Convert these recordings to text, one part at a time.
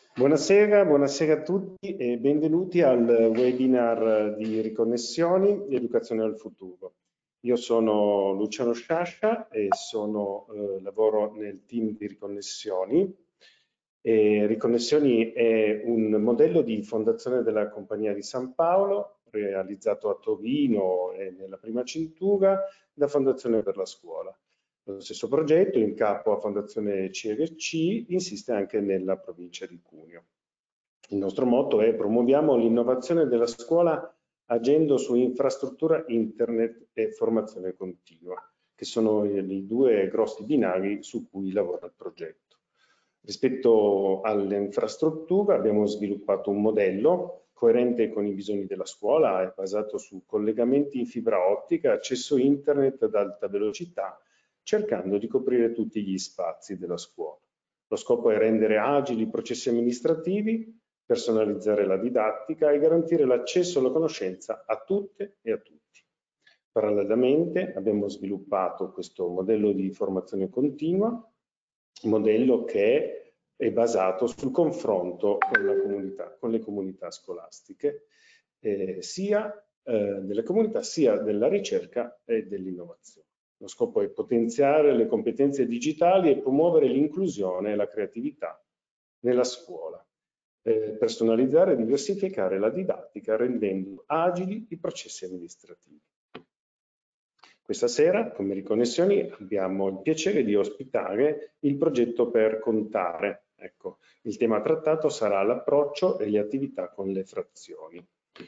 Buonasera a tutti e benvenuti al webinar di Riconnessioni di Educazione al Futuro. Io sono Luciano Sciascia e lavoro nel team di Riconnessioni. Riconnessioni è un modello di fondazione della Compagnia di San Paolo, realizzato a Torino e nella prima cintura da Fondazione per la Scuola. Lo stesso progetto, in capo a Fondazione CRC, insiste anche nella provincia di Cuneo. Il nostro motto è: promuoviamo l'innovazione della scuola agendo su infrastruttura, internet e formazione continua, che sono i due grossi binari su cui lavora il progetto. Rispetto all'infrastruttura abbiamo sviluppato un modello coerente con i bisogni della scuola e basato su collegamenti in fibra ottica, accesso internet ad alta velocità, cercando di coprire tutti gli spazi della scuola. Lo scopo è rendere agili i processi amministrativi, personalizzare la didattica e garantire l'accesso alla conoscenza a tutte e a tutti. Parallelamente abbiamo sviluppato questo modello di formazione continua, un modello che è basato sul confronto con le comunità scolastiche, sia delle comunità sia della ricerca e dell'innovazione. Lo scopo è potenziare le competenze digitali e promuovere l'inclusione e la creatività nella scuola, personalizzare e diversificare la didattica rendendo agili i processi amministrativi. Questa sera, come Riconnessioni, abbiamo il piacere di ospitare il progetto Per Contare. Ecco, il tema trattato sarà l'approccio e le attività con le frazioni.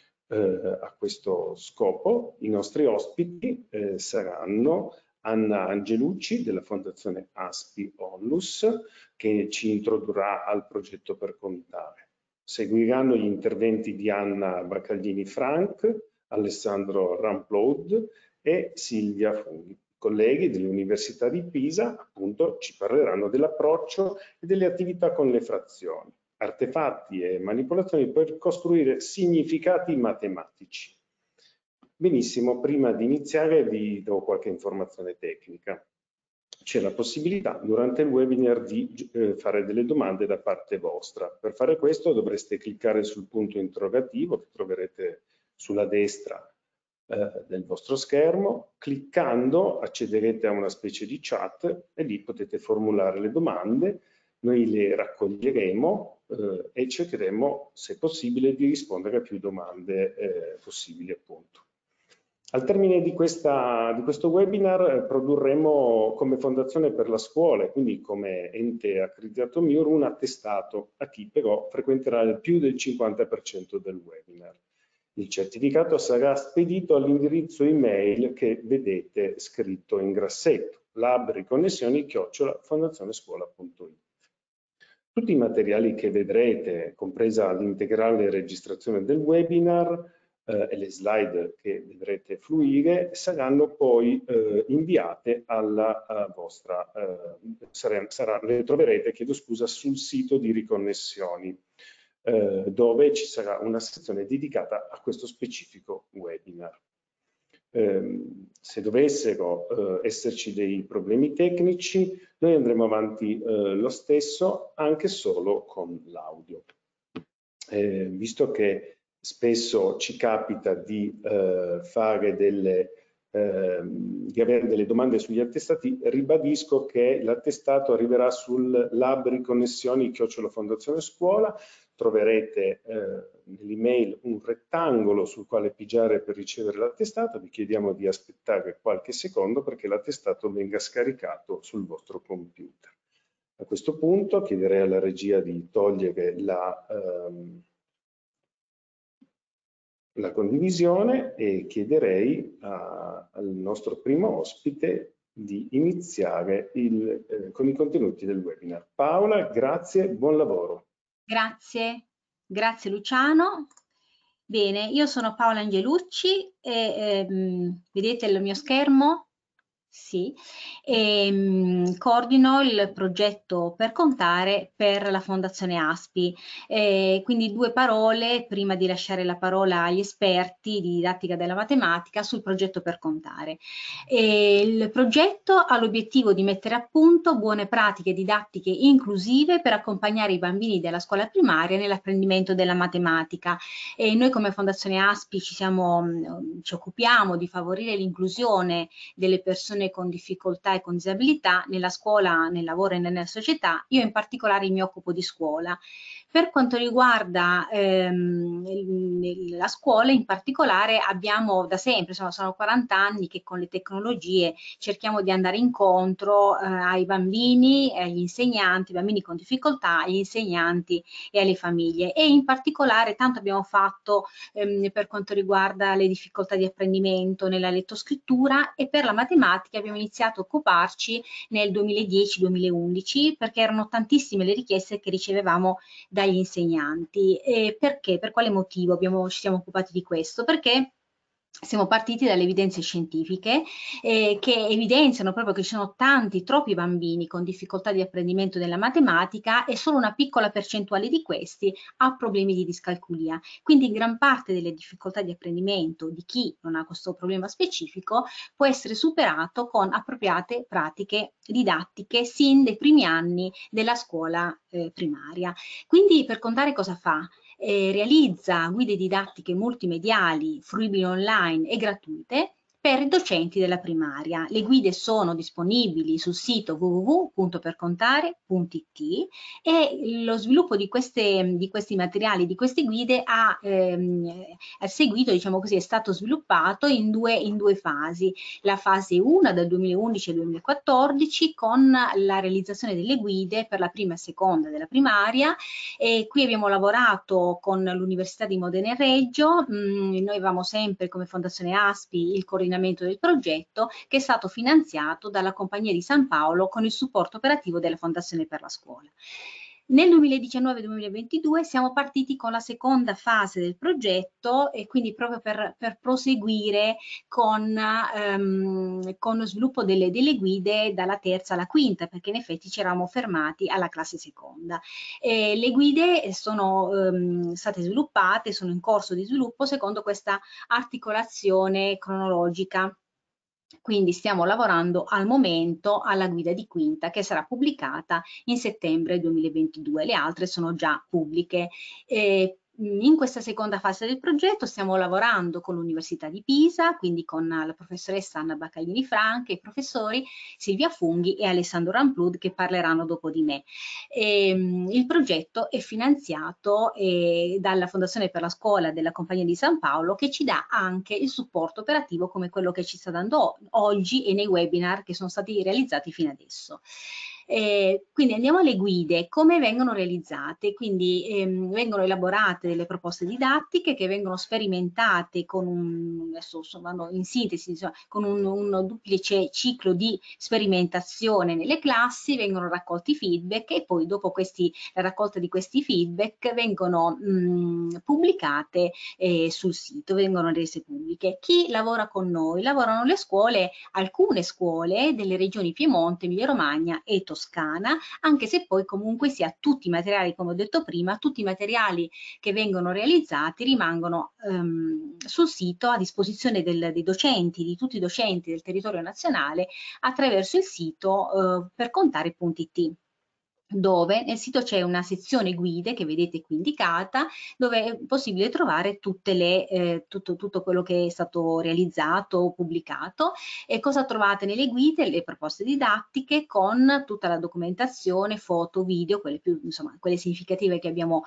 A questo scopo i nostri ospiti saranno Anna Angelucci della Fondazione ASPI Onlus, che ci introdurrà al progetto Per Contare. Seguiranno gli interventi di Anna Bacaglini Frank, Alessandro Ramplaud e Silvia Funghi. Colleghi dell'Università di Pisa, appunto, ci parleranno dell'approccio e delle attività con le frazioni, artefatti e manipolazioni per costruire significati matematici. Benissimo, prima di iniziare vi do qualche informazione tecnica. C'è la possibilità durante il webinar di fare delle domande da parte vostra. Per fare questo dovreste cliccare sul punto interrogativo che troverete sulla destra del vostro schermo. Cliccando accederete a una specie di chat e lì potete formulare le domande. Noi le raccoglieremo e cercheremo, se possibile, di rispondere a più domande possibili, appunto. Al termine di questo webinar produrremo come Fondazione per la Scuola, e quindi come ente accreditato MIUR, un attestato a chi però frequenterà il più del 50% del webinar. Il certificato sarà spedito all'indirizzo email che vedete scritto in grassetto: labriconnessioni@fondazionescuola.it. Tutti i materiali che vedrete, compresa l'integrale registrazione del webinar e le slide che vedrete fluire, saranno poi inviate alla vostra, le troverete, chiedo scusa, sul sito di Riconnessioni, dove ci sarà una sezione dedicata a questo specifico webinar. Se dovessero esserci dei problemi tecnici, noi andremo avanti lo stesso, anche solo con l'audio. Visto che spesso ci capita di avere delle domande sugli attestati, ribadisco che l'attestato arriverà sul lab Riconnessioni@Fondazione Scuola. Troverete nell'email un rettangolo sul quale pigiare per ricevere l'attestato. Vi chiediamo di aspettare qualche secondo perché l'attestato venga scaricato sul vostro computer. A questo punto chiederei alla regia di togliere la condivisione e chiederei al nostro primo ospite di iniziare con i contenuti del webinar. Paola, grazie, buon lavoro. Grazie Luciano. Bene, io sono Paola Angelucci e vedete il mio schermo? Sì, coordino il progetto Per Contare per la Fondazione ASPI. Quindi due parole prima di lasciare la parola agli esperti di didattica della matematica sul progetto Per Contare. Il progetto ha l'obiettivo di mettere a punto buone pratiche didattiche inclusive per accompagnare i bambini della scuola primaria nell'apprendimento della matematica. E noi come Fondazione ASPI ci occupiamo di favorire l'inclusione delle persone con difficoltà e con disabilità nella scuola, nel lavoro e nella società. Io in particolare mi occupo di scuola. Per quanto riguarda la scuola, in particolare abbiamo da sempre, insomma, sono 40 anni che con le tecnologie cerchiamo di andare incontro ai bambini, agli insegnanti, bambini con difficoltà, agli insegnanti e alle famiglie. E in particolare tanto abbiamo fatto per quanto riguarda le difficoltà di apprendimento nella lettoscrittura, e per la matematica abbiamo iniziato a occuparci nel 2010-2011 perché erano tantissime le richieste che ricevevamo dagli insegnanti. E perché? Per quale motivo ci siamo occupati di questo? Perché siamo partiti dalle evidenze scientifiche che evidenziano proprio che ci sono troppi bambini con difficoltà di apprendimento della matematica e solo una piccola percentuale di questi ha problemi di discalculia. Quindi gran parte delle difficoltà di apprendimento di chi non ha questo problema specifico può essere superato con appropriate pratiche didattiche sin dai primi anni della scuola primaria. Quindi Per Contare cosa fa? Realizza guide didattiche multimediali, fruibili online e gratuite per i docenti della primaria. Le guide sono disponibili sul sito www.percontare.it e lo sviluppo di questi materiali, di queste guide ha seguito, diciamo così, è stato sviluppato in due fasi. La fase 1 dal 2011 al 2014 con la realizzazione delle guide per la prima e seconda della primaria. E qui abbiamo lavorato con l'Università di Modena e Reggio, noi avevamo sempre come Fondazione ASPI il coordinamento del progetto che è stato finanziato dalla Compagnia di San Paolo con il supporto operativo della Fondazione per la Scuola. Nel 2019-2022 siamo partiti con la seconda fase del progetto e quindi proprio per proseguire con lo sviluppo delle guide dalla terza alla quinta, perché in effetti ci eravamo fermati alla classe seconda. Le guide sono state sviluppate, sono in corso di sviluppo secondo questa articolazione cronologica. Quindi stiamo lavorando al momento alla guida di quinta che sarà pubblicata in settembre 2022. Le altre sono già pubbliche. In questa seconda fase del progetto stiamo lavorando con l'Università di Pisa, quindi con la professoressa Anna Bacaglini Franca, i professori Silvia Funghi e Alessandro Ramplud che parleranno dopo di me. Il progetto è finanziato dalla Fondazione per la Scuola della Compagnia di San Paolo, che ci dà anche il supporto operativo come quello che ci sta dando oggi e nei webinar che sono stati realizzati fino adesso. Quindi andiamo alle guide, come vengono realizzate? Quindi vengono elaborate delle proposte didattiche che vengono sperimentate con adesso vanno in sintesi, insomma, con un duplice ciclo di sperimentazione nelle classi, vengono raccolti feedback e poi dopo la raccolta di questi feedback vengono pubblicate sul sito, vengono rese pubbliche. Chi lavora con noi? Lavorano le scuole, alcune scuole delle regioni Piemonte, Emilia-Romagna e Toscana, anche se poi comunque sia tutti i materiali, come ho detto prima, tutti i materiali che vengono realizzati rimangono sul sito a disposizione dei docenti, di tutti i docenti del territorio nazionale attraverso il sito percontare.it. dove nel sito c'è una sezione guide che vedete qui indicata, dove è possibile trovare tutto quello che è stato realizzato, pubblicato. E cosa trovate nelle guide? Le proposte didattiche con tutta la documentazione, foto, video, quelle significative che abbiamo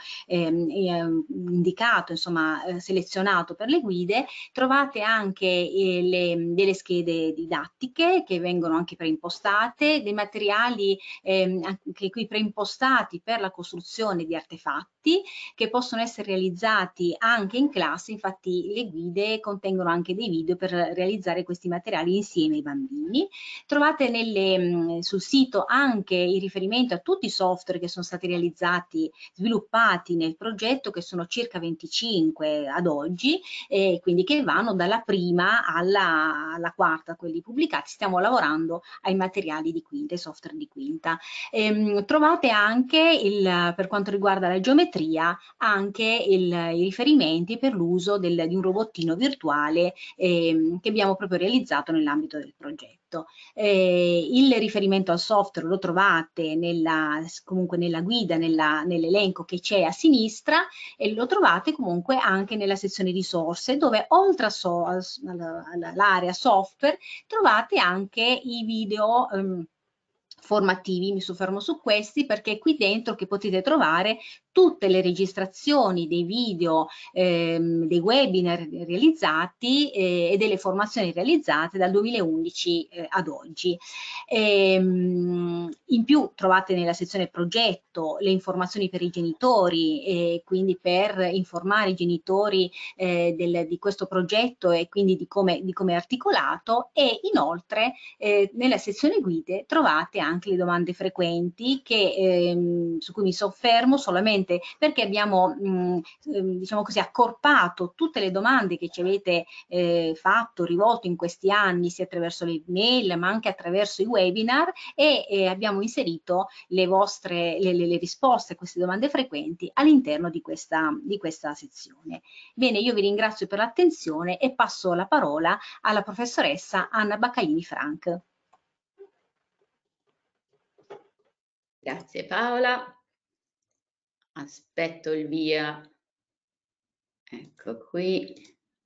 indicato, selezionato per le guide. Trovate anche delle schede didattiche che vengono anche preimpostate, dei materiali anche qui preimpostati per la costruzione di artefatti progetti che possono essere realizzati anche in classe. Infatti le guide contengono anche dei video per realizzare questi materiali insieme ai bambini. Trovate sul sito anche il riferimento a tutti i software che sono stati realizzati, sviluppati nel progetto, che sono circa 25 ad oggi, quindi che vanno dalla prima alla quarta, quelli pubblicati. Stiamo lavorando ai materiali di quinta, ai software di quinta. Trovate anche, per quanto riguarda la geometria, anche i riferimenti per l'uso di un robottino virtuale che abbiamo proprio realizzato nell'ambito del progetto. Il riferimento al software lo trovate comunque nella guida, nell'elenco che c'è a sinistra, e lo trovate comunque anche nella sezione risorse, dove oltre all'area software trovate anche i video formativi. Mi soffermo su questi perché è qui dentro che potete trovare tutte le registrazioni dei video, dei webinar realizzati e delle formazioni realizzate dal 2011 ad oggi. In più trovate nella sezione progetto le informazioni per i genitori, quindi per informare i genitori di questo progetto e quindi di come è articolato, e inoltre nella sezione guide trovate anche le domande frequenti su cui mi soffermo solamente perché abbiamo diciamo così accorpato tutte le domande che ci avete fatto, rivolto in questi anni, sia attraverso le email ma anche attraverso i webinar, e abbiamo inserito le risposte a queste domande frequenti all'interno di questa sezione. Bene, io vi ringrazio per l'attenzione e passo la parola alla professoressa Anna Baccalini Frank. Grazie Paola. Aspetto il via. Ecco qui.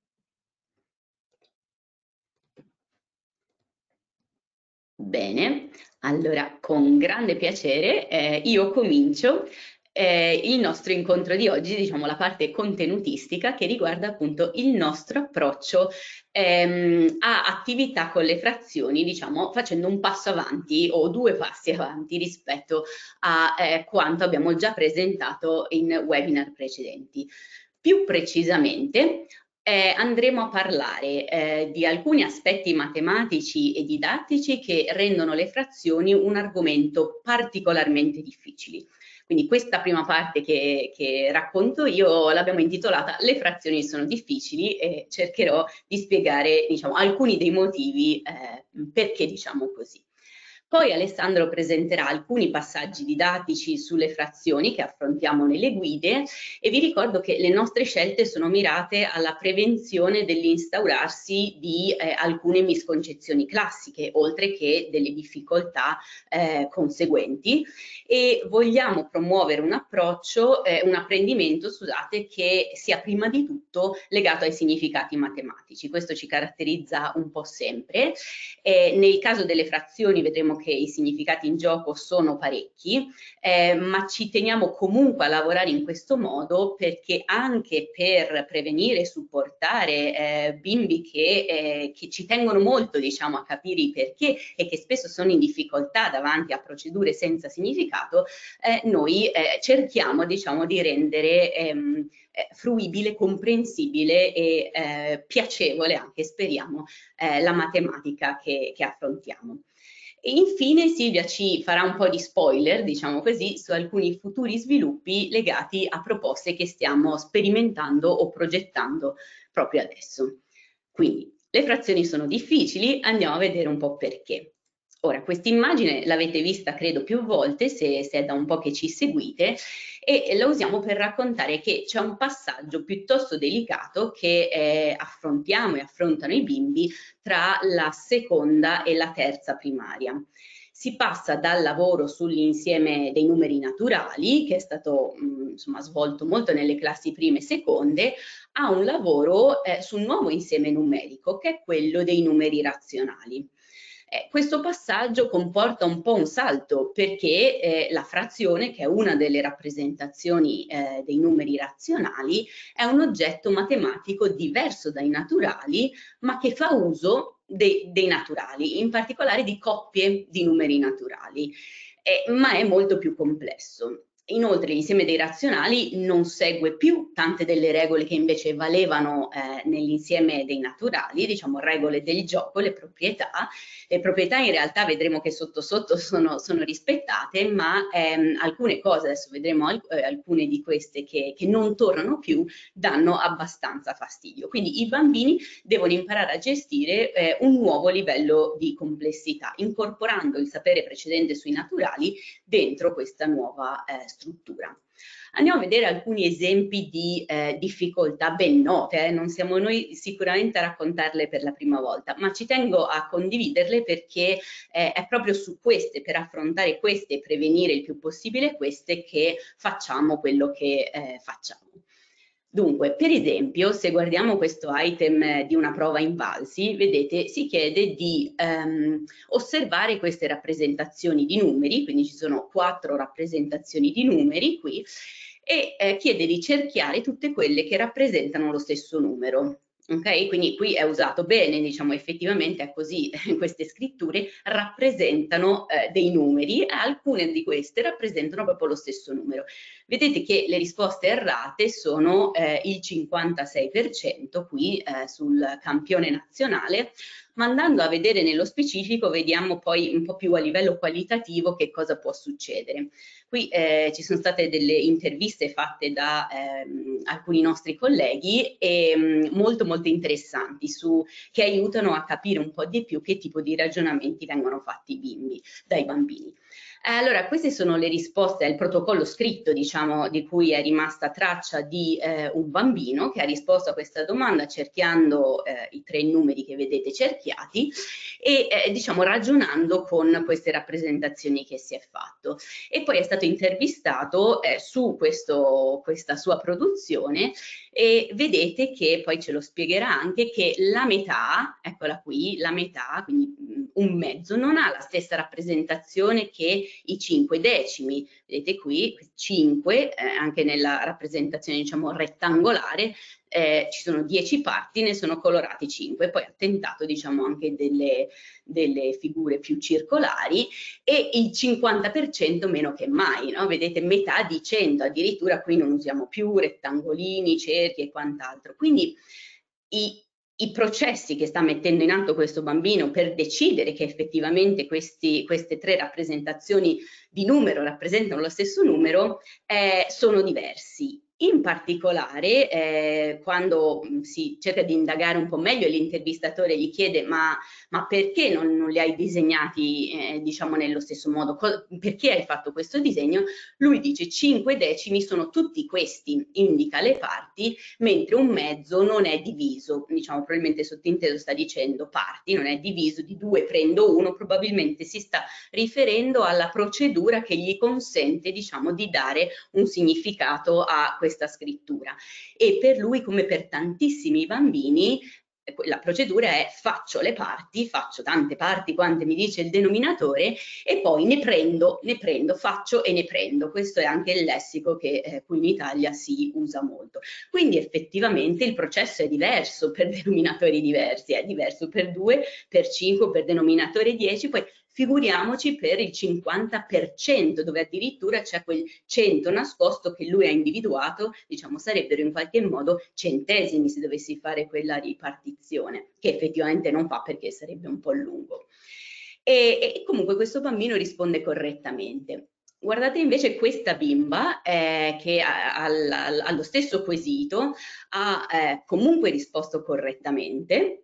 Bene, allora con grande piacere io comincio il nostro incontro di oggi, diciamo la parte contenutistica che riguarda appunto il nostro approccio a attività con le frazioni, diciamo facendo un passo avanti o due passi avanti rispetto a quanto abbiamo già presentato in webinar precedenti. Più precisamente andremo a parlare di alcuni aspetti matematici e didattici che rendono le frazioni un argomento particolarmente difficile. Quindi questa prima parte che racconto io l'abbiamo intitolata "Le frazioni sono difficili" e cercherò di spiegare, diciamo, alcuni dei motivi perché diciamo così. Poi Alessandro presenterà alcuni passaggi didattici sulle frazioni che affrontiamo nelle guide, e vi ricordo che le nostre scelte sono mirate alla prevenzione dell'instaurarsi di alcune misconcezioni classiche, oltre che delle difficoltà conseguenti, e vogliamo promuovere un approccio, un apprendimento, scusate, che sia prima di tutto legato ai significati matematici. Questo ci caratterizza un po' sempre. Nel caso delle frazioni vedremo che i significati in gioco sono parecchi, ma ci teniamo comunque a lavorare in questo modo, perché anche per prevenire e supportare bimbi che ci tengono molto, diciamo, a capire i perché e che spesso sono in difficoltà davanti a procedure senza significato, noi cerchiamo, diciamo, di rendere fruibile, comprensibile e piacevole anche, speriamo, la matematica che affrontiamo. E infine Silvia ci farà un po' di spoiler, diciamo così, su alcuni futuri sviluppi legati a proposte che stiamo sperimentando o progettando proprio adesso. Quindi le frazioni sono difficili, andiamo a vedere un po' perché. Ora, questa immagine l'avete vista credo più volte, se è da un po' che ci seguite, e la usiamo per raccontare che c'è un passaggio piuttosto delicato che affrontiamo e affrontano i bimbi tra la seconda e la terza primaria. Si passa dal lavoro sull'insieme dei numeri naturali, che è stato insomma, svolto molto nelle classi prime e seconde, a un lavoro su un nuovo insieme numerico, che è quello dei numeri razionali. Questo passaggio comporta un po' un salto, perché la frazione, che è una delle rappresentazioni dei numeri razionali, è un oggetto matematico diverso dai naturali, ma che fa uso dei naturali, in particolare di coppie di numeri naturali, ma è molto più complesso. Inoltre l'insieme dei razionali non segue più tante delle regole che invece valevano nell'insieme dei naturali, diciamo regole del gioco, le proprietà. Le proprietà in realtà vedremo che sotto sotto sono rispettate, ma alcune cose, adesso vedremo alcune di queste che non tornano più, danno abbastanza fastidio. Quindi i bambini devono imparare a gestire un nuovo livello di complessità, incorporando il sapere precedente sui naturali dentro questa nuova struttura. Andiamo a vedere alcuni esempi di difficoltà ben note, non siamo noi sicuramente a raccontarle per la prima volta, ma ci tengo a condividerle perché è proprio su queste, per affrontare queste e prevenire il più possibile queste, che facciamo quello che facciamo. Dunque, per esempio, se guardiamo questo item di una prova Invalsi, vedete, si chiede di osservare queste rappresentazioni di numeri, quindi ci sono 4 rappresentazioni di numeri qui, e chiede di cerchiare tutte quelle che rappresentano lo stesso numero. Ok, quindi qui è usato bene, diciamo, effettivamente è così, queste scritture rappresentano dei numeri e alcune di queste rappresentano proprio lo stesso numero. Vedete che le risposte errate sono il 56% qui sul campione nazionale, ma andando a vedere nello specifico vediamo poi un po' più a livello qualitativo che cosa può succedere. Qui ci sono state delle interviste fatte da alcuni nostri colleghi e molto interessanti che aiutano a capire un po' di più che tipo di ragionamenti vengono fatti dai bambini. Allora, queste sono le risposte al protocollo scritto, diciamo, di cui è rimasta traccia di un bambino che ha risposto a questa domanda cerchiando i 3 numeri che vedete cerchiati e diciamo ragionando con queste rappresentazioni che si è fatto. E poi è stato intervistato su questa sua produzione e vedete che poi ce lo spiegherà anche che la metà, eccola qui, la metà, quindi un mezzo, non ha la stessa rappresentazione che i 5 decimi. Vedete qui 5, anche nella rappresentazione diciamo rettangolare, ci sono 10 parti, ne sono colorati 5, poi ha tentato diciamo anche delle figure più circolari e il 50% meno che mai, no? Vedete metà di 100, addirittura qui non usiamo più rettangolini, cerchi e quant'altro. Quindi i processi che sta mettendo in atto questo bambino per decidere che effettivamente queste 3 rappresentazioni di numero rappresentano lo stesso numero sono diversi. In particolare quando si cerca di indagare un po' meglio e l'intervistatore gli chiede ma perché non li hai disegnati diciamo nello stesso modo, perché hai fatto questo disegno? Lui dice 5 decimi sono tutti questi, indica le parti, mentre un mezzo non è diviso, diciamo probabilmente sottinteso sta dicendo parti, non è diviso, di 2 prendo 1, probabilmente si sta riferendo alla procedura che gli consente diciamo di dare un significato a questa scrittura. E per lui, come per tantissimi bambini, la procedura è faccio le parti, faccio tante parti quante mi dice il denominatore e poi ne prendo, faccio e ne prendo. Questo è anche il lessico che qui in Italia si usa molto. Quindi effettivamente il processo è diverso per denominatori diversi, è diverso per 2, per 5, per denominatore 10, poi figuriamoci per il 50%, dove addirittura c'è quel 100 nascosto che lui ha individuato, diciamo sarebbero in qualche modo centesimi se dovessi fare quella ripartizione, che effettivamente non fa perché sarebbe un po' lungo. E comunque questo bambino risponde correttamente. Guardate invece questa bimba che allo stesso quesito ha comunque risposto correttamente,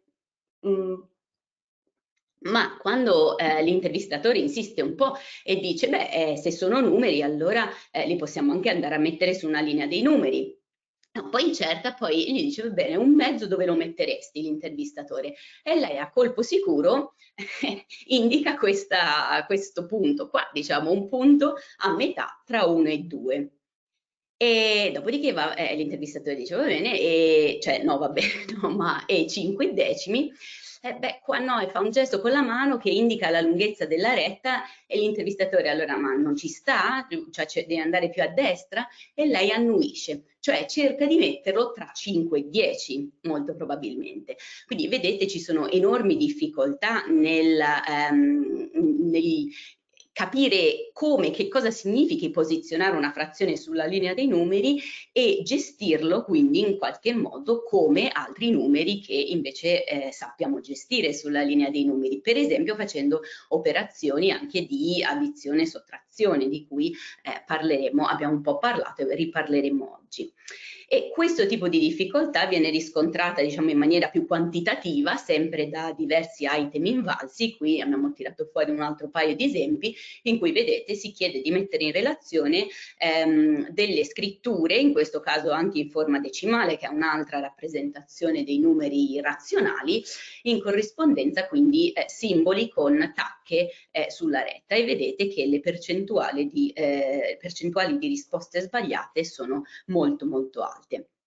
ma quando l'intervistatore insiste un po' e dice beh se sono numeri allora li possiamo anche andare a mettere su una linea dei numeri. No, poi incerta, poi gli dice va bene, un mezzo dove lo metteresti l'intervistatore? E lei a colpo sicuro indica questo punto qua, diciamo un punto a metà tra 1 e 2. E dopodiché l'intervistatore dice va bene, cioè no va bene, no, ma e 5 decimi? Beh, qua no, e fa un gesto con la mano che indica la lunghezza della retta e l'intervistatore allora ma non ci sta, cioè deve andare più a destra e lei annuisce, cioè cerca di metterlo tra 5 e 10 molto probabilmente. Quindi vedete ci sono enormi difficoltà capire che cosa significhi posizionare una frazione sulla linea dei numeri e gestirlo quindi in qualche modo come altri numeri che invece sappiamo gestire sulla linea dei numeri, per esempio facendo operazioni anche di addizione e sottrazione, di cui abbiamo un po' parlato e riparleremo oggi. E questo tipo di difficoltà viene riscontrata, diciamo, in maniera più quantitativa, sempre da diversi item invalsi. Qui abbiamo tirato fuori un altro paio di esempi in cui, vedete, si chiede di mettere in relazione delle scritture, in questo caso anche in forma decimale, che è un'altra rappresentazione dei numeri razionali, in corrispondenza quindi simboli con tacche sulla retta, e vedete che le percentuali di risposte sbagliate sono molto molto alte.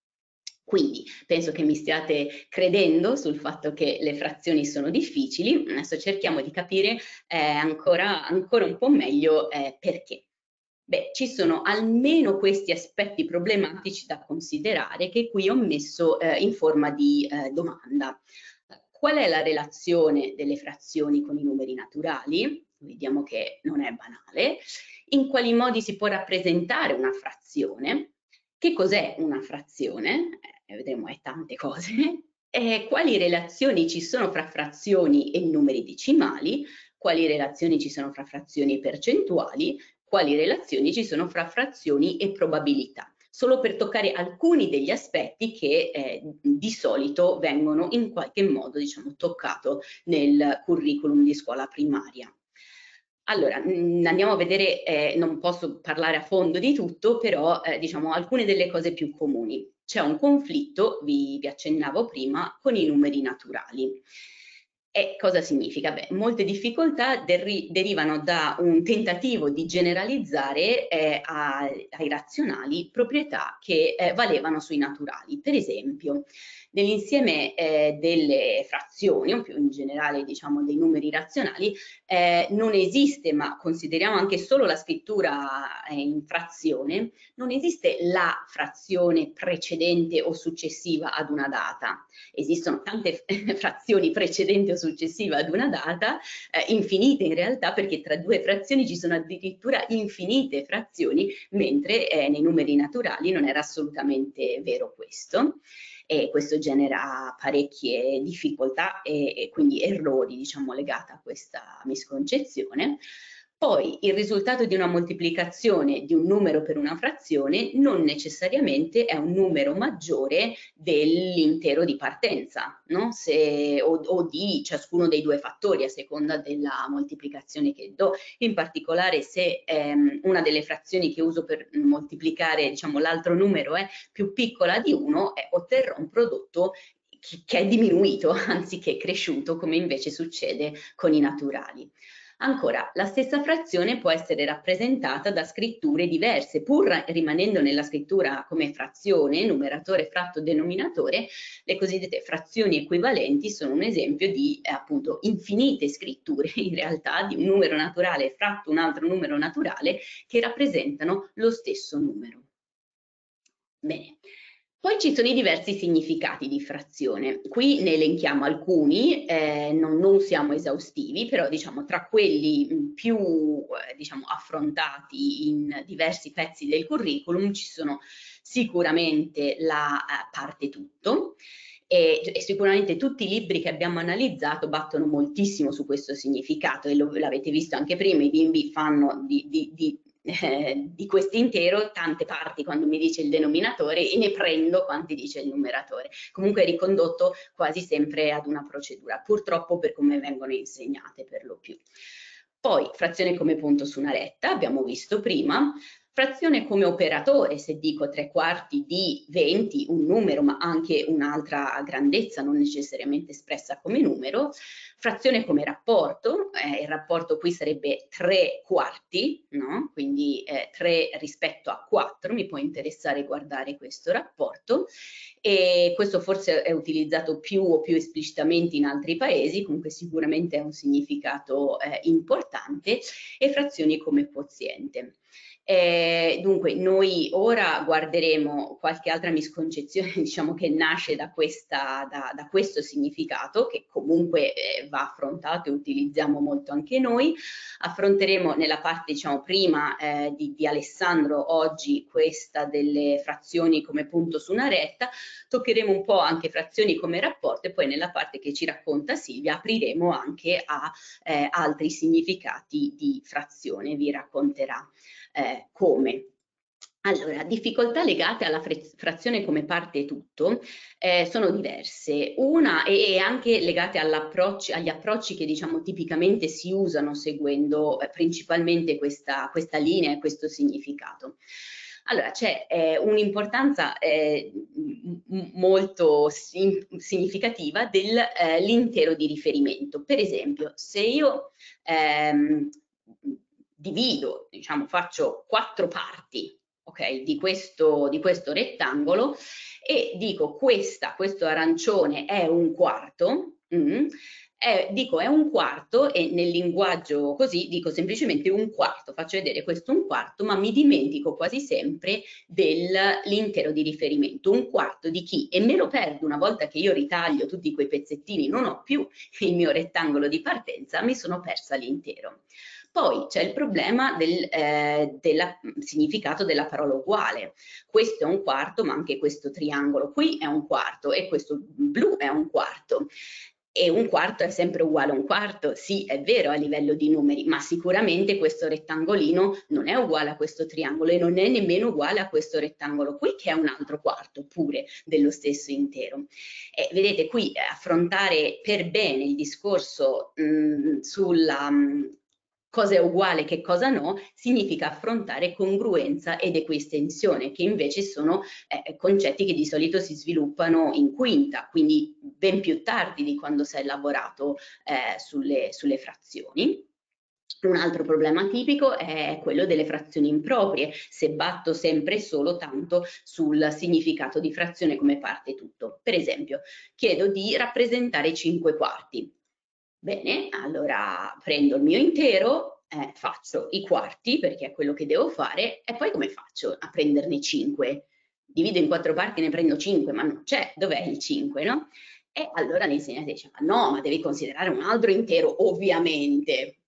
Quindi penso che mi stiate credendo sul fatto che le frazioni sono difficili. Adesso cerchiamo di capire ancora un po' meglio perché. Beh, ci sono almeno questi aspetti problematici da considerare, che qui ho messo in forma di domanda. Qual è la relazione delle frazioni con i numeri naturali? Vediamo che non è banale. In quali modi si può rappresentare una frazione? Che cos'è una frazione? Vedremo tante cose. Quali relazioni ci sono fra frazioni e numeri decimali? Quali relazioni ci sono fra frazioni e percentuali? Quali relazioni ci sono fra frazioni e probabilità? Solo per toccare alcuni degli aspetti che di solito vengono in qualche modo, diciamo, toccato nel curriculum di scuola primaria. Allora, andiamo a vedere, non posso parlare a fondo di tutto, però diciamo alcune delle cose più comuni. C'è un conflitto, vi accennavo prima, con i numeri naturali. E cosa significa? Beh, molte difficoltà derivano da un tentativo di generalizzare ai razionali proprietà che valevano sui naturali. Per esempio, nell'insieme delle frazioni, o più in generale diciamo dei numeri razionali, non esiste, ma consideriamo anche solo la scrittura in frazione, non esiste la frazione precedente o successiva ad una data. Esistono tante frazioni precedenti o successive ad una data, infinite in realtà, perché tra due frazioni ci sono addirittura infinite frazioni, mentre nei numeri naturali non era assolutamente vero questo. E questo genera parecchie difficoltà e quindi errori, diciamo, legati a questa misconcezione. Poi il risultato di una moltiplicazione di un numero per una frazione non necessariamente è un numero maggiore dell'intero di partenza, no? O di ciascuno dei due fattori a seconda della moltiplicazione che do. In particolare, se una delle frazioni che uso per moltiplicare, diciamo, l'altro numero è più piccola di 1, otterrò un prodotto che è diminuito anziché cresciuto, come invece succede con i naturali. Ancora, la stessa frazione può essere rappresentata da scritture diverse, pur rimanendo nella scrittura come frazione, numeratore fratto denominatore. Le cosiddette frazioni equivalenti sono un esempio di appunto infinite scritture in realtà di un numero naturale fratto un altro numero naturale che rappresentano lo stesso numero. Bene. Poi ci sono i diversi significati di frazione. Qui ne elenchiamo alcuni, non siamo esaustivi, però diciamo tra quelli più diciamo, affrontati in diversi pezzi del curriculum ci sono sicuramente la parte tutto. E sicuramente tutti i libri che abbiamo analizzato battono moltissimo su questo significato, e l'avete visto anche prima, i bimbi fanno di questo intero tante parti quando mi dice il denominatore e ne prendo quanti dice il numeratore. Comunque è ricondotto quasi sempre ad una procedura, purtroppo per come vengono insegnate per lo più. Poi frazione come punto su una retta, abbiamo visto prima. Frazione come operatore, se dico 3/4 di 20, un numero ma anche un'altra grandezza non necessariamente espressa come numero. Frazione come rapporto, il rapporto qui sarebbe 3/4, no? Quindi 3 rispetto a 4, mi può interessare guardare questo rapporto, e questo forse è utilizzato più o più esplicitamente in altri paesi, comunque sicuramente ha un significato importante. E frazioni come quoziente. Dunque, noi ora guarderemo qualche altra misconcezione, diciamo, che nasce da questo significato, che comunque va affrontato e utilizziamo molto anche noi. Affronteremo nella parte, diciamo, prima di Alessandro oggi questa delle frazioni come punto su una retta, toccheremo un po' anche frazioni come rapporto e poi nella parte che ci racconta Silvia apriremo anche a altri significati di frazione, vi racconterà come. Allora, difficoltà legate alla frazione come parte tutto sono diverse. Una è anche legate agli approcci che diciamo tipicamente si usano seguendo principalmente questa linea e questo significato. Allora, c'è un'importanza molto significativa dell'intero di riferimento. Per esempio, se io divido, diciamo, faccio 4 parti, ok, di questo rettangolo e dico questo arancione è un quarto, dico è un quarto e nel linguaggio così dico semplicemente un quarto, faccio vedere questo un quarto, ma mi dimentico quasi sempre dell'intero di riferimento. Un quarto di chi? E me lo perdo una volta che io ritaglio tutti quei pezzettini, non ho più il mio rettangolo di partenza, mi sono persa l'intero. Poi c'è il problema del significato della parola uguale. Questo è un quarto, ma anche questo triangolo qui è un quarto e questo blu è un quarto. E un quarto è sempre uguale a un quarto, sì, è vero a livello di numeri, ma sicuramente questo rettangolino non è uguale a questo triangolo e non è nemmeno uguale a questo rettangolo qui, che è un altro quarto pure dello stesso intero. E vedete qui affrontare per bene il discorso sulla cosa è uguale che cosa no, significa affrontare congruenza ed equistensione, che invece sono concetti che di solito si sviluppano in quinta, quindi ben più tardi di quando si è lavorato sulle frazioni. Un altro problema tipico è quello delle frazioni improprie, se batto sempre e solo tanto sul significato di frazione come parte tutto. Per esempio, chiedo di rappresentare 5 quarti. Bene, allora prendo il mio intero, faccio i quarti perché è quello che devo fare e poi come faccio a prenderne 5? Divido in 4 parti e ne prendo 5, ma non c'è, dov'è il 5, no? E allora l'insegnante dice, ma no, ma devi considerare un altro intero, ovviamente.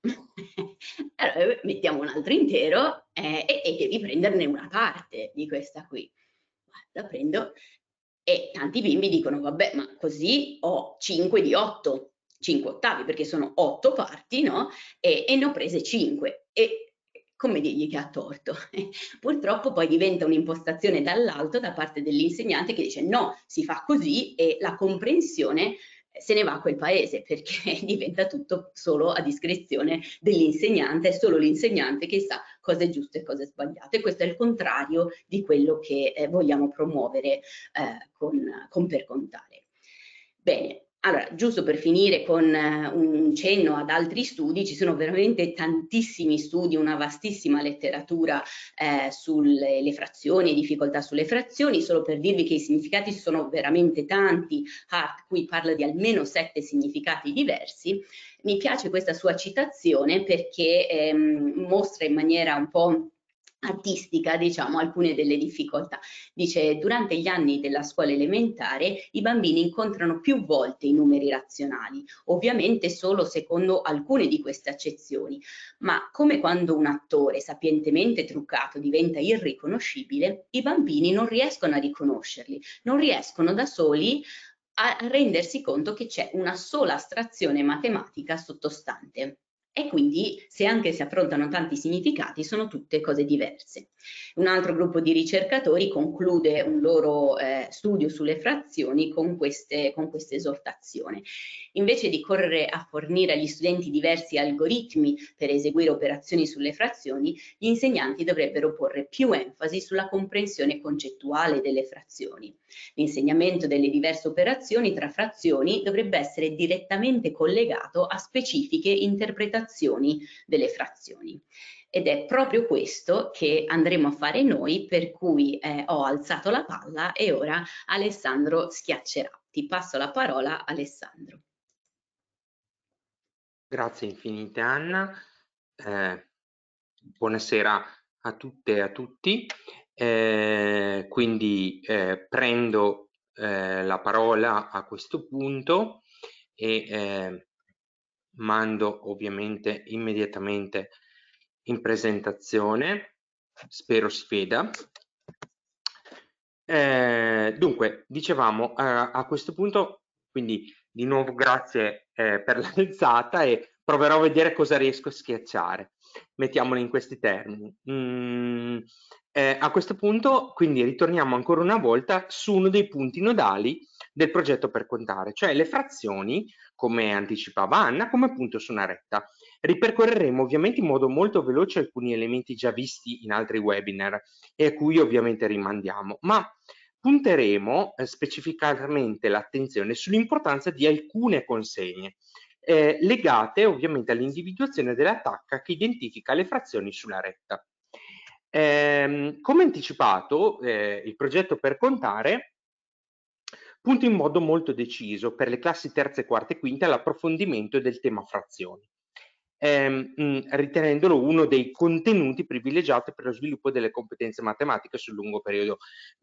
Allora mettiamo un altro intero e devi prenderne una parte di questa qui. La prendo e tanti bimbi dicono, vabbè, ma così ho 5 di 8. 5 ottavi perché sono 8 parti, no? E ne ho prese 5 e come dirgli che ha torto? Purtroppo poi diventa un'impostazione dall'alto da parte dell'insegnante che dice no, si fa così e la comprensione se ne va a quel paese perché diventa tutto solo a discrezione dell'insegnante, è solo l'insegnante che sa cosa è giusto e cosa è sbagliato e questo è il contrario di quello che vogliamo promuovere con Per Contare. Bene, allora, giusto per finire con un cenno ad altri studi, ci sono veramente tantissimi studi, una vastissima letteratura sulle frazioni e difficoltà sulle frazioni, solo per dirvi che i significati sono veramente tanti, Hart qui parla di almeno 7 significati diversi. Mi piace questa sua citazione perché mostra in maniera un po' artistica, diciamo, alcune delle difficoltà. Dice, durante gli anni della scuola elementare i bambini incontrano più volte i numeri razionali, ovviamente solo secondo alcune di queste accezioni, ma come quando un attore sapientemente truccato diventa irriconoscibile, i bambini non riescono a riconoscerli, non riescono da soli a rendersi conto che c'è una sola astrazione matematica sottostante. E quindi, se anche si affrontano tanti significati, sono tutte cose diverse. Un altro gruppo di ricercatori conclude un loro studio sulle frazioni con questa esortazione. Invece di correre a fornire agli studenti diversi algoritmi per eseguire operazioni sulle frazioni, gli insegnanti dovrebbero porre più enfasi sulla comprensione concettuale delle frazioni. L'insegnamento delle diverse operazioni tra frazioni dovrebbe essere direttamente collegato a specifiche interpretazioni delle frazioni. Ed è proprio questo che andremo a fare noi, per cui ho alzato la palla e ora Alessandro schiaccerà. Ti passo la parola, Alessandro. Grazie infinite Anna. Buonasera a tutte e a tutti. Quindi prendo la parola a questo punto e mando ovviamente immediatamente in presentazione. Spero si veda. Dunque, dicevamo a questo punto, quindi di nuovo grazie per l'alzata e proverò a vedere cosa riesco a schiacciare. Mettiamolo in questi termini. A questo punto, quindi, ritorniamo ancora una volta su uno dei punti nodali del progetto per contare, cioè le frazioni, come anticipava Anna, come punto su una retta. Ripercorreremo ovviamente in modo molto veloce alcuni elementi già visti in altri webinar e a cui ovviamente rimandiamo, ma punteremo specificatamente l'attenzione sull'importanza di alcune consegne legate ovviamente all'individuazione della tacca che identifica le frazioni sulla retta. Come anticipato, il progetto per contare punta in modo molto deciso per le classi terze, quarte e quinte all'approfondimento del tema frazioni, ritenendolo uno dei contenuti privilegiati per lo sviluppo delle competenze matematiche sul lungo periodo.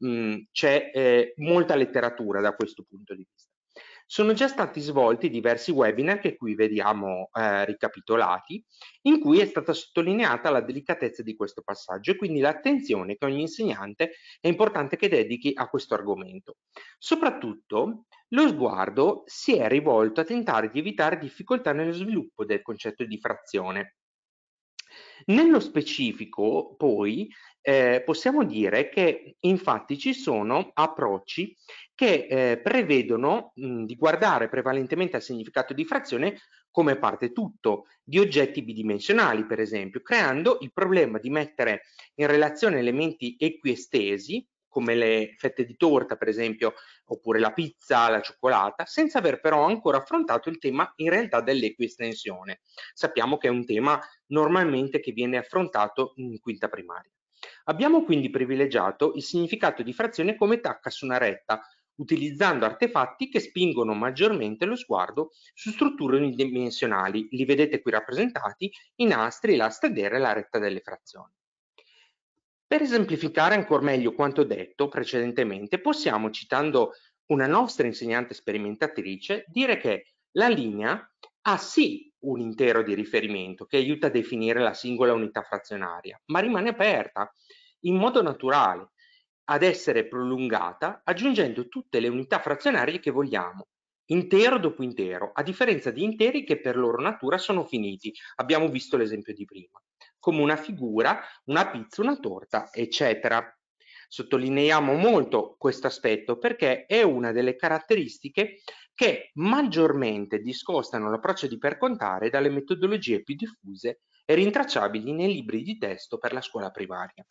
C'è molta letteratura da questo punto di vista. Sono già stati svolti diversi webinar che qui vediamo ricapitolati, in cui è stata sottolineata la delicatezza di questo passaggio e quindi l'attenzione che ogni insegnante è importante che dedichi a questo argomento. Soprattutto lo sguardo si è rivolto a tentare di evitare difficoltà nello sviluppo del concetto di frazione. Nello specifico, poi, possiamo dire che infatti ci sono approcci che prevedono di guardare prevalentemente al significato di frazione come parte tutto di oggetti bidimensionali, per esempio, creando il problema di mettere in relazione elementi equiestesi, come le fette di torta, per esempio, oppure la pizza, la cioccolata, senza aver però ancora affrontato il tema in realtà dell'equiestensione. Sappiamo che è un tema normalmente che viene affrontato in quinta primaria. Abbiamo quindi privilegiato il significato di frazione come tacca su una retta, utilizzando artefatti che spingono maggiormente lo sguardo su strutture unidimensionali. Li vedete qui rappresentati i nastri, la stadera e la retta delle frazioni. Per esemplificare ancora meglio quanto detto precedentemente, possiamo, citando una nostra insegnante sperimentatrice, dire che la linea ha sì un intero di riferimento che aiuta a definire la singola unità frazionaria, ma rimane aperta in modo naturale ad essere prolungata aggiungendo tutte le unità frazionarie che vogliamo, intero dopo intero, a differenza di interi che per loro natura sono finiti. Abbiamo visto l'esempio di prima, come una figura, una pizza, una torta, eccetera. Sottolineiamo molto questo aspetto perché è una delle caratteristiche che maggiormente discostano l'approccio di per contare dalle metodologie più diffuse e rintracciabili nei libri di testo per la scuola primaria.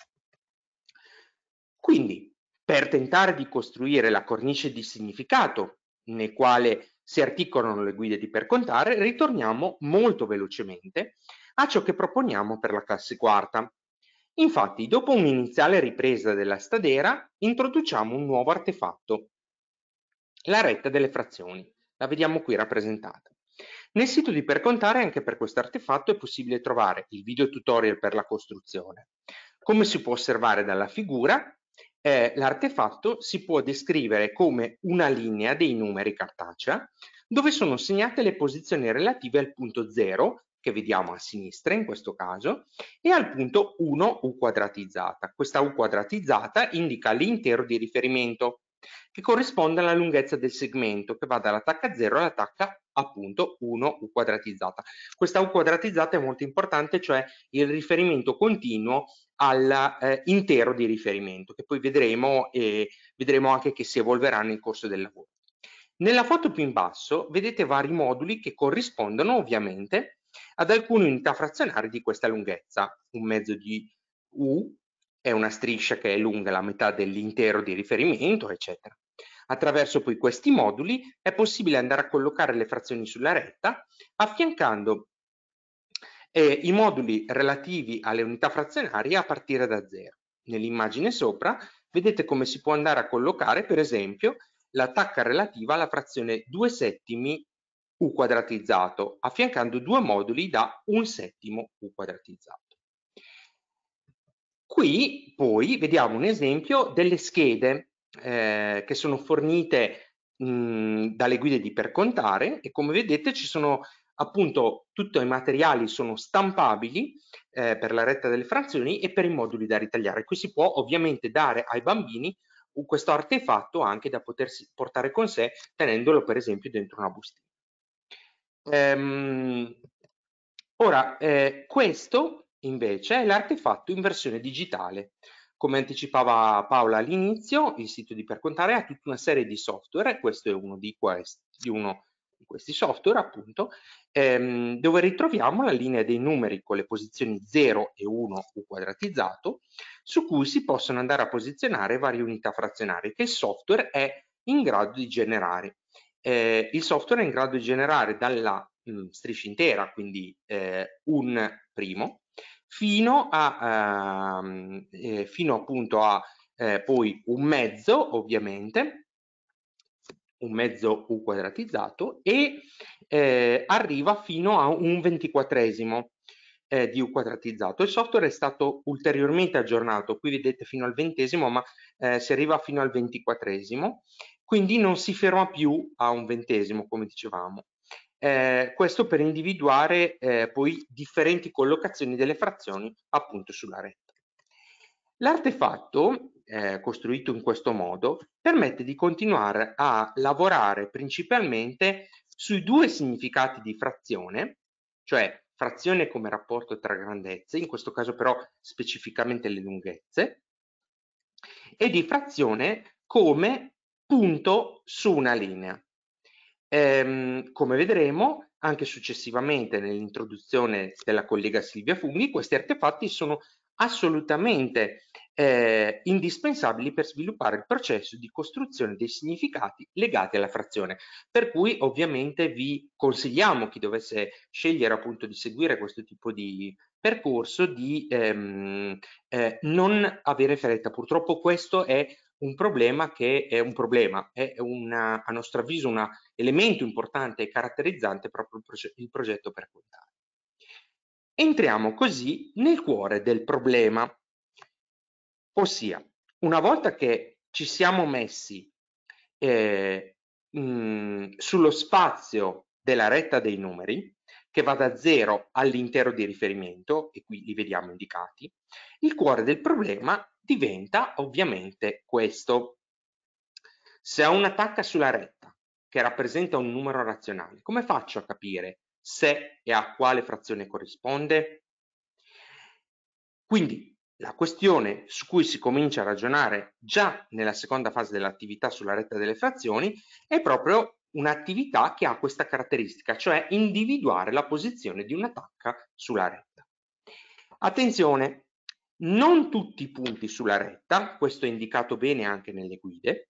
Quindi, per tentare di costruire la cornice di significato nel quale si articolano le guide di per contare, ritorniamo molto velocemente a ciò che proponiamo per la classe quarta. Infatti, dopo un'iniziale ripresa della stadera, introduciamo un nuovo artefatto, la retta delle frazioni. La vediamo qui rappresentata. Nel sito di Per Contare anche per questo artefatto è possibile trovare il video tutorial per la costruzione. Come si può osservare dalla figura, l'artefatto si può descrivere come una linea dei numeri cartacea dove sono segnate le posizioni relative al punto 0, che vediamo a sinistra in questo caso, e al punto 1 U quadratizzata. Questa U quadratizzata indica l'intero di riferimento che corrisponde alla lunghezza del segmento che va dalla tacca 0 alla tacca appunto 1 U quadratizzata. Questa U quadratizzata è molto importante, cioè il riferimento continuo all'intero di riferimento, che poi vedremo e vedremo anche che si evolverà nel corso del lavoro. Nella foto più in basso vedete vari moduli che corrispondono ovviamente ad alcune unità frazionarie di questa lunghezza. Un mezzo di U è una striscia che è lunga la metà dell'intero di riferimento, eccetera. Attraverso poi questi moduli è possibile andare a collocare le frazioni sulla retta, affiancando i moduli relativi alle unità frazionarie a partire da 0. Nell'immagine sopra vedete come si può andare a collocare, per esempio, la tacca relativa alla frazione 2/7 U quadratizzato, affiancando due moduli da 1/7 U quadratizzato. Qui poi vediamo un esempio delle schede che sono fornite dalle guide di Per Contare, e come vedete ci sono appunto tutti i materiali sono stampabili per la retta delle frazioni e per i moduli da ritagliare. Qui si può ovviamente dare ai bambini questo artefatto anche da potersi portare con sé, tenendolo per esempio dentro una bustina. Ora, questo invece è l'artefatto in versione digitale. Come anticipava Paola all'inizio, il sito di Per Contare ha tutta una serie di software, e questo è uno di questi software, appunto, dove ritroviamo la linea dei numeri con le posizioni 0 e 1 U quadratizzato, su cui si possono andare a posizionare varie unità frazionarie che il software è in grado di generare. Il software è in grado di generare dalla striscia intera, quindi un primo, fino appunto a poi un mezzo, ovviamente, un mezzo U quadratizzato, e arriva fino a un 24esimo di U quadratizzato. Il software è stato ulteriormente aggiornato, qui vedete fino al 20esimo, ma si arriva fino al 24esimo, quindi non si ferma più a un 20esimo, come dicevamo. Questo per individuare poi differenti collocazioni delle frazioni appunto sulla retta. L'artefatto, costruito in questo modo, permette di continuare a lavorare principalmente sui due significati di frazione, cioè frazione come rapporto tra grandezze, in questo caso però specificamente le lunghezze, e di frazione come punto su una linea. Come vedremo anche successivamente nell'introduzione della collega Silvia Fugni, questi artefatti sono assolutamente indispensabili per sviluppare il processo di costruzione dei significati legati alla frazione, per cui ovviamente vi consigliamo, chi dovesse scegliere appunto di seguire questo tipo di percorso, di non avere fretta. Purtroppo questo è un problema a nostro avviso un elemento importante e caratterizzante proprio il progetto Per Contare. Entriamo così nel cuore del problema, ossia una volta che ci siamo messi sullo spazio della retta dei numeri, che va da 0 all'intero di riferimento, e qui li vediamo indicati, il cuore del problema diventa ovviamente questo. Se ho una tacca sulla retta che rappresenta un numero razionale, come faccio a capire se e a quale frazione corrisponde? Quindi la questione su cui si comincia a ragionare già nella seconda fase dell'attività sulla retta delle frazioni è proprio un'attività che ha questa caratteristica, cioè individuare la posizione di una tacca sulla retta. Attenzione, non tutti i punti sulla retta, questo è indicato bene anche nelle guide,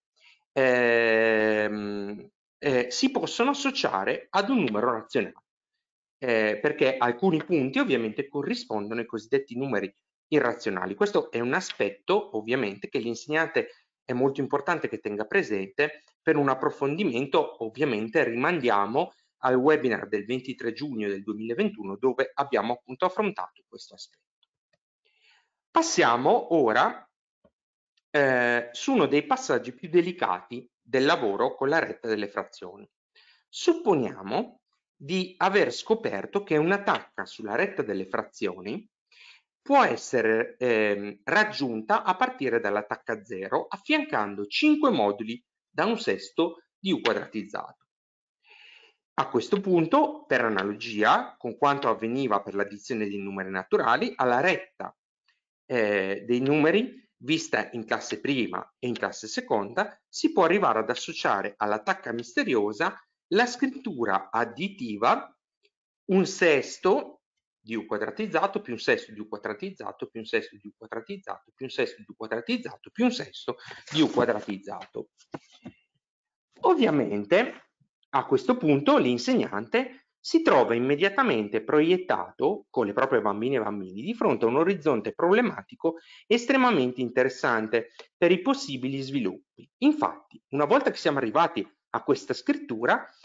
si possono associare ad un numero razionale, perché alcuni punti ovviamente corrispondono ai cosiddetti numeri irrazionali. Questo è un aspetto ovviamente che l'insegnante è molto importante che tenga presente. Per un approfondimento ovviamente rimandiamo al webinar del 23 giugno del 2021 dove abbiamo appunto affrontato questo aspetto. Passiamo ora su uno dei passaggi più delicati del lavoro con la retta delle frazioni. Supponiamo di aver scoperto che una tacca sulla retta delle frazioni può essere raggiunta a partire dalla tacca 0 affiancando 5 moduli da un sesto di U quadratizzato. A questo punto, per analogia con quanto avveniva per l'addizione dei numeri naturali, alla retta dei numeri vista in classe prima e in classe seconda, si può arrivare ad associare alla tacca misteriosa la scrittura additiva un sesto di U quadratizzato più un sesto di U quadratizzato più un sesto di U quadratizzato più un sesto di U quadratizzato più un sesto di U quadratizzato. Ovviamente a questo punto l'insegnante si trova immediatamente proiettato con le proprie bambine e bambini di fronte a un orizzonte problematico estremamente interessante per i possibili sviluppi. Infatti, una volta che siamo arrivati a questa scrittura,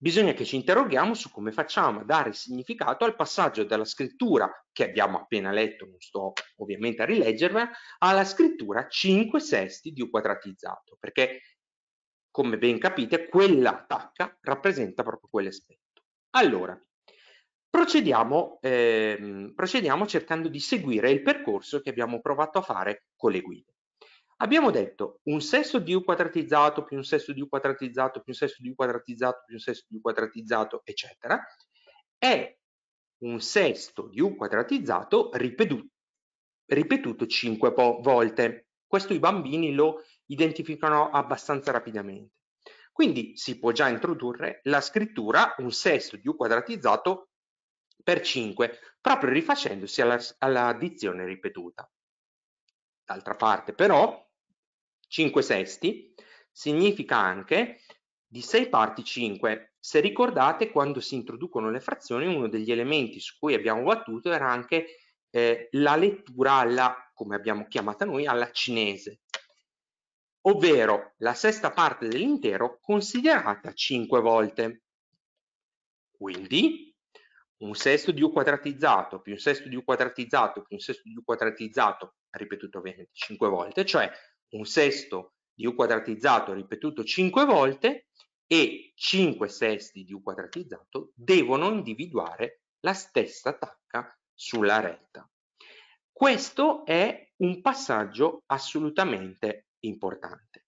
bisogna che ci interroghiamo su come facciamo a dare significato al passaggio dalla scrittura che abbiamo appena letto, non sto ovviamente a rileggerla, alla scrittura 5/6 di U quadratizzato, perché come ben capite quella tacca rappresenta proprio quell'aspetto. Allora, procediamo cercando di seguire il percorso che abbiamo provato a fare con le guide. Abbiamo detto 1/6 di U quadratizzato più 1/6 di U quadratizzato più 1/6 di U quadratizzato più 1/6 di U quadratizzato, eccetera, è 1/6 di U quadratizzato ripetuto 5 volte. Questo i bambini lo identificano abbastanza rapidamente. Quindi si può già introdurre la scrittura 1/6 di U quadratizzato per 5, proprio rifacendosi alla addizione ripetuta. D'altra parte però 5/6 significa anche di 6 parti 5. Se ricordate, quando si introducono le frazioni, uno degli elementi su cui abbiamo battuto era anche la lettura alla, come abbiamo chiamata noi, alla cinese, ovvero la sesta parte dell'intero considerata 5 volte. Quindi 1/6 di U quadratizzato più 1/6 di U quadratizzato più 1/6 di U quadratizzato, ripetuto ovviamente 5 volte, cioè 1/6 di U quadratizzato ripetuto 5 volte, e 5/6 di U quadratizzato devono individuare la stessa tacca sulla retta. Questo è un passaggio assolutamente importante.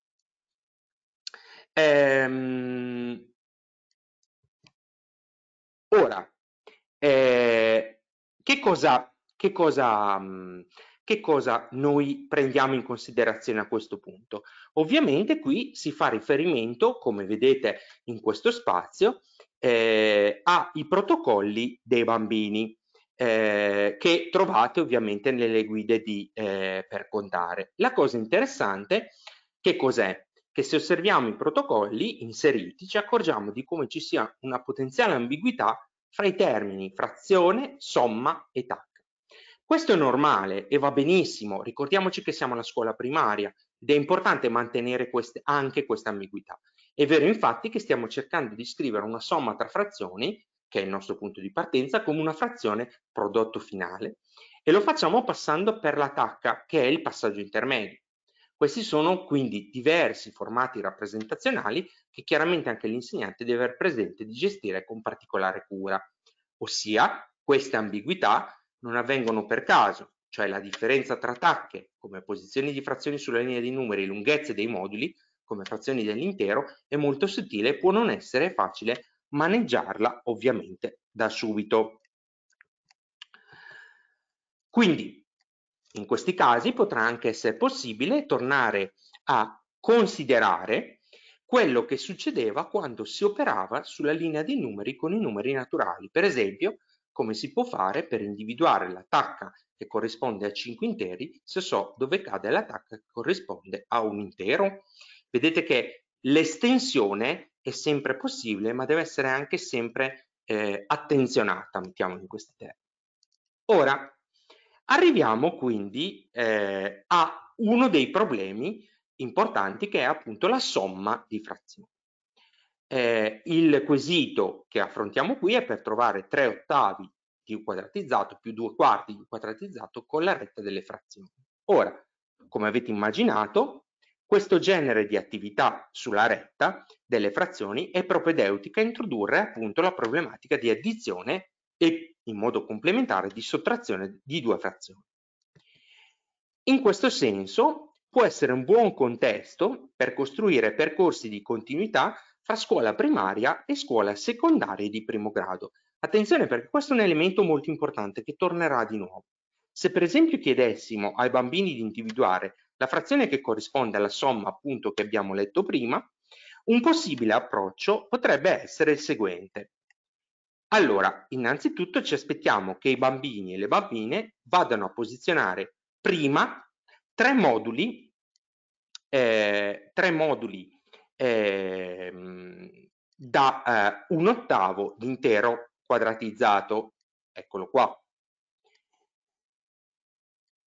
Ora, che cosa noi prendiamo in considerazione a questo punto? Ovviamente qui si fa riferimento, come vedete in questo spazio, ai protocolli dei bambini, che trovate ovviamente nelle guide per contare. La cosa interessante, che cos'è? Che se osserviamo i protocolli inseriti ci accorgiamo di come ci sia una potenziale ambiguità fra i termini frazione, somma e tacca. Questo è normale e va benissimo, ricordiamoci che siamo alla scuola primaria ed è importante mantenere anche questa ambiguità. È vero infatti che stiamo cercando di scrivere una somma tra frazioni, che è il nostro punto di partenza, come una frazione prodotto finale, e lo facciamo passando per la tacca, che è il passaggio intermedio. Questi sono quindi diversi formati rappresentazionali che chiaramente anche l'insegnante deve aver presente e di gestire con particolare cura, ossia queste ambiguità non avvengono per caso, cioè la differenza tra tacche come posizioni di frazioni sulla linea dei numeri e lunghezze dei moduli come frazioni dell'intero è molto sottile e può non essere facile maneggiarla ovviamente da subito. Quindi in questi casi potrà anche essere possibile tornare a considerare quello che succedeva quando si operava sulla linea dei numeri con i numeri naturali. Per esempio, come si può fare per individuare la tacca che corrisponde a 5 interi se so dove cade la tacca che corrisponde a un intero. Vedete che l'estensione è sempre possibile, ma deve essere anche sempre attenzionata, mettiamo in questi termini. Ora, arriviamo quindi a uno dei problemi importanti, che è appunto la somma di frazioni. Il quesito che affrontiamo qui è per trovare 3/8 di U quadratizzato più 2/4 di U quadratizzato con la retta delle frazioni. Ora, come avete immaginato, questo genere di attività sulla retta delle frazioni è propedeutica a introdurre appunto la problematica di addizione e in modo complementare di sottrazione di due frazioni. In questo senso può essere un buon contesto per costruire percorsi di continuità fra scuola primaria e scuola secondaria di primo grado. Attenzione, perché questo è un elemento molto importante che tornerà di nuovo. Se per esempio chiedessimo ai bambini di individuare la frazione che corrisponde alla somma appunto che abbiamo letto prima, un possibile approccio potrebbe essere il seguente. Allora, innanzitutto ci aspettiamo che i bambini e le bambine vadano a posizionare prima tre moduli da 1/8 di intero quadratizzato. Eccolo qua.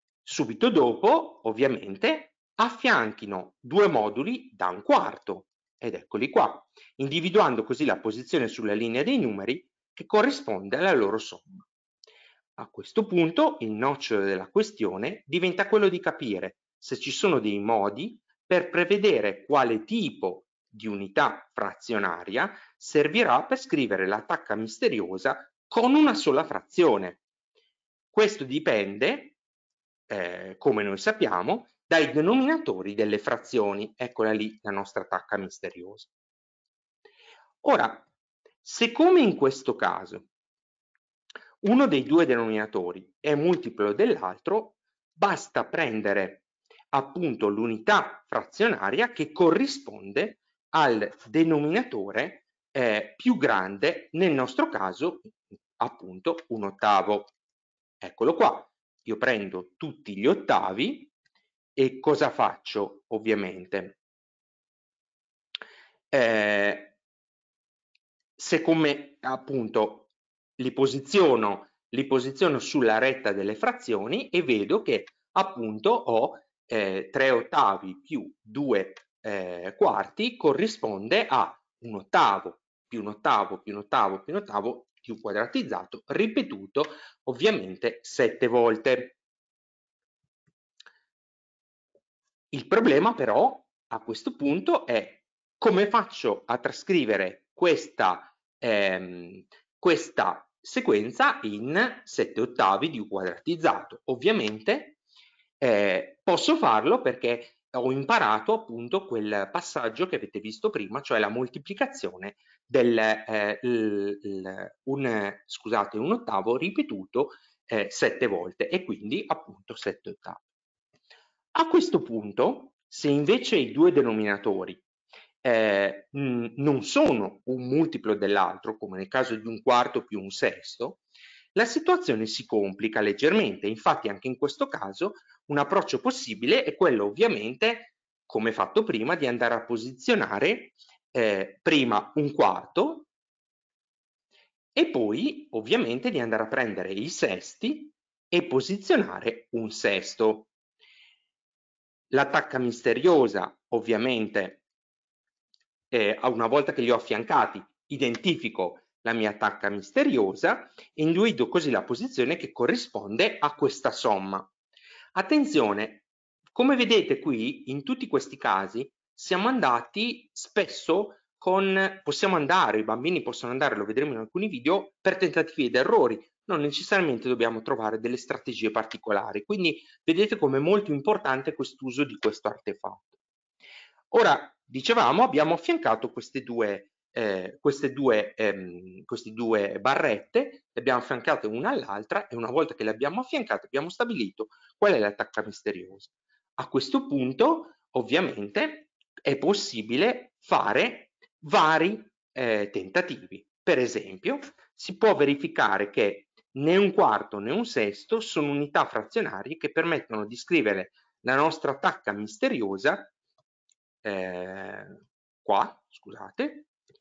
Subito dopo, ovviamente, affianchino due moduli da 1/4 ed eccoli qua, individuando così la posizione sulla linea dei numeri che corrisponde alla loro somma. A questo punto il nocciolo della questione diventa quello di capire se ci sono dei modi per prevedere quale tipo di unità frazionaria servirà per scrivere la tacca misteriosa con una sola frazione. Questo dipende, come noi sappiamo, dai denominatori delle frazioni. Eccola lì la nostra tacca misteriosa. Ora, se come in questo caso uno dei due denominatori è multiplo dell'altro, basta prendere appunto l'unità frazionaria che corrisponde al denominatore più grande, nel nostro caso appunto 1/8. Eccolo qua, io prendo tutti gli ottavi e cosa faccio ovviamente? Se come appunto li posiziono sulla retta delle frazioni e vedo che appunto ho 3/8 più 2/4 corrisponde a 1/8 più 1/8 più 1/8 più 1/8 più quadratizzato, ripetuto ovviamente 7 volte. Il problema però a questo punto è come faccio a trascrivere questa sequenza in 7/8 di U quadratizzato. Ovviamente posso farlo perché ho imparato appunto quel passaggio che avete visto prima, cioè la moltiplicazione del 1/8 ripetuto 7 volte e quindi appunto 7/8. A questo punto, se invece i due denominatori non sono un multiplo dell'altro, come nel caso di 1/4 più 1/6, la situazione si complica leggermente. Infatti anche in questo caso un approccio possibile è quello ovviamente, come fatto prima, di andare a posizionare prima 1/4 e poi ovviamente di andare a prendere i sesti e posizionare 1/6. La tacca misteriosa ovviamente una volta che li ho affiancati identifico la mia tacca misteriosa e individuo così la posizione che corrisponde a questa somma. Attenzione, come vedete qui in tutti questi casi siamo andati spesso i bambini possono andare, lo vedremo in alcuni video, per tentativi ed errori. Non necessariamente dobbiamo trovare delle strategie particolari, quindi vedete come è molto importante quest'uso di questo artefatto. Ora, dicevamo, abbiamo affiancato queste due barrette, le abbiamo affiancate una all'altra e una volta che le abbiamo affiancate abbiamo stabilito qual è la tacca misteriosa. A questo punto, ovviamente, è possibile fare vari tentativi. Per esempio, si può verificare che né 1/4 né 1/6 sono unità frazionarie che permettono di scrivere la nostra tacca misteriosa qua, scusate,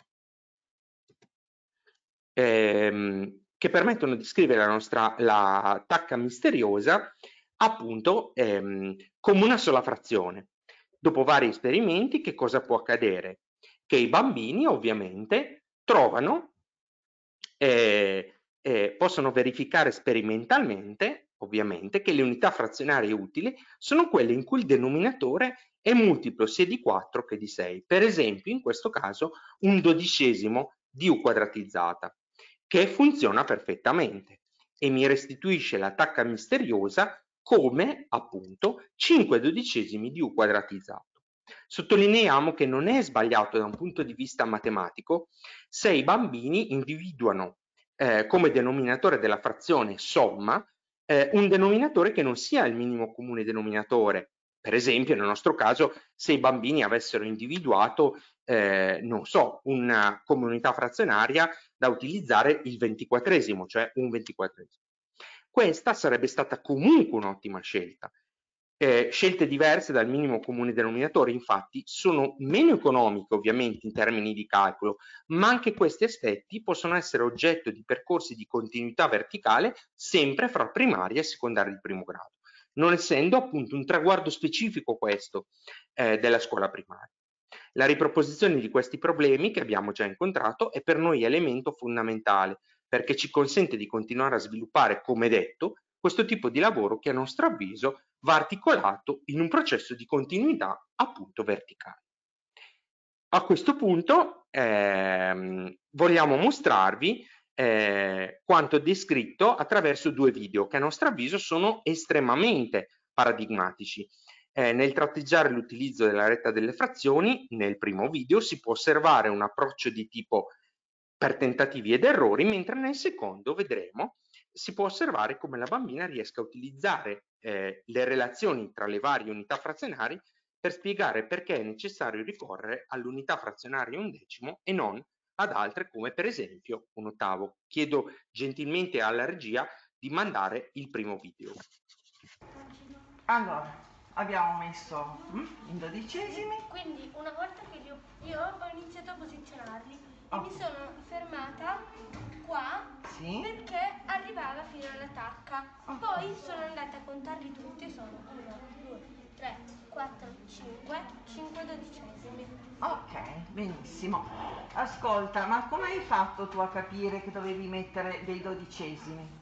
che permettono di scrivere la tacca misteriosa appunto come una sola frazione. Dopo vari esperimenti che cosa può accadere? Che i bambini ovviamente trovano possono verificare sperimentalmente ovviamente che le unità frazionarie utili sono quelle in cui il denominatore è multiplo sia di 4 che di 6. Per esempio in questo caso un 12esimo di U quadratizzata, che funziona perfettamente e mi restituisce la tacca misteriosa come appunto 5/12 di U quadratizzato. Sottolineiamo che non è sbagliato da un punto di vista matematico se i bambini individuano come denominatore della frazione somma un denominatore che non sia il minimo comune denominatore. Per esempio, nel nostro caso, se i bambini avessero individuato, non so, come unità frazionaria da utilizzare il 24esimo, cioè un 24esimo. Questa sarebbe stata comunque un'ottima scelta. Scelte diverse dal minimo comune denominatore, infatti, sono meno economiche ovviamente in termini di calcolo, ma anche questi aspetti possono essere oggetto di percorsi di continuità verticale sempre fra primaria e secondaria di primo grado, non essendo appunto un traguardo specifico questo della scuola primaria. La riproposizione di questi problemi che abbiamo già incontrato è per noi elemento fondamentale perché ci consente di continuare a sviluppare, come detto, questo tipo di lavoro che a nostro avviso va articolato in un processo di continuità appunto verticale. A questo punto vogliamo mostrarvi quanto descritto attraverso due video che a nostro avviso sono estremamente paradigmatici. Nel tratteggiare l'utilizzo della retta delle frazioni, nel primo video si può osservare un approccio di tipo per tentativi ed errori, mentre nel secondo vedremo si può osservare come la bambina riesca a utilizzare le relazioni tra le varie unità frazionarie per spiegare perché è necessario ricorrere all'unità frazionaria undecimo e non ad altre come per esempio un ottavo. Chiedo gentilmente alla regia di mandare il primo video. Allora, abbiamo messo in dodicesimi. Quindi una volta che io ho iniziato a posizionarli e mi sono fermata qua perché arrivava fino alla tacca. Poi sono andata a contarli tutti, sono 1, 2, 3, 4, 5 dodicesimi. Ok, benissimo. Ascolta, ma come hai fatto tu a capire che dovevi mettere dei dodicesimi?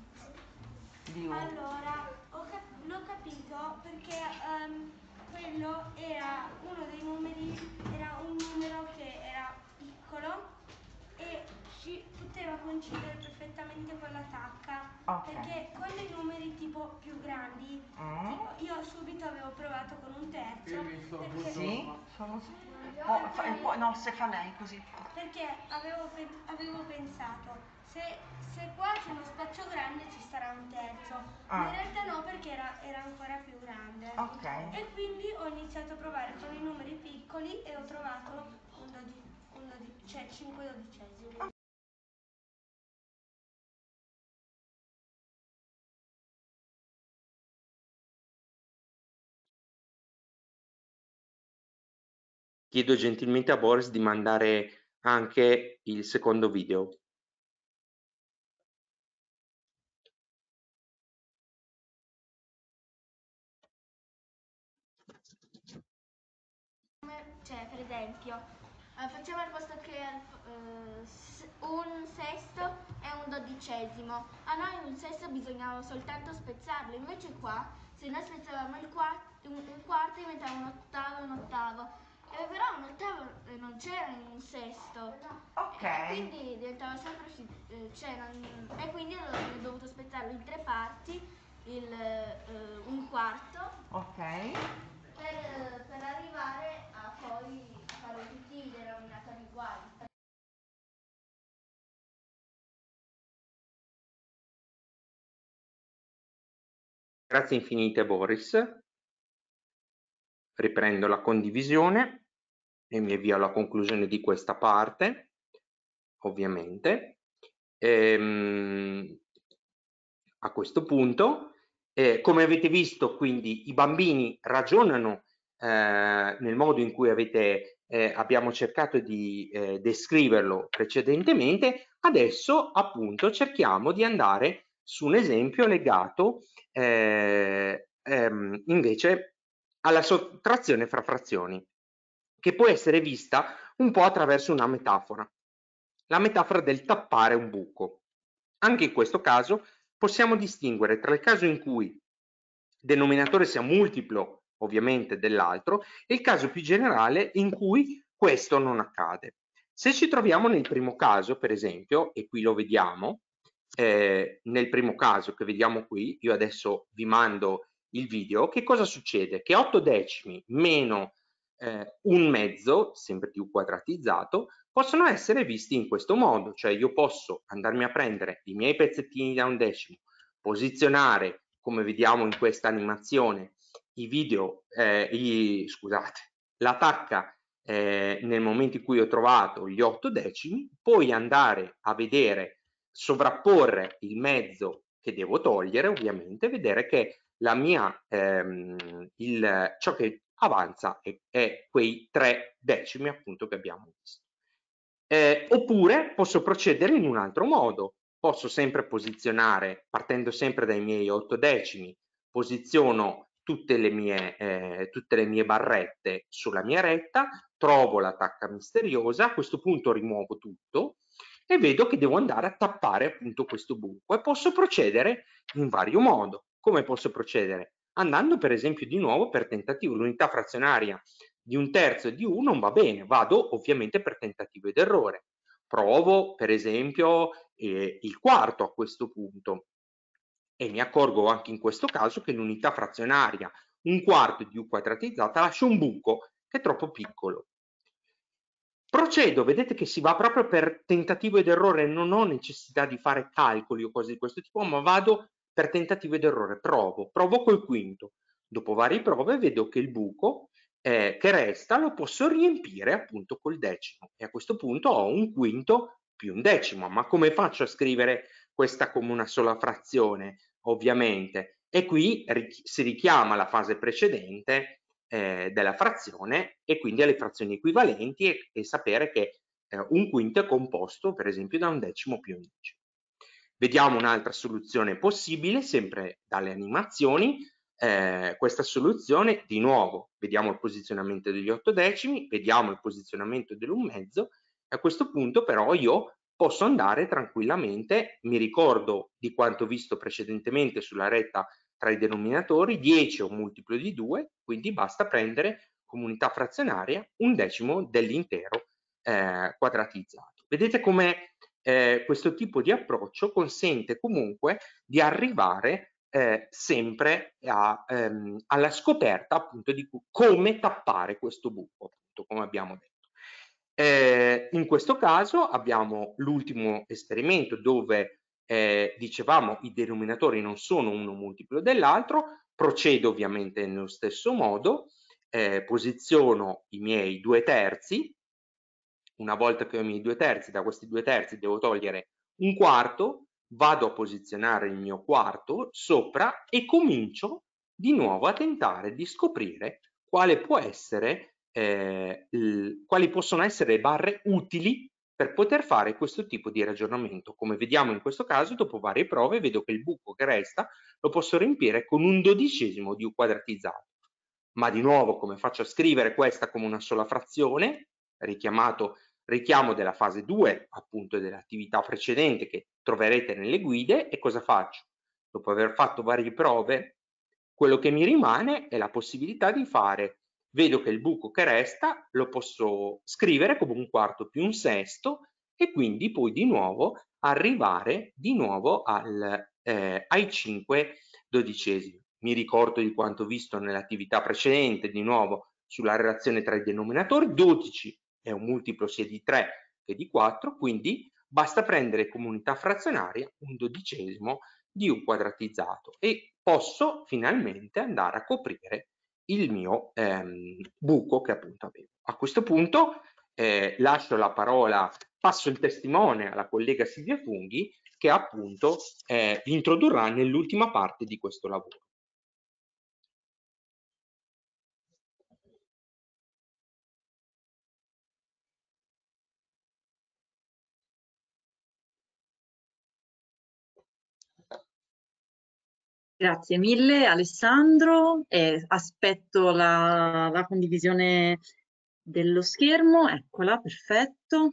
Allora, l'ho capito perché quello era uno dei numeri, era un numero che era piccolo e ci poteva coincidere perfettamente con la tacca, perché con dei numeri tipo più grandi, tipo, io subito avevo provato con un terzo, perché, sì? No, se fa lei così. Perché avevo pensato, se qua c'è uno spazio grande ci sarà un terzo, ma in realtà no, perché era ancora più grande. E quindi ho iniziato a provare con i numeri piccoli e ho trovato 5 dodicesimi. Chiedo gentilmente a Boris di mandare anche il secondo video. Cioè, per esempio, facciamo al posto che un sesto è un dodicesimo. A noi un sesto bisognava soltanto spezzarlo, invece qua, se noi spezzavamo un quarto diventava un ottavo e un ottavo. Però un ottavo non c'era in un sesto. Quindi diventava sempre e quindi ho dovuto spezzarlo in 3 parti, un quarto. Per arrivare a poi fare tutti i denominatori uguali. Grazie infinite Boris. Riprendo la condivisione e mi avvio alla conclusione di questa parte, ovviamente. A questo punto, come avete visto, quindi i bambini ragionano nel modo in cui abbiamo cercato di descriverlo precedentemente. Adesso appunto cerchiamo di andare su un esempio legato invece alla sottrazione fra frazioni, che può essere vista un po' attraverso una metafora, la metafora del tappare un buco. Anche in questo caso possiamo distinguere tra il caso in cui il denominatore sia multiplo ovviamente dell'altro e il caso più generale in cui questo non accade. Se ci troviamo nel primo caso, per esempio, e qui lo vediamo, nel primo caso che vediamo qui, io adesso vi mando il video, che cosa succede? Che 8 decimi meno un mezzo, sempre più quadratizzato, possono essere visti in questo modo, cioè io posso andarmi a prendere i miei pezzettini da un decimo, posizionare, come vediamo in questa animazione, la tacca nel momento in cui ho trovato gli 8 decimi, poi andare a vedere, sovrapporre il mezzo che devo togliere, ovviamente, vedere che la mia, ciò che avanza è quei 3 decimi appunto che abbiamo visto. Oppure posso procedere in un altro modo, posso sempre posizionare, partendo sempre dai miei 8 decimi, posiziono tutte le mie barrette sulla mia retta, trovo la tacca misteriosa, a questo punto rimuovo tutto e vedo che devo andare a tappare appunto questo buco e posso procedere in vario modo. Come posso procedere? Andando per esempio di nuovo per tentativo. L'unità frazionaria di 1/3 e di 1 non va bene, vado ovviamente per tentativo ed errore. Provo per esempio il quarto a questo punto e mi accorgo anche in questo caso che l'unità frazionaria 1/4 di u quadratizzata lascia un buco che è troppo piccolo. Procedo, vedete che si va proprio per tentativo ed errore, non ho necessità di fare calcoli o cose di questo tipo, ma vado per tentativo ed errore, provo col quinto. Dopo varie prove vedo che il buco che resta lo posso riempire appunto col decimo e a questo punto ho un quinto più un decimo. Ma come faccio a scrivere questa come una sola frazione? Ovviamente, e qui si richiama la fase precedente della frazione e quindi alle frazioni equivalenti e sapere che un quinto è composto per esempio da un decimo più un decimo. Vediamo un'altra soluzione possibile, sempre dalle animazioni. Questa soluzione, di nuovo, vediamo il posizionamento degli 8 decimi, vediamo il posizionamento dell'1 mezzo, e a questo punto però io posso andare tranquillamente, mi ricordo di quanto visto precedentemente sulla retta tra i denominatori, 10 è un multiplo di 2, quindi basta prendere come unità frazionaria un decimo dell'intero quadratizzato. Vedete come questo tipo di approccio consente comunque di arrivare sempre alla scoperta appunto di come tappare questo buco, appunto, come abbiamo detto. In questo caso abbiamo l'ultimo esperimento dove dicevamo i denominatori non sono uno multiplo dell'altro, procedo ovviamente nello stesso modo, posiziono i miei 2/3, una volta che ho i miei 2/3, da questi 2/3 devo togliere un quarto, vado a posizionare il mio quarto sopra e comincio di nuovo a tentare di scoprire quale può essere, quali possono essere le barre utili per poter fare questo tipo di ragionamento. Come vediamo in questo caso, dopo varie prove, vedo che il buco che resta lo posso riempire con un dodicesimo di u quadratizzato. Ma di nuovo, come faccio a scrivere questa come una sola frazione, richiamo della fase 2, appunto dell'attività precedente che troverete nelle guide, e cosa faccio? Dopo aver fatto varie prove, quello che mi rimane è la possibilità di fare, vedo che il buco che resta lo posso scrivere come un quarto più un sesto e quindi poi di nuovo arrivare di nuovo ai 5 dodicesimi. Mi ricordo di quanto visto nell'attività precedente, di nuovo sulla relazione tra i denominatori, 12 è un multiplo sia di 3 che di 4, quindi basta prendere come unità frazionaria un dodicesimo di u quadratizzato e posso finalmente andare a coprire il mio buco che appunto avevo. A questo punto lascio la parola, passo il testimone alla collega Silvia Funghi che appunto vi introdurrà nell'ultima parte di questo lavoro. Grazie mille Alessandro, aspetto la condivisione dello schermo, eccola, perfetto.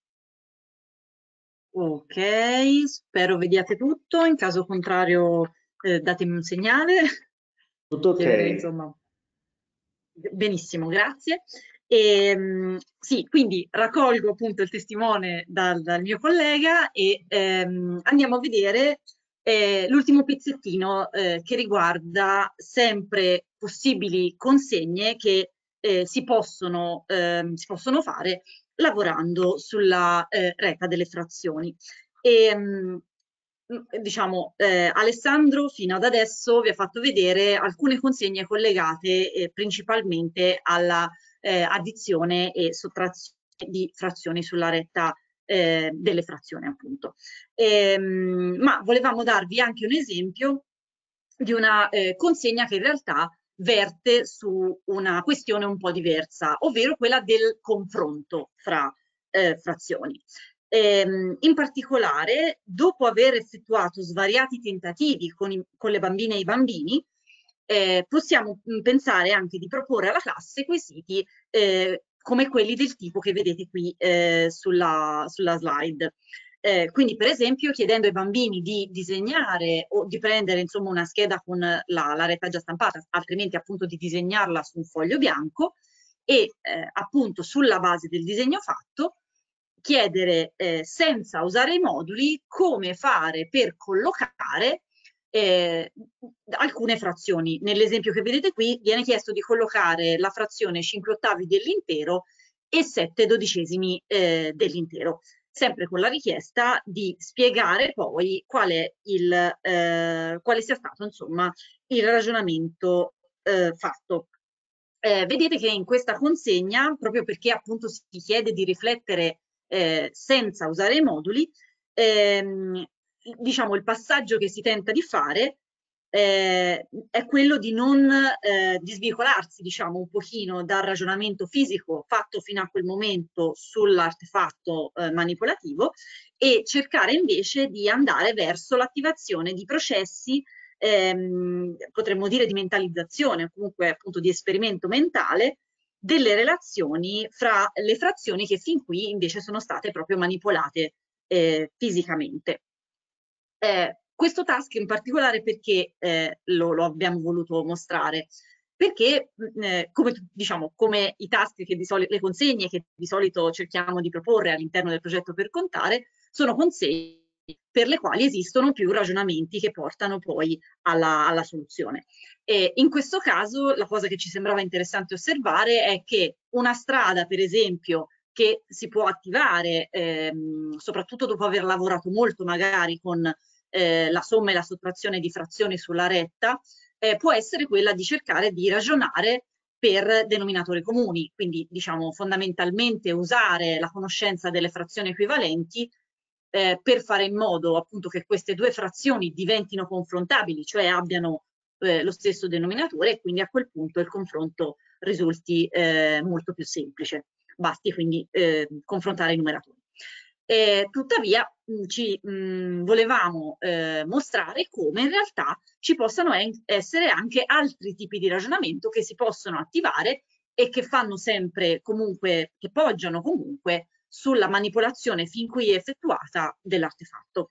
Ok, spero vediate tutto, in caso contrario datemi un segnale. Tutto ok. Insomma, benissimo, grazie. Sì, quindi raccolgo appunto il testimone dal mio collega e andiamo a vedere l'ultimo pezzettino che riguarda sempre possibili consegne che si possono fare lavorando sulla retta delle frazioni. Diciamo, Alessandro fino ad adesso vi ha fatto vedere alcune consegne collegate principalmente alla addizione e sottrazione di frazioni sulla retta delle frazioni, appunto. Ma volevamo darvi anche un esempio di una consegna che in realtà verte su una questione un po' diversa, ovvero quella del confronto fra frazioni. In particolare, dopo aver effettuato svariati tentativi con le bambine e i bambini, possiamo pensare anche di proporre alla classe quesiti come quelli del tipo che vedete qui sulla slide. Quindi per esempio chiedendo ai bambini di disegnare o di prendere insomma una scheda con la retta già stampata, altrimenti appunto di disegnarla su un foglio bianco e appunto sulla base del disegno fatto chiedere senza usare i moduli come fare per collocare alcune frazioni. Nell'esempio che vedete qui viene chiesto di collocare la frazione 5/8 dell'intero e 7/12 dell'intero, sempre con la richiesta di spiegare poi quale sia stato insomma il ragionamento fatto. Vedete che in questa consegna, proprio perché appunto si chiede di riflettere senza usare i moduli, diciamo il passaggio che si tenta di fare è quello di non disvincolarsi, diciamo, un pochino dal ragionamento fisico fatto fino a quel momento sull'artefatto manipolativo e cercare invece di andare verso l'attivazione di processi potremmo dire di mentalizzazione o comunque appunto di esperimento mentale delle relazioni fra le frazioni che fin qui invece sono state proprio manipolate fisicamente. Questo task in particolare perché lo abbiamo voluto mostrare? Perché come i task che di solito, le consegne che di solito cerchiamo di proporre all'interno del progetto per contare, sono consegne per le quali esistono più ragionamenti che portano poi alla soluzione. E in questo caso la cosa che ci sembrava interessante osservare è che una strada, per esempio, che si può attivare, soprattutto dopo aver lavorato molto magari con la somma e la sottrazione di frazioni sulla retta, può essere quella di cercare di ragionare per denominatori comuni, quindi diciamo fondamentalmente usare la conoscenza delle frazioni equivalenti per fare in modo appunto che queste due frazioni diventino confrontabili, cioè abbiano lo stesso denominatore e quindi a quel punto il confronto risulti molto più semplice. Basti quindi confrontare i numeratori. Tuttavia volevamo mostrare come in realtà ci possano essere anche altri tipi di ragionamento che si possono attivare e che fanno sempre comunque, che poggiano comunque sulla manipolazione fin qui effettuata dell'artefatto.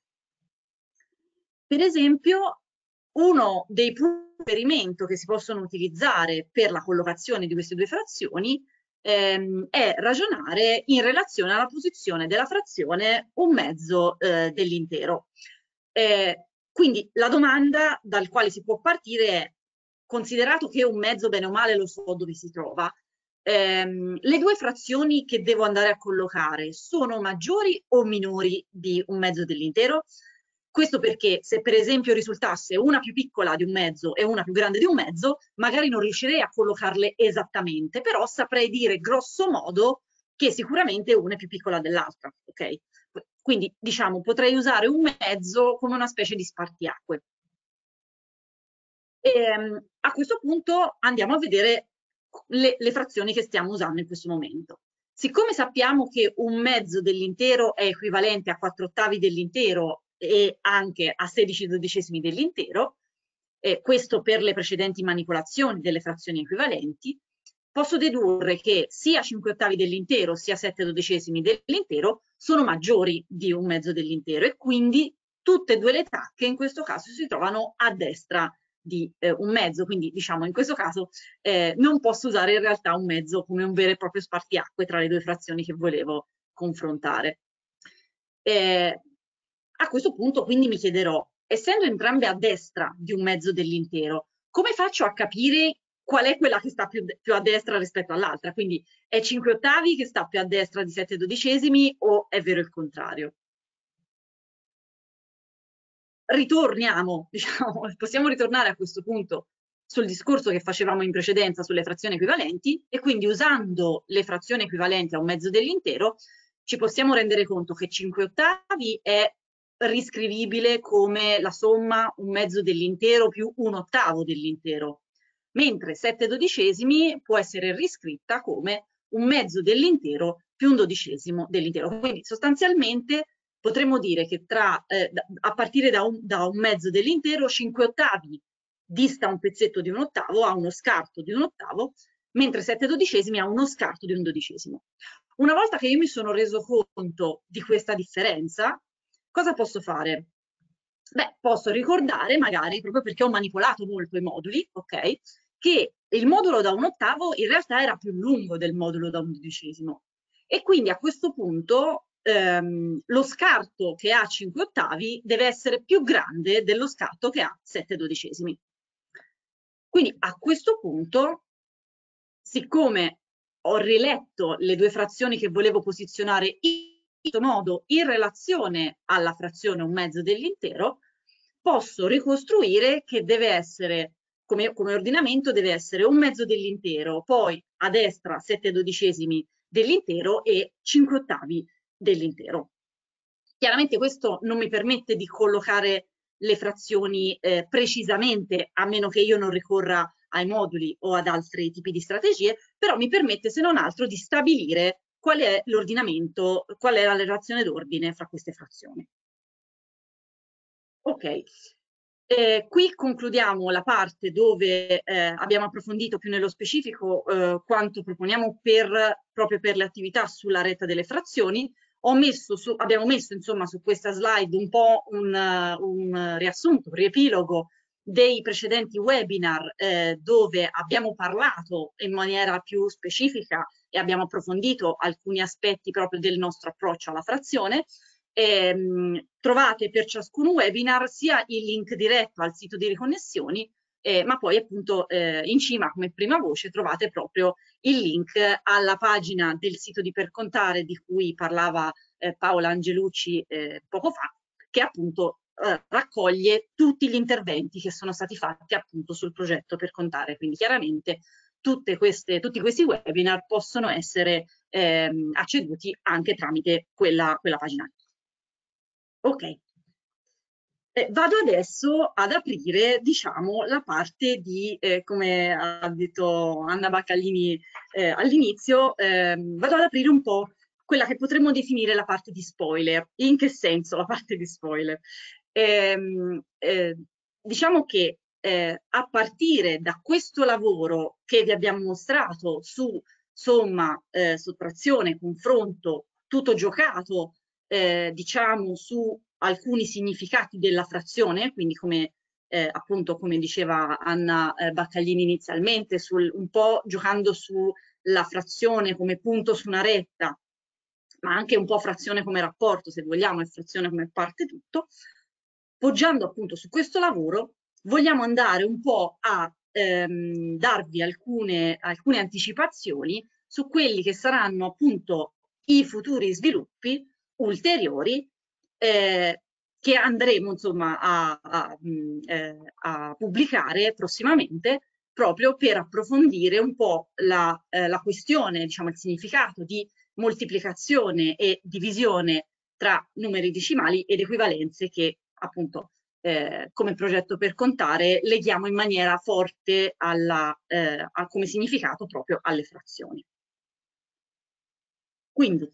Per esempio, uno dei punti di riferimento che si possono utilizzare per la collocazione di queste due frazioni è ragionare in relazione alla posizione della frazione 1/2 dell'intero. Quindi la domanda dal quale si può partire è, considerato che 1/2 bene o male lo so dove si trova, le due frazioni che devo andare a collocare sono maggiori o minori di 1/2 dell'intero? Questo perché se per esempio risultasse una più piccola di 1/2 e una più grande di 1/2, magari non riuscirei a collocarle esattamente, però saprei dire grosso modo che sicuramente una è più piccola dell'altra, ok? Quindi diciamo potrei usare 1/2 come una specie di spartiacque. A questo punto andiamo a vedere le frazioni che stiamo usando in questo momento. Siccome sappiamo che 1/2 dell'intero è equivalente a 4/8 dell'intero e anche a 16/12 dell'intero, questo per le precedenti manipolazioni delle frazioni equivalenti, posso dedurre che sia 5/8 dell'intero sia 7/12 dell'intero sono maggiori di 1/2 dell'intero e quindi tutte e due le tacche in questo caso si trovano a destra di 1/2, quindi diciamo in questo caso non posso usare in realtà 1/2 come un vero e proprio spartiacque tra le due frazioni che volevo confrontare. A questo punto quindi mi chiederò, essendo entrambe a destra di 1/2 dell'intero, come faccio a capire qual è quella che sta più a destra rispetto all'altra? Quindi è 5/8 che sta più a destra di 7/12 o è vero il contrario? Ritorniamo, diciamo, possiamo ritornare a questo punto sul discorso che facevamo in precedenza sulle frazioni equivalenti e quindi usando le frazioni equivalenti a 1/2 dell'intero ci possiamo rendere conto che 5/8 è riscrivibile come la somma 1/2 dell'intero più 1/8 dell'intero, mentre 7/12 può essere riscritta come 1/2 dell'intero più 1/12 dell'intero. Quindi sostanzialmente potremmo dire che a partire da 1/2 dell'intero 5/8 dista un pezzetto di 1/8, ha uno scarto di 1/8, mentre 7/12 ha uno scarto di 1/12. Una volta che io mi sono reso conto di questa differenza, cosa posso fare? Beh, posso ricordare magari, proprio perché ho manipolato molto i moduli, ok, che il modulo da 1/8 in realtà era più lungo del modulo da 1/12. E quindi a questo punto lo scarto che ha 5/8 deve essere più grande dello scarto che ha 7/12. Quindi a questo punto, siccome ho riletto le due frazioni che volevo posizionare in questo modo in relazione alla frazione 1/2 dell'intero, posso ricostruire che deve essere, come ordinamento, deve essere 1/2 dell'intero, poi a destra 7/12 dell'intero e 5/8 dell'intero. Chiaramente questo non mi permette di collocare le frazioni precisamente, a meno che io non ricorra ai moduli o ad altri tipi di strategie, però mi permette, se non altro, di stabilire qual è l'ordinamento, qual è la relazione d'ordine fra queste frazioni. Ok, qui concludiamo la parte dove abbiamo approfondito più nello specifico quanto proponiamo proprio per le attività sulla retta delle frazioni. Abbiamo messo insomma su questa slide un po' un riassunto, un riepilogo dei precedenti webinar dove abbiamo parlato in maniera più specifica e abbiamo approfondito alcuni aspetti proprio del nostro approccio alla frazione. Trovate per ciascun webinar sia il link diretto al sito di riconnessioni, ma poi appunto in cima come prima voce trovate proprio il link alla pagina del sito di Per Contare di cui parlava Paola Angelucci poco fa, che appunto raccoglie tutti gli interventi che sono stati fatti appunto sul progetto Per Contare. Quindi chiaramente tutti questi webinar possono essere acceduti anche tramite quella pagina. Ok, vado adesso ad aprire, diciamo, la parte di, come ha detto Anna Baccalini all'inizio, vado ad aprire un po' quella che potremmo definire la parte di spoiler. In che senso la parte di spoiler? Diciamo che a partire da questo lavoro che vi abbiamo mostrato su somma, sottrazione, confronto, tutto giocato, diciamo su alcuni significati della frazione, quindi come appunto come diceva Anna Baccalini inizialmente, un po' giocando sulla frazione come punto su una retta, ma anche un po' frazione come rapporto, se vogliamo, e frazione come parte tutto. Poggiando appunto su questo lavoro, vogliamo andare un po' a darvi alcune anticipazioni su quelli che saranno appunto i futuri sviluppi ulteriori che andremo insomma a pubblicare prossimamente, proprio per approfondire un po' la questione, diciamo il significato di moltiplicazione e divisione tra numeri decimali ed equivalenze che appunto come progetto Per Contare leghiamo in maniera forte come significato proprio alle frazioni. Quindi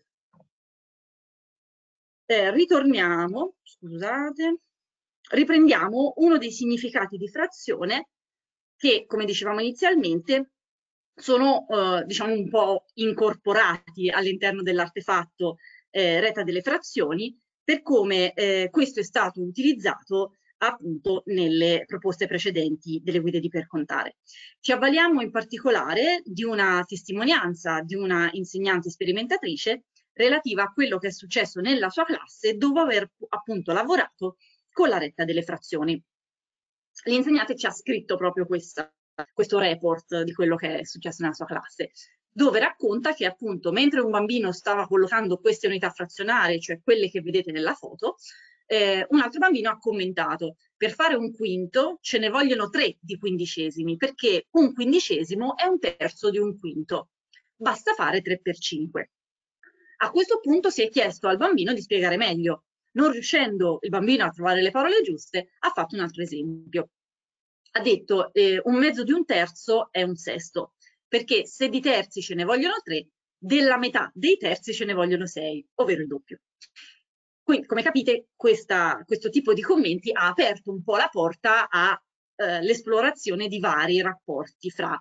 ritorniamo, scusate, riprendiamo uno dei significati di frazione che, come dicevamo inizialmente, sono diciamo un po' incorporati all'interno dell'artefatto retta delle frazioni, per come questo è stato utilizzato appunto nelle proposte precedenti delle guide di Per Contare. Ci avvaliamo in particolare di una testimonianza di una insegnante sperimentatrice relativa a quello che è successo nella sua classe dopo aver appunto lavorato con la retta delle frazioni. L'insegnante ci ha scritto proprio questo report di quello che è successo nella sua classe, dove racconta che appunto mentre un bambino stava collocando queste unità frazionarie, cioè quelle che vedete nella foto, un altro bambino ha commentato: per fare un quinto ce ne vogliono 3 di quindicesimi, perché un quindicesimo è un terzo di un quinto, basta fare 3 per 5. A questo punto si è chiesto al bambino di spiegare meglio. Non riuscendo il bambino a trovare le parole giuste, ha fatto un altro esempio. Ha detto 1/2 di un terzo è un sesto, perché se di terzi ce ne vogliono 3, della metà dei terzi ce ne vogliono 6, ovvero il doppio. Quindi, come capite, questo tipo di commenti ha aperto un po' la porta all'esplorazione di vari rapporti fra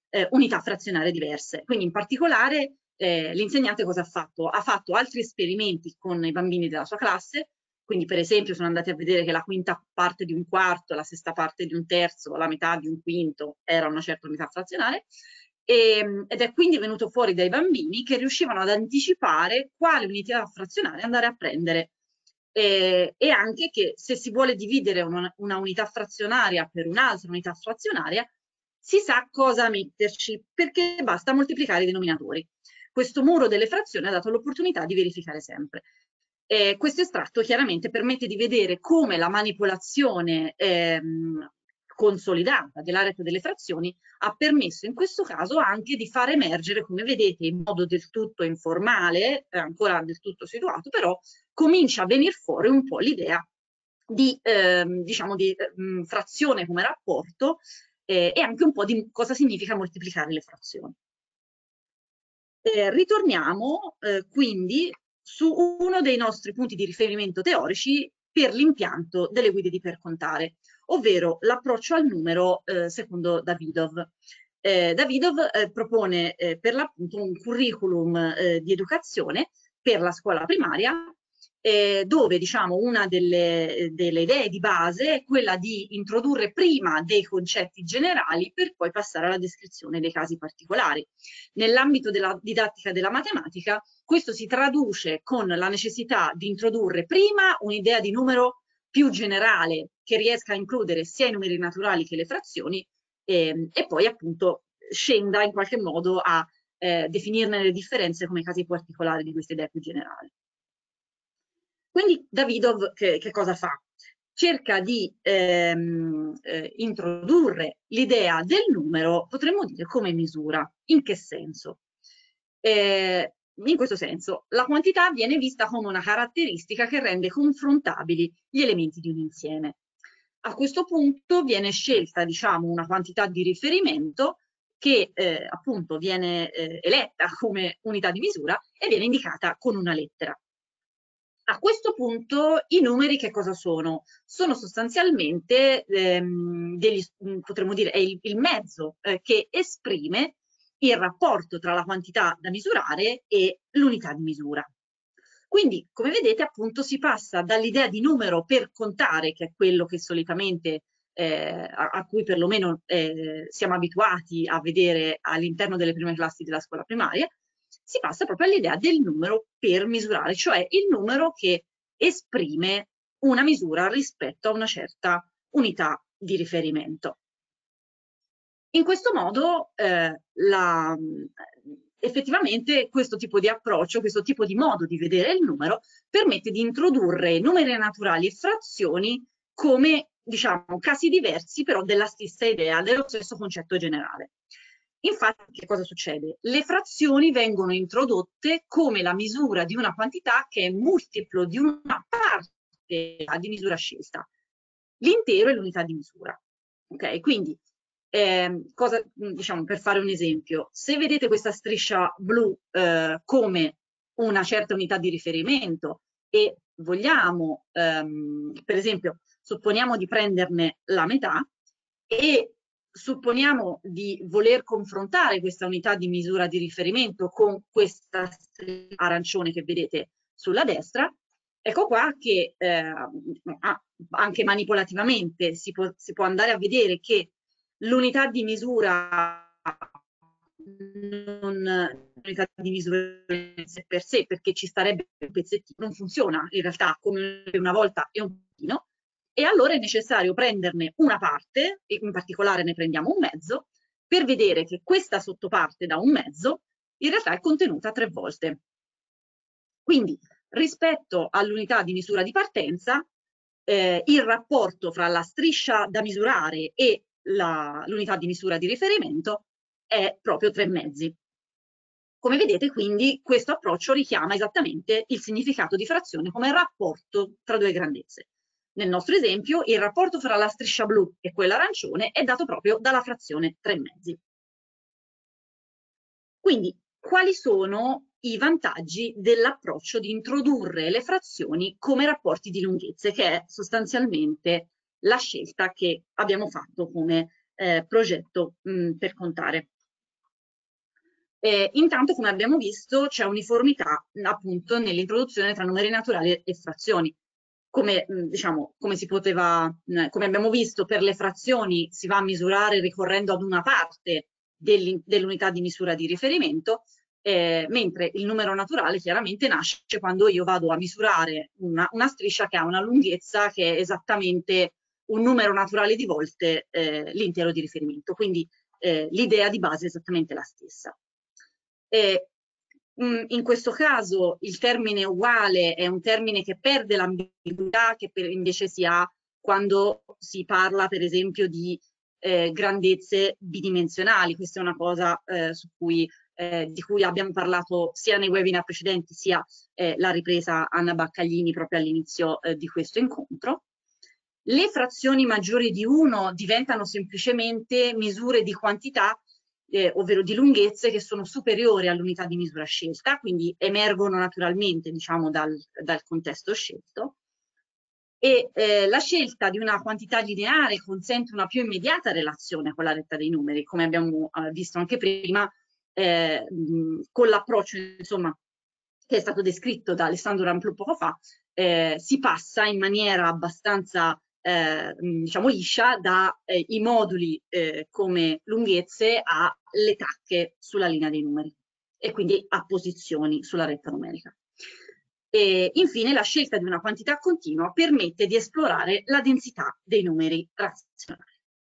unità frazionarie diverse. Quindi in particolare l'insegnante cosa ha fatto? Ha fatto altri esperimenti con i bambini della sua classe, quindi per esempio sono andati a vedere che la quinta parte di un quarto, la sesta parte di un terzo, la metà di un quinto era una certa unità frazionaria, ed è quindi venuto fuori dai bambini che riuscivano ad anticipare quale unità frazionaria andare a prendere, e anche che se si vuole dividere una unità frazionaria per un'altra unità frazionaria si sa cosa metterci, perché basta moltiplicare i denominatori. Questo muro delle frazioni ha dato l'opportunità di verificare sempre. Questo estratto chiaramente permette di vedere come la manipolazione consolidata della rete delle frazioni ha permesso in questo caso anche di far emergere, come vedete, in modo del tutto informale, ancora del tutto situato, però comincia a venire fuori un po' l'idea di, diciamo, di frazione come rapporto e anche un po' di cosa significa moltiplicare le frazioni. Ritorniamo quindi su uno dei nostri punti di riferimento teorici per l'impianto delle guide di per contare, ovvero l'approccio al numero secondo Davidov. Davidov propone per l'appunto un curriculum di educazione per la scuola primaria, dove diciamo una delle idee di base è quella di introdurre prima dei concetti generali per poi passare alla descrizione dei casi particolari. Nell'ambito della didattica della matematica questo si traduce con la necessità di introdurre prima un'idea di numero più generale che riesca a includere sia i numeri naturali che le frazioni e poi appunto scenda in qualche modo a definirne le differenze come casi particolari di queste idee più generali. Quindi Davidov che cosa fa? Cerca di introdurre l'idea del numero, potremmo dire, come misura. In che senso? In questo senso, la quantità viene vista come una caratteristica che rende confrontabili gli elementi di un insieme. A questo punto viene scelta, diciamo, una quantità di riferimento che appunto viene eletta come unità di misura e viene indicata con una lettera. A questo punto i numeri che cosa sono? Sono sostanzialmente potremmo dire, è il mezzo che esprime il rapporto tra la quantità da misurare e l'unità di misura. Quindi, come vedete, appunto si passa dall'idea di numero per contare, che è quello che solitamente a cui perlomeno siamo abituati a vedere all'interno delle prime classi della scuola primaria, si passa proprio all'idea del numero per misurare, cioè il numero che esprime una misura rispetto a una certa unità di riferimento. In questo modo effettivamente questo tipo di approccio, questo tipo di modo di vedere il numero permette di introdurre numeri naturali e frazioni come, diciamo, casi diversi però della stessa idea, dello stesso concetto generale. Infatti, che cosa succede? Le frazioni vengono introdotte come la misura di una quantità che è multiplo di una parte di misura scelta. L'intero è l'unità di misura. Ok? Quindi, diciamo, per fare un esempio, se vedete questa striscia blu come una certa unità di riferimento e vogliamo, per esempio, supponiamo di prenderne la metà e supponiamo di voler confrontare questa unità di misura di riferimento con questa arancione che vedete sulla destra, ecco qua che anche manipolativamente si può andare a vedere che l'unità di misura non unità di misura in sé per sé, perché ci starebbe un pezzettino, non funziona in realtà come una volta e un pochino, e allora è necessario prenderne una parte, e in particolare ne prendiamo un mezzo, per vedere che questa sottoparte da un mezzo in realtà è contenuta 3 volte. Quindi rispetto all'unità di misura di partenza, il rapporto fra la striscia da misurare e l'unità di misura di riferimento è proprio 3 mezzi. Come vedete, quindi, questo approccio richiama esattamente il significato di frazione come rapporto tra 2 grandezze. Nel nostro esempio, il rapporto fra la striscia blu e quella arancione è dato proprio dalla frazione 3 mezzi. Quindi, quali sono i vantaggi dell'approccio di introdurre le frazioni come rapporti di lunghezze, che è sostanzialmente la scelta che abbiamo fatto come progetto per contare? Intanto, come abbiamo visto, c'è uniformità appunto nell'introduzione tra numeri naturali e frazioni. Come, diciamo, come abbiamo visto, per le frazioni si va a misurare ricorrendo ad una parte dell'unità di misura di riferimento, mentre il numero naturale chiaramente nasce quando io vado a misurare una striscia che ha una lunghezza che è esattamente un numero naturale di volte l'intero di riferimento. Quindi l'idea di base è esattamente la stessa. In questo caso il termine uguale è un termine che perde l'ambiguità che invece si ha quando si parla per esempio di grandezze bidimensionali. Questa è una cosa di cui abbiamo parlato sia nei webinar precedenti sia la ripresa Anna Baccaglini proprio all'inizio di questo incontro. Le frazioni maggiori di 1 diventano semplicemente misure di quantità ovvero di lunghezze che sono superiori all'unità di misura scelta, quindi emergono naturalmente, diciamo, dal contesto scelto. E la scelta di una quantità lineare consente una più immediata relazione con la retta dei numeri, come abbiamo visto anche prima, con l'approccio, insomma, che è stato descritto da Alessandro Ramplu poco fa, si passa in maniera abbastanza diciamo liscia dai moduli come lunghezze alle tacche sulla linea dei numeri e quindi a posizioni sulla retta numerica. E infine la scelta di una quantità continua permette di esplorare la densità dei numeri razionali.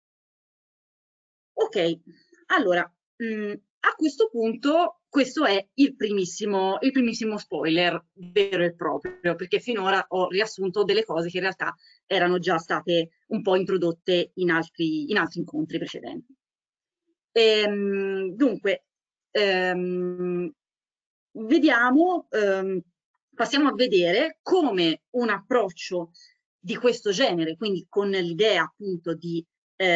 Ok, allora a questo punto questo è il primissimo spoiler vero e proprio, perché finora ho riassunto delle cose che in realtà erano già state un po' introdotte in altri incontri precedenti. Dunque, passiamo a vedere come un approccio di questo genere, quindi con l'idea appunto di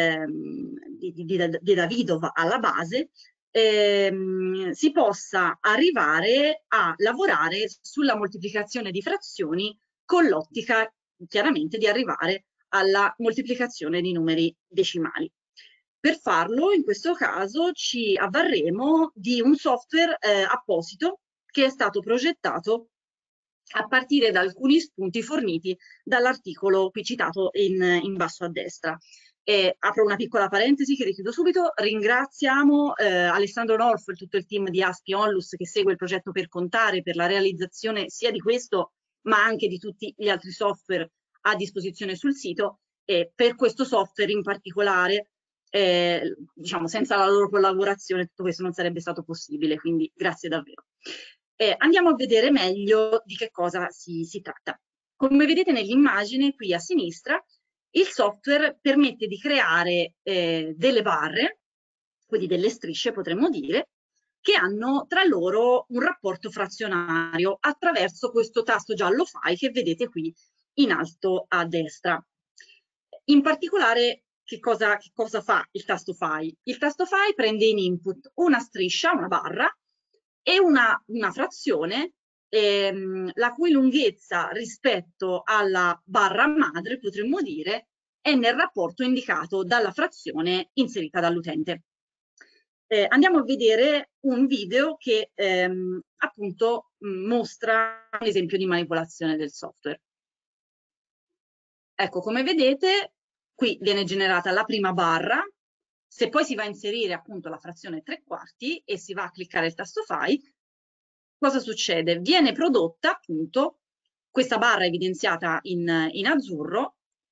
Davidov alla base, si possa arrivare a lavorare sulla moltiplicazione di frazioni con l'ottica chiaramente di arrivare alla moltiplicazione di numeri decimali. Per farlo, in questo caso, ci avvarremo di un software apposito che è stato progettato a partire da alcuni spunti forniti dall'articolo qui citato in basso a destra. Apro una piccola parentesi che richiudo subito. Ringraziamo Alessandro Norfo e tutto il team di ASPI Onlus che segue il progetto Per Contare per la realizzazione sia di questo ma anche di tutti gli altri software a disposizione sul sito, e per questo software in particolare diciamo senza la loro collaborazione tutto questo non sarebbe stato possibile, quindi grazie davvero. Andiamo a vedere meglio di che cosa si tratta. Come vedete nell'immagine qui a sinistra, il software permette di creare delle barre, quindi delle strisce potremmo dire, che hanno tra loro un rapporto frazionario attraverso questo tasto giallo Fai che vedete qui in alto a destra. In particolare che cosa fa il tasto Fai? Il tasto Fai prende in input una striscia, una barra, e una frazione la cui lunghezza rispetto alla barra madre, potremmo dire, è nel rapporto indicato dalla frazione inserita dall'utente. Andiamo a vedere un video che appunto mostra un esempio di manipolazione del software. Ecco, come vedete, qui viene generata la prima barra. Se poi si va a inserire appunto la frazione 3/4 e si va a cliccare il tasto Fai, cosa succede? Viene prodotta appunto questa barra evidenziata in azzurro,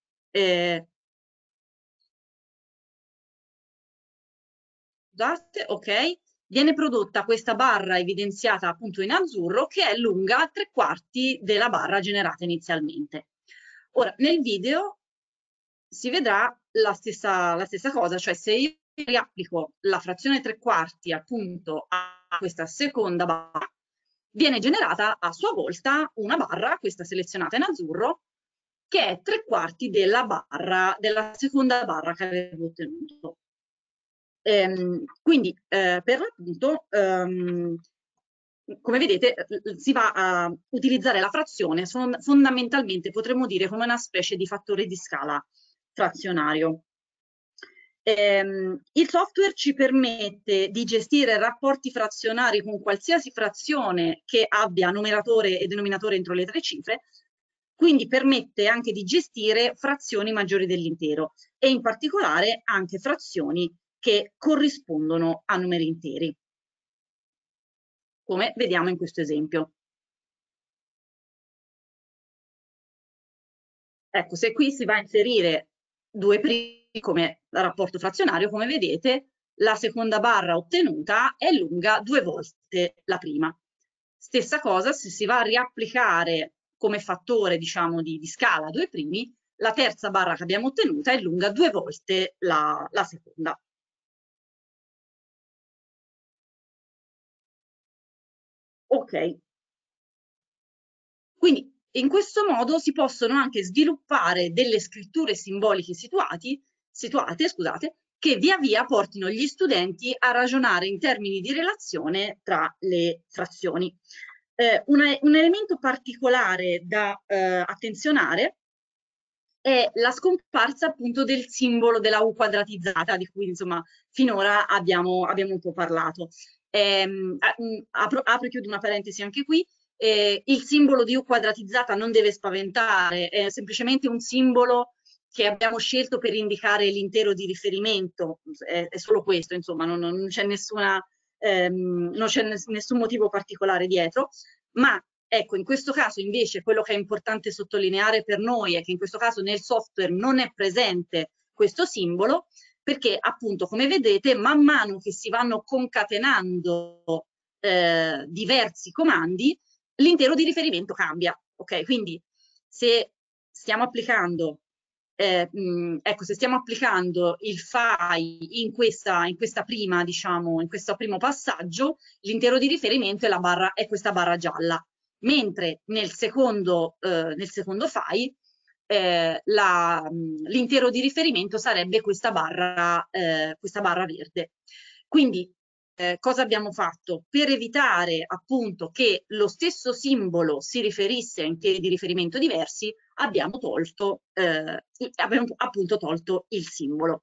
scusate, ok, viene prodotta questa barra evidenziata appunto in azzurro che è lunga 3/4 della barra generata inizialmente. Ora, nel video si vedrà la stessa cosa, cioè se io riapplico la frazione 3/4 appunto a questa seconda barra, viene generata a sua volta una barra, questa selezionata in azzurro, che è 3/4 della seconda barra che avevo ottenuto. Quindi per l'appunto, come vedete, si va a utilizzare la frazione fondamentalmente, potremmo dire, come una specie di fattore di scala frazionario. Il software ci permette di gestire rapporti frazionari con qualsiasi frazione che abbia numeratore e denominatore entro le 3 cifre, quindi permette anche di gestire frazioni maggiori dell'intero e in particolare anche frazioni che corrispondono a numeri interi, come vediamo in questo esempio. Ecco, se qui si va a inserire 2 primi come rapporto frazionario, come vedete, la seconda barra ottenuta è lunga 2 volte la prima. Stessa cosa se si va a riapplicare come fattore, diciamo, di scala 2 primi, la terza barra che abbiamo ottenuta è lunga 2 volte la seconda. Ok. Quindi in questo modo si possono anche sviluppare delle scritture simboliche situate, che via via portino gli studenti a ragionare in termini di relazione tra le frazioni. Un elemento particolare da attenzionare è la scomparsa appunto del simbolo della U quadratizzata, di cui insomma finora abbiamo un po' parlato. Apro e chiudo una parentesi anche qui. Il simbolo di U quadratizzata non deve spaventare, è semplicemente un simbolo che abbiamo scelto per indicare l'intero di riferimento, è solo questo, insomma, non c'è nessun motivo particolare dietro, ma ecco, in questo caso invece quello che è importante sottolineare per noi è che in questo caso nel software non è presente questo simbolo, perché appunto, come vedete, man mano che si vanno concatenando diversi comandi, l'intero di riferimento cambia, ok? Quindi se stiamo applicando ecco, se stiamo applicando il fai in questa prima, diciamo, in questo primo passaggio, l'intero di riferimento è questa barra gialla, mentre nel secondo fai l'intero di riferimento sarebbe questa barra verde. Quindi cosa abbiamo fatto? Per evitare appunto che lo stesso simbolo si riferisse a interi di riferimento diversi, abbiamo appunto tolto il simbolo.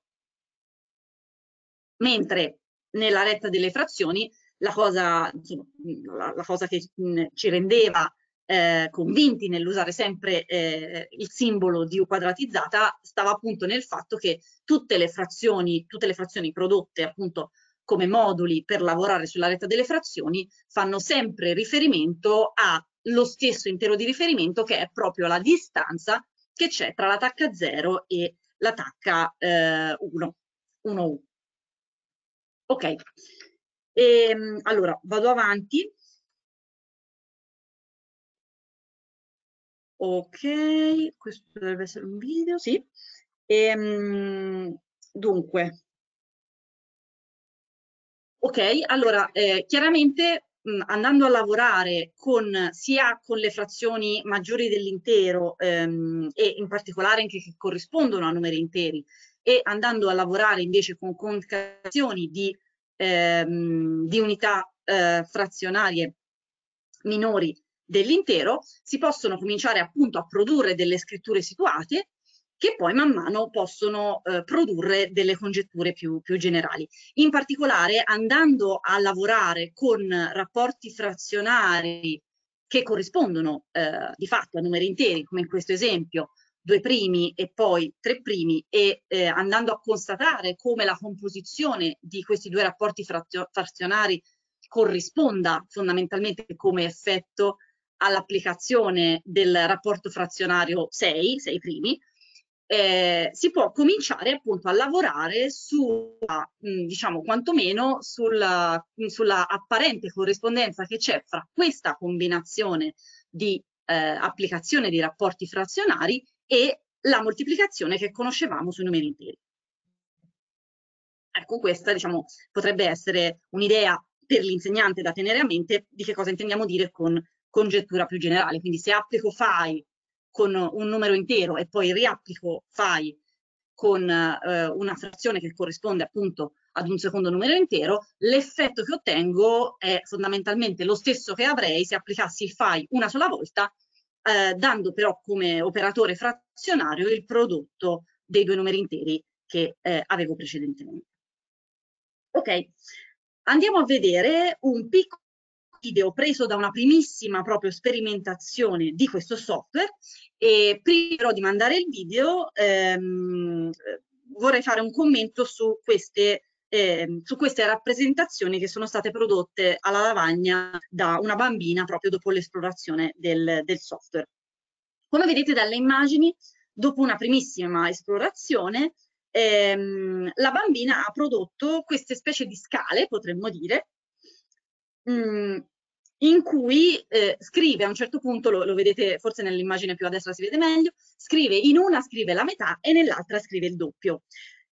Mentre nella retta delle frazioni la cosa che ci rendeva convinti nell'usare sempre il simbolo di U quadratizzata stava appunto nel fatto che tutte le frazioni prodotte appunto come moduli per lavorare sulla retta delle frazioni fanno sempre riferimento allo stesso intero di riferimento, che è proprio la distanza che c'è tra la tacca 0 e la tacca 1U. Ok, allora vado avanti. Ok, questo dovrebbe essere un video, sì. Dunque, ok, allora chiaramente andando a lavorare sia con le frazioni maggiori dell'intero e in particolare anche che corrispondono a numeri interi, e andando a lavorare invece con concatenazioni di unità frazionarie minori dell'intero, si possono cominciare appunto a produrre delle scritture situate che poi man mano possono produrre delle congetture più generali. In particolare, andando a lavorare con rapporti frazionari che corrispondono di fatto a numeri interi, come in questo esempio, 2 primi e poi 3 primi, e andando a constatare come la composizione di questi 2 rapporti frazionari corrisponda fondamentalmente come effetto all'applicazione del rapporto frazionario 6 primi, si può cominciare appunto a lavorare diciamo quantomeno sulla apparente corrispondenza che c'è fra questa combinazione di applicazione di rapporti frazionari e la moltiplicazione che conoscevamo sui numeri interi. Ecco, questa diciamo potrebbe essere un'idea per l'insegnante da tenere a mente di che cosa intendiamo dire con congettura più generale. Quindi se applico fai con un numero intero e poi riapplico fai con una frazione che corrisponde appunto ad un secondo numero intero, l'effetto che ottengo è fondamentalmente lo stesso che avrei se applicassi il fai una sola volta, dando però come operatore frazionario il prodotto dei 2 numeri interi che avevo precedentemente. Ok, andiamo a vedere un piccolo video preso da una primissima proprio sperimentazione di questo software, e prima però di mandare il video vorrei fare un commento su queste rappresentazioni che sono state prodotte alla lavagna da una bambina proprio dopo l'esplorazione del software. Come vedete dalle immagini, dopo una primissima esplorazione, la bambina ha prodotto queste specie di scale, potremmo dire, in cui scrive a un certo punto, lo vedete forse nell'immagine più a destra si vede meglio, in una scrive la metà e nell'altra scrive il doppio.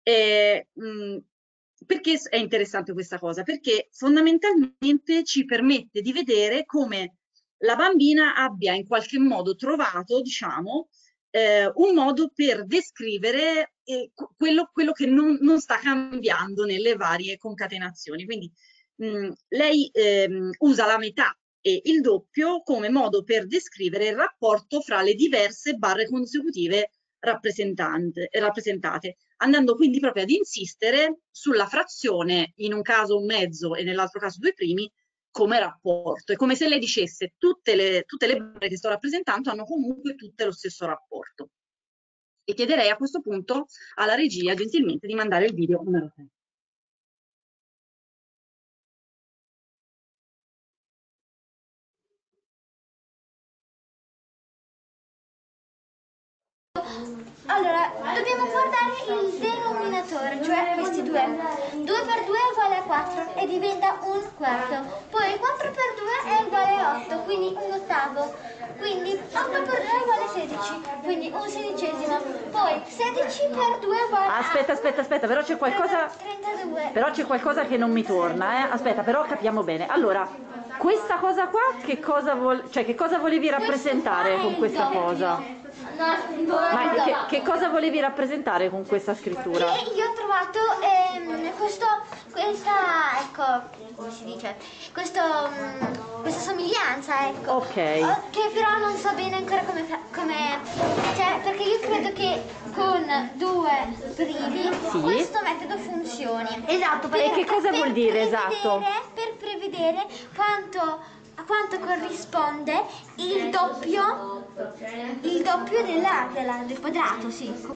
Perché è interessante questa cosa? Perché fondamentalmente ci permette di vedere come la bambina abbia in qualche modo trovato, diciamo, un modo per descrivere quello che non sta cambiando nelle varie concatenazioni. Quindi lei usa la metà e il doppio come modo per descrivere il rapporto fra le diverse barre consecutive rappresentate, andando quindi proprio ad insistere sulla frazione, in un caso un mezzo e nell'altro caso due primi, come rapporto. È come se lei dicesse tutte le barre che sto rappresentando hanno comunque tutte lo stesso rapporto. E chiederei a questo punto alla regia gentilmente di mandare il video numero 3. Allora, dobbiamo guardare il denominatore, cioè questi due. 2 per 2 è uguale a 4 e diventa un quarto. Poi 4 per 2 è uguale a 8, quindi un ottavo. Quindi 8 per 2 è uguale a 16, quindi un sedicesimo. Poi 16 per 2 è uguale a... Aspetta, però c'è qualcosa... 32. Però c'è qualcosa che non mi torna, eh? Aspetta, però capiamo bene. Allora, questa cosa qua, che cosa volevi rappresentare con questa cosa? Ma che cosa volevi rappresentare con questa scrittura? Io ho trovato questa, ecco, come si dice, questa somiglianza, ecco. Ok. Che però non so bene ancora come cioè, perché io credo che con due primi questo metodo funzioni. Esatto. E che cosa vuol dire, esatto? Per prevedere a quanto corrisponde il doppio del quadrato, sì.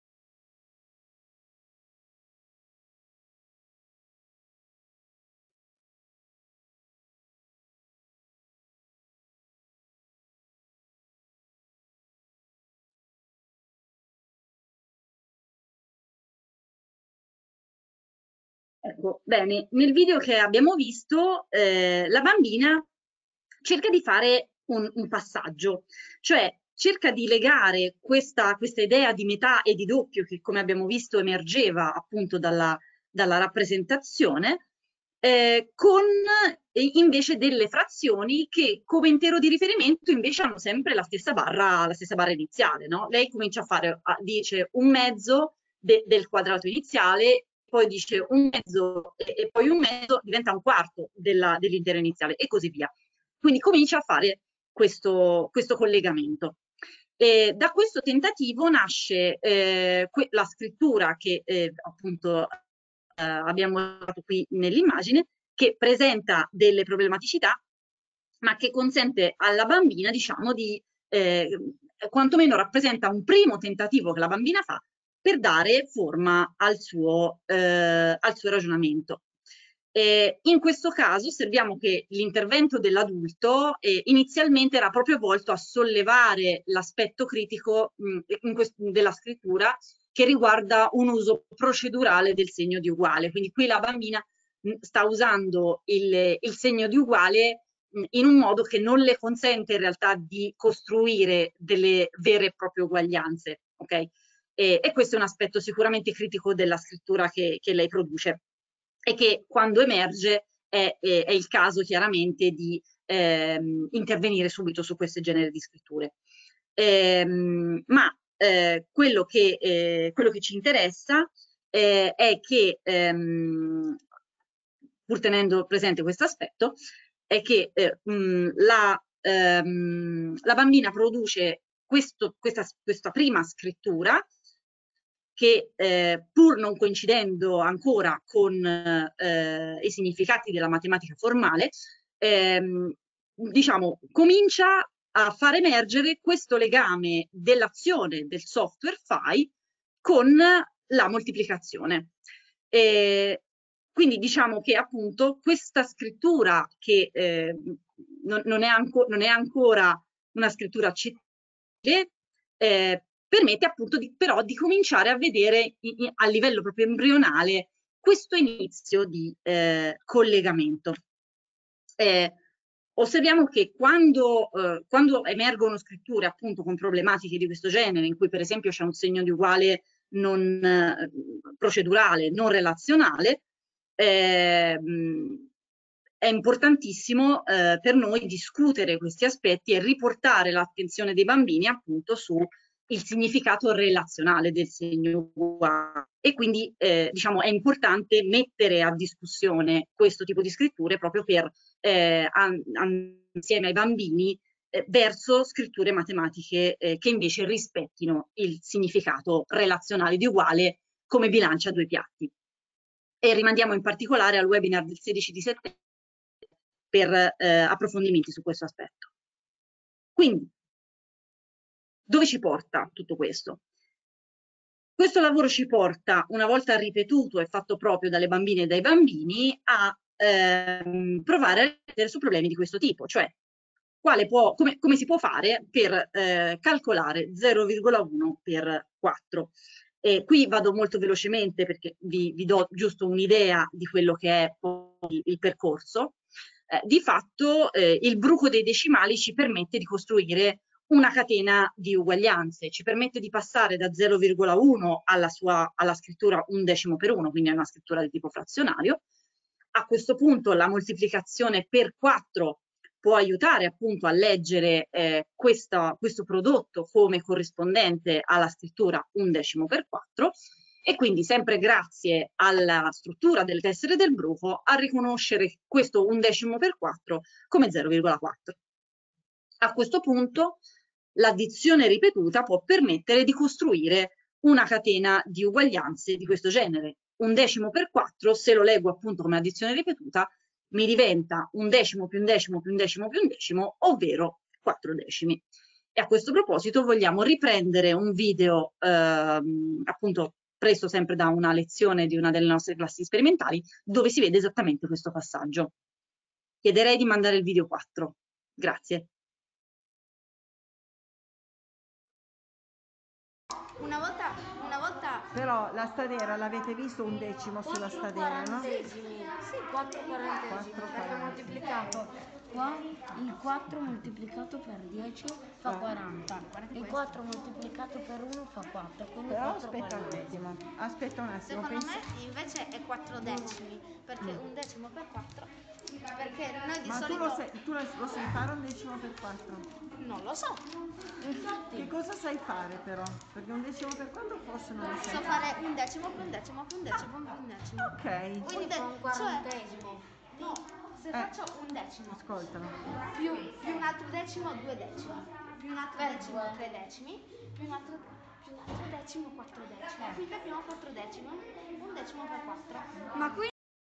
Ecco, bene, nel video che abbiamo visto la bambina cerca di fare un passaggio, cioè cerca di legare questa idea di metà e di doppio che, come abbiamo visto, emergeva appunto dalla rappresentazione, con invece delle frazioni che come intero di riferimento invece hanno sempre la stessa barra iniziale, no? Lei comincia a fare, dice un mezzo del quadrato iniziale, poi dice un mezzo e poi un mezzo diventa un quarto dell'intero iniziale e così via. Quindi comincia a fare questo collegamento. Da questo tentativo nasce la scrittura che appunto abbiamo usato qui nell'immagine, che presenta delle problematicità, ma che consente alla bambina, diciamo, di quantomeno rappresenta un primo tentativo che la bambina fa per dare forma al suo ragionamento. In questo caso osserviamo che l'intervento dell'adulto inizialmente era proprio volto a sollevare l'aspetto critico della scrittura che riguarda un uso procedurale del segno di uguale. Quindi qui la bambina sta usando il segno di uguale in un modo che non le consente in realtà di costruire delle vere e proprie uguaglianze, ok? E questo è un aspetto sicuramente critico della scrittura che lei produce e che quando emerge è il caso chiaramente di intervenire subito su questo genere di scritture. Quello che ci interessa è che, pur tenendo presente questo aspetto, è che la bambina produce questa prima scrittura che pur non coincidendo ancora con i significati della matematica formale, diciamo, comincia a far emergere questo legame dell'azione del software FAI con la moltiplicazione. Quindi diciamo che appunto questa scrittura che non è ancora una scrittura accettabile, permette appunto però di cominciare a vedere a livello proprio embrionale questo inizio di collegamento. Osserviamo che quando emergono scritture appunto con problematiche di questo genere, in cui per esempio c'è un segno di uguale non procedurale, non relazionale, è importantissimo per noi discutere questi aspetti e riportare l'attenzione dei bambini appunto sul significato relazionale del segno uguale. E quindi diciamo è importante mettere a discussione questo tipo di scritture proprio per insieme ai bambini verso scritture matematiche che invece rispettino il significato relazionale di uguale come bilancia due piatti. E rimandiamo in particolare al webinar del 16 di settembre per approfondimenti su questo aspetto. Quindi, dove ci porta tutto questo? Questo lavoro ci porta, una volta ripetuto e fatto proprio dalle bambine e dai bambini, a provare a riflettere su problemi di questo tipo, cioè come si può fare per calcolare 0,1 per 4. Qui vado molto velocemente perché vi do giusto un'idea di quello che è poi il percorso. Di fatto il bruco dei decimali ci permette di costruire una catena di uguaglianze, ci permette di passare da 0,1 alla scrittura 1/10 per 1, quindi è una scrittura di tipo frazionario. A questo punto la moltiplicazione per 4 può aiutare appunto a leggere questo prodotto come corrispondente alla scrittura 1/10 per 4 e quindi sempre grazie alla struttura del tessere del bruco a riconoscere questo 1/10 per 4 come 0,4. A questo punto l'addizione ripetuta può permettere di costruire una catena di uguaglianze di questo genere. 1/10 per 4, se lo leggo appunto come addizione ripetuta, mi diventa 1/10 più 1/10 più 1/10 più 1/10, ovvero 4/10. E a questo proposito vogliamo riprendere un video appunto preso sempre da una lezione di una delle nostre classi sperimentali, dove si vede esattamente questo passaggio. Chiederei di mandare il video 4. Grazie. Una volta Però la stadera l'avete visto 1/10 sulla stadera, no? Sì, 4 quarantesimi, perché moltiplicato qua, il 4 moltiplicato per 10 fa 40, il 4 moltiplicato per 1 fa 4, quindi Però 4 aspetta un attimo, secondo me invece è 4/10, perché 1/10 per 4, perché noi di ma solito... tu lo sai fare 1/10 per 4? Non lo so. Infatti, Che cosa sai fare però? Perché 1/10 per 4 forse non lo sai. So fare 1/10 più 1/10 più 1/10 più 1/10. Ok. Quindi fa un quarantesimo. no, se faccio 1/10 Ascoltalo. più un altro decimo 2 decimi, più un altro decimo 3 decimi, più un altro decimo 4 decimi. Quindi abbiamo 4 decimi, 1/10 per 4. Ma qui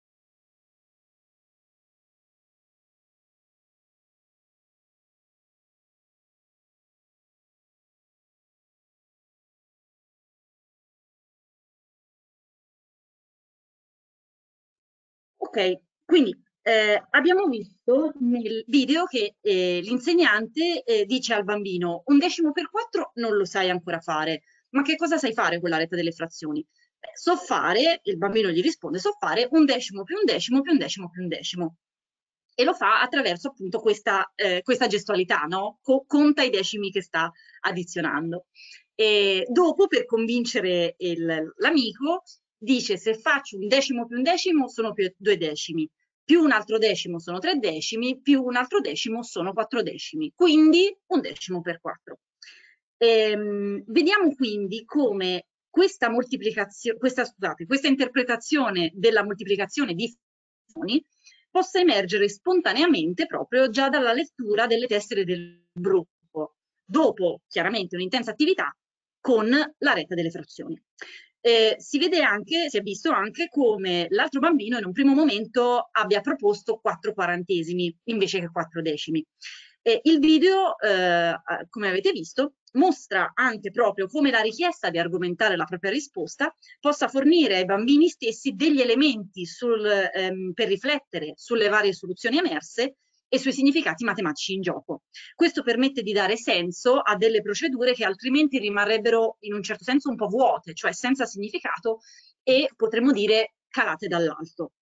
Ok, quindi abbiamo visto nel video che l'insegnante dice al bambino 1/10 per 4 non lo sai ancora fare, ma che cosa sai fare con la retta delle frazioni? So fare, il bambino gli risponde, so fare 1/10 più 1/10 più 1/10 più 1/10. E lo fa attraverso appunto questa gestualità, no? Conta i decimi che sta addizionando. E dopo, per convincere l'amico, dice se faccio 1/10 più 1/10 sono 2 decimi, più un altro decimo sono 3 decimi, più un altro decimo sono 4 decimi, quindi 1/10 per 4. Vediamo quindi come questa interpretazione della moltiplicazione di frazioni possa emergere spontaneamente proprio già dalla lettura delle tessere del gruppo, dopo chiaramente un'intensa attività con la retta delle frazioni. si è visto anche come l'altro bambino in un primo momento abbia proposto 4 quarantesimi invece che 4 decimi. Il video, come avete visto, mostra anche proprio come la richiesta di argomentare la propria risposta possa fornire ai bambini stessi degli elementi per riflettere sulle varie soluzioni emerse e sui significati matematici in gioco. Questo permette di dare senso a delle procedure che altrimenti rimarrebbero in un certo senso un po' vuote, cioè senza significato e potremmo dire calate dall'alto.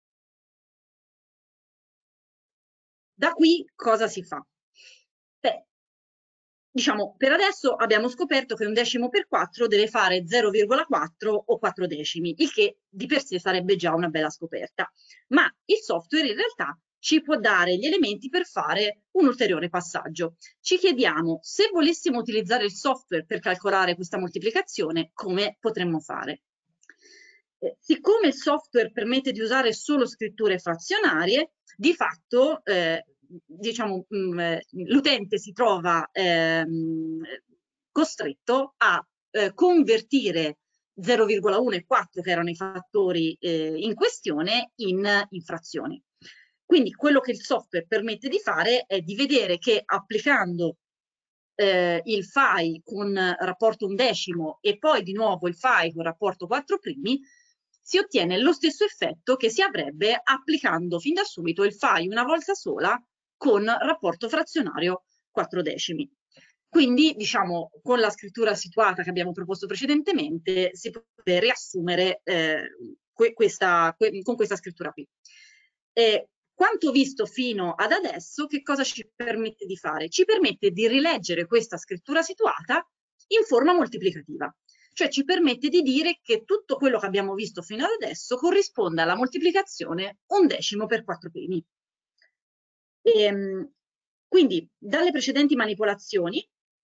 Da qui cosa si fa? Beh, diciamo, per adesso abbiamo scoperto che un decimo per 4 deve fare 0,4 o 4 decimi, il che di per sé sarebbe già una bella scoperta. Ma il software in realtà ci può dare gli elementi per fare un ulteriore passaggio. Ci chiediamo, se volessimo utilizzare il software per calcolare questa moltiplicazione, come potremmo fare? Siccome il software permette di usare solo scritture frazionarie, di fatto diciamo, l'utente si trova costretto a convertire 0,1 e 4, che erano i fattori in questione, in frazioni. Quindi quello che il software permette di fare è di vedere che applicando il fai con rapporto 1 decimo e poi di nuovo il fai con rapporto 4 primi, si ottiene lo stesso effetto che si avrebbe applicando fin da subito il fai una volta sola con rapporto frazionario 4 decimi. Quindi, diciamo, con la scrittura situata che abbiamo proposto precedentemente, si può riassumere con questa scrittura qui. Quanto visto fino ad adesso, che cosa ci permette di fare? Ci permette di rileggere questa scrittura situata in forma moltiplicativa. Cioè ci permette di dire che tutto quello che abbiamo visto fino ad adesso corrisponde alla moltiplicazione 1 decimo per 4 primi. Quindi dalle precedenti manipolazioni,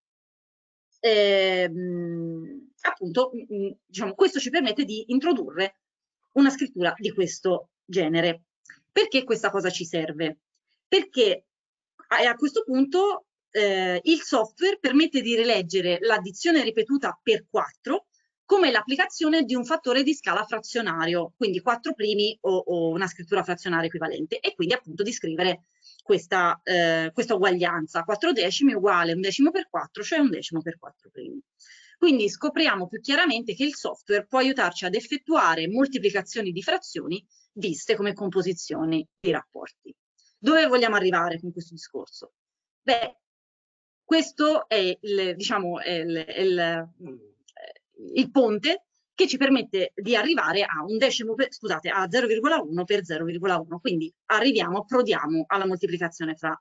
appunto, diciamo, questo ci permette di introdurre una scrittura di questo genere. Perché questa cosa ci serve? Perché a questo punto il software permette di rileggere l'addizione ripetuta per 4 come l'applicazione di un fattore di scala frazionario, quindi 4 primi o una scrittura frazionaria equivalente, e quindi appunto di scrivere questa uguaglianza. 4 decimi uguale 1 decimo per 4, cioè 1 decimo per 4 primi. Quindi scopriamo più chiaramente che il software può aiutarci ad effettuare moltiplicazioni di frazioni viste come composizioni di rapporti. Dove vogliamo arrivare con questo discorso? Beh, questo è diciamo, il ponte che ci permette di arrivare a un decimo per, scusate, a 0,1 per 0,1. Quindi approdiamo alla moltiplicazione fra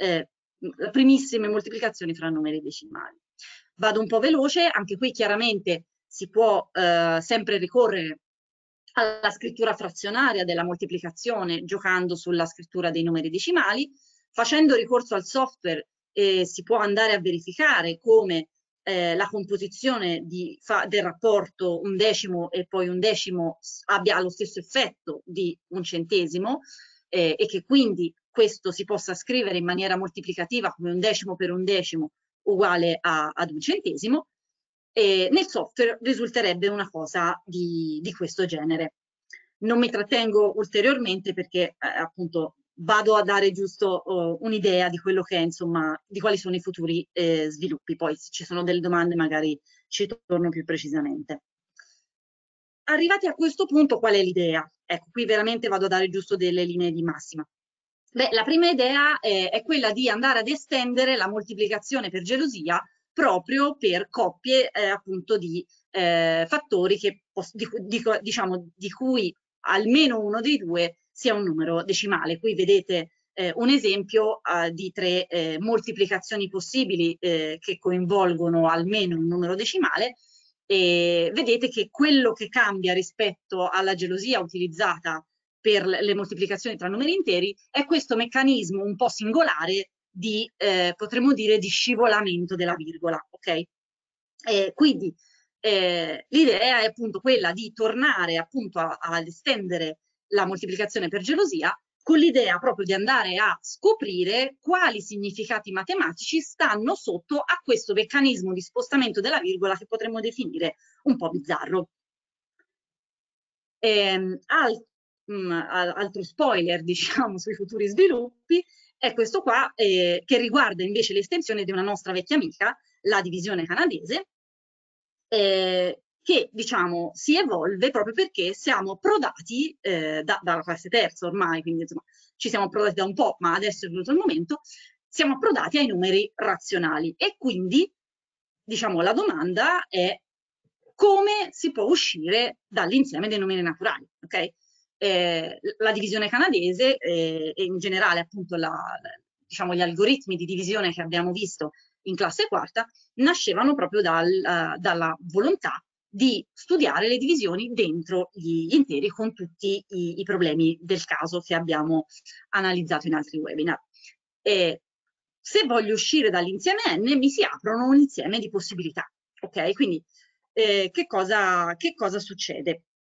primissime moltiplicazioni fra numeri decimali. Vado un po' veloce, anche qui chiaramente si può sempre ricorrere alla scrittura frazionaria della moltiplicazione giocando sulla scrittura dei numeri decimali. Facendo ricorso al software si può andare a verificare come la composizione del rapporto 1 decimo e poi 1 decimo abbia lo stesso effetto di 1 centesimo e che quindi questo si possa scrivere in maniera moltiplicativa come 1 decimo per 1 decimo uguale ad 1 centesimo. E nel software risulterebbe una cosa di questo genere. Non mi trattengo ulteriormente perché appunto vado a dare giusto un'idea di quello che è, insomma, di quali sono i futuri sviluppi. Poi se ci sono delle domande magari ci torno più precisamente. Arrivati a questo punto, qual è l'idea? Ecco, qui veramente vado a dare giusto delle linee di massima. Beh, la prima idea è quella di andare ad estendere la moltiplicazione per gelosia proprio per coppie appunto di fattori che, diciamo, di cui almeno uno dei due sia un numero decimale. Qui vedete un esempio di 3 moltiplicazioni possibili che coinvolgono almeno un numero decimale, e vedete che quello che cambia rispetto alla gelosia utilizzata per le moltiplicazioni tra numeri interi è questo meccanismo un po' singolare di, potremmo dire, di scivolamento della virgola, ok? Quindi l'idea è appunto quella di tornare appunto ad estendere la moltiplicazione per gelosia con l'idea proprio di andare a scoprire quali significati matematici stanno sotto a questo meccanismo di spostamento della virgola che potremmo definire un po' bizzarro. Altro spoiler, diciamo, sui futuri sviluppi è questo qua, che riguarda invece l'estensione di una nostra vecchia amica, la divisione canadese, che diciamo si evolve proprio perché siamo approdati dalla classe terza ormai, quindi insomma ci siamo approdati da un po', ma adesso è venuto il momento, siamo approdati ai numeri razionali e quindi diciamo la domanda è come si può uscire dall'insieme dei numeri naturali, ok? La divisione canadese e in generale appunto diciamo, gli algoritmi di divisione che abbiamo visto in classe quarta nascevano proprio dalla volontà di studiare le divisioni dentro gli interi con tutti i problemi del caso che abbiamo analizzato in altri webinar. Se voglio uscire dall'insieme n mi si aprono un insieme di possibilità, ok? Quindi che cosa succede?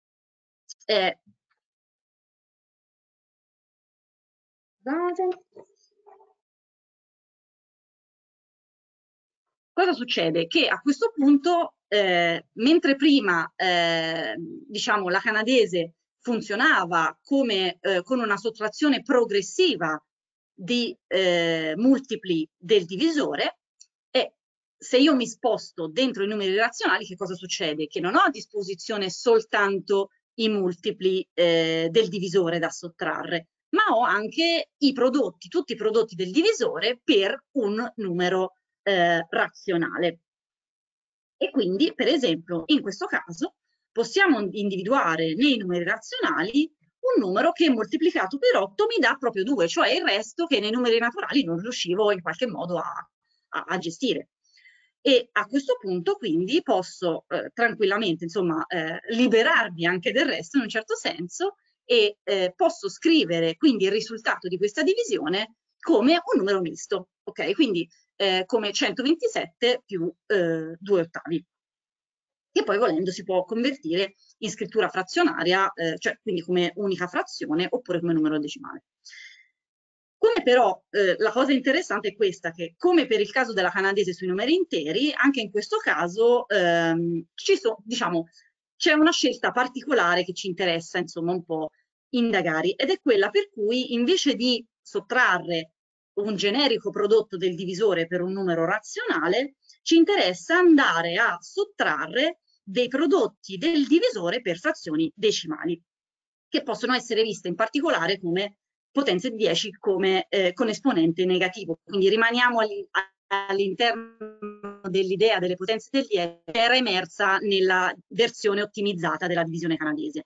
Cosa succede? Che a questo punto, mentre prima diciamo, la canadese funzionava come, con una sottrazione progressiva di multipli del divisore, e se io mi sposto dentro i numeri razionali, che cosa succede? Che non ho a disposizione soltanto i multipli del divisore da sottrarre, ma ho anche i prodotti, tutti i prodotti del divisore per un numero razionale. E quindi, per esempio, in questo caso possiamo individuare nei numeri razionali un numero che moltiplicato per 8 mi dà proprio 2, cioè il resto che nei numeri naturali non riuscivo in qualche modo a gestire. E a questo punto quindi posso tranquillamente insomma liberarmi anche del resto in un certo senso e posso scrivere quindi il risultato di questa divisione come un numero misto, ok? Quindi come 127 più 2 ottavi, che poi volendo si può convertire in scrittura frazionaria, cioè quindi come unica frazione oppure come numero decimale. Come però la cosa interessante è questa, che come per il caso della canadese sui numeri interi, anche in questo caso diciamo, c'è una scelta particolare che ci interessa insomma un po' indagare, ed è quella per cui invece di sottrarre un generico prodotto del divisore per un numero razionale, ci interessa andare a sottrarre dei prodotti del divisore per frazioni decimali, che possono essere viste in particolare come potenze 10 come, con esponente negativo. Quindi rimaniamo all'interno dell'idea delle potenze del 10 che era emersa nella versione ottimizzata della divisione canadese.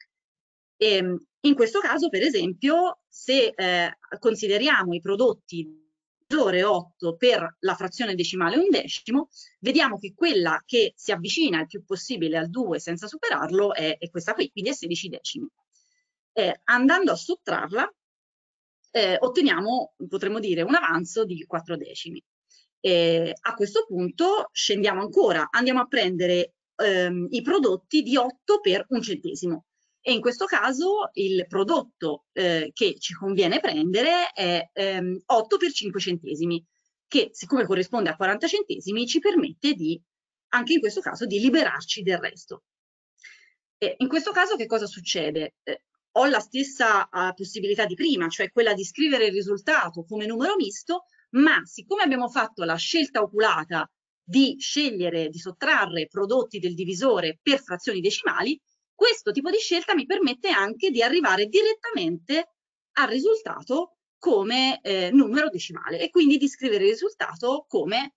In questo caso, per esempio, se consideriamo i prodotti 8 per la frazione decimale undecimo, vediamo che quella che si avvicina il più possibile al 2 senza superarlo è questa qui, quindi è 16 decimi. Andando a sottrarla, otteniamo, potremmo dire, un avanzo di 4 decimi. A questo punto scendiamo ancora, andiamo a prendere i prodotti di 8 per un centesimo. E in questo caso il prodotto che ci conviene prendere è 8 per 5 centesimi, che siccome corrisponde a 40 centesimi ci permette di, anche in questo caso, di liberarci del resto. In questo caso che cosa succede? Ho la stessa possibilità di prima, cioè quella di scrivere il risultato come numero misto, ma siccome abbiamo fatto la scelta oculata di scegliere, di sottrarre prodotti del divisore per frazioni decimali, questo tipo di scelta mi permette anche di arrivare direttamente al risultato come numero decimale e quindi di scrivere il risultato come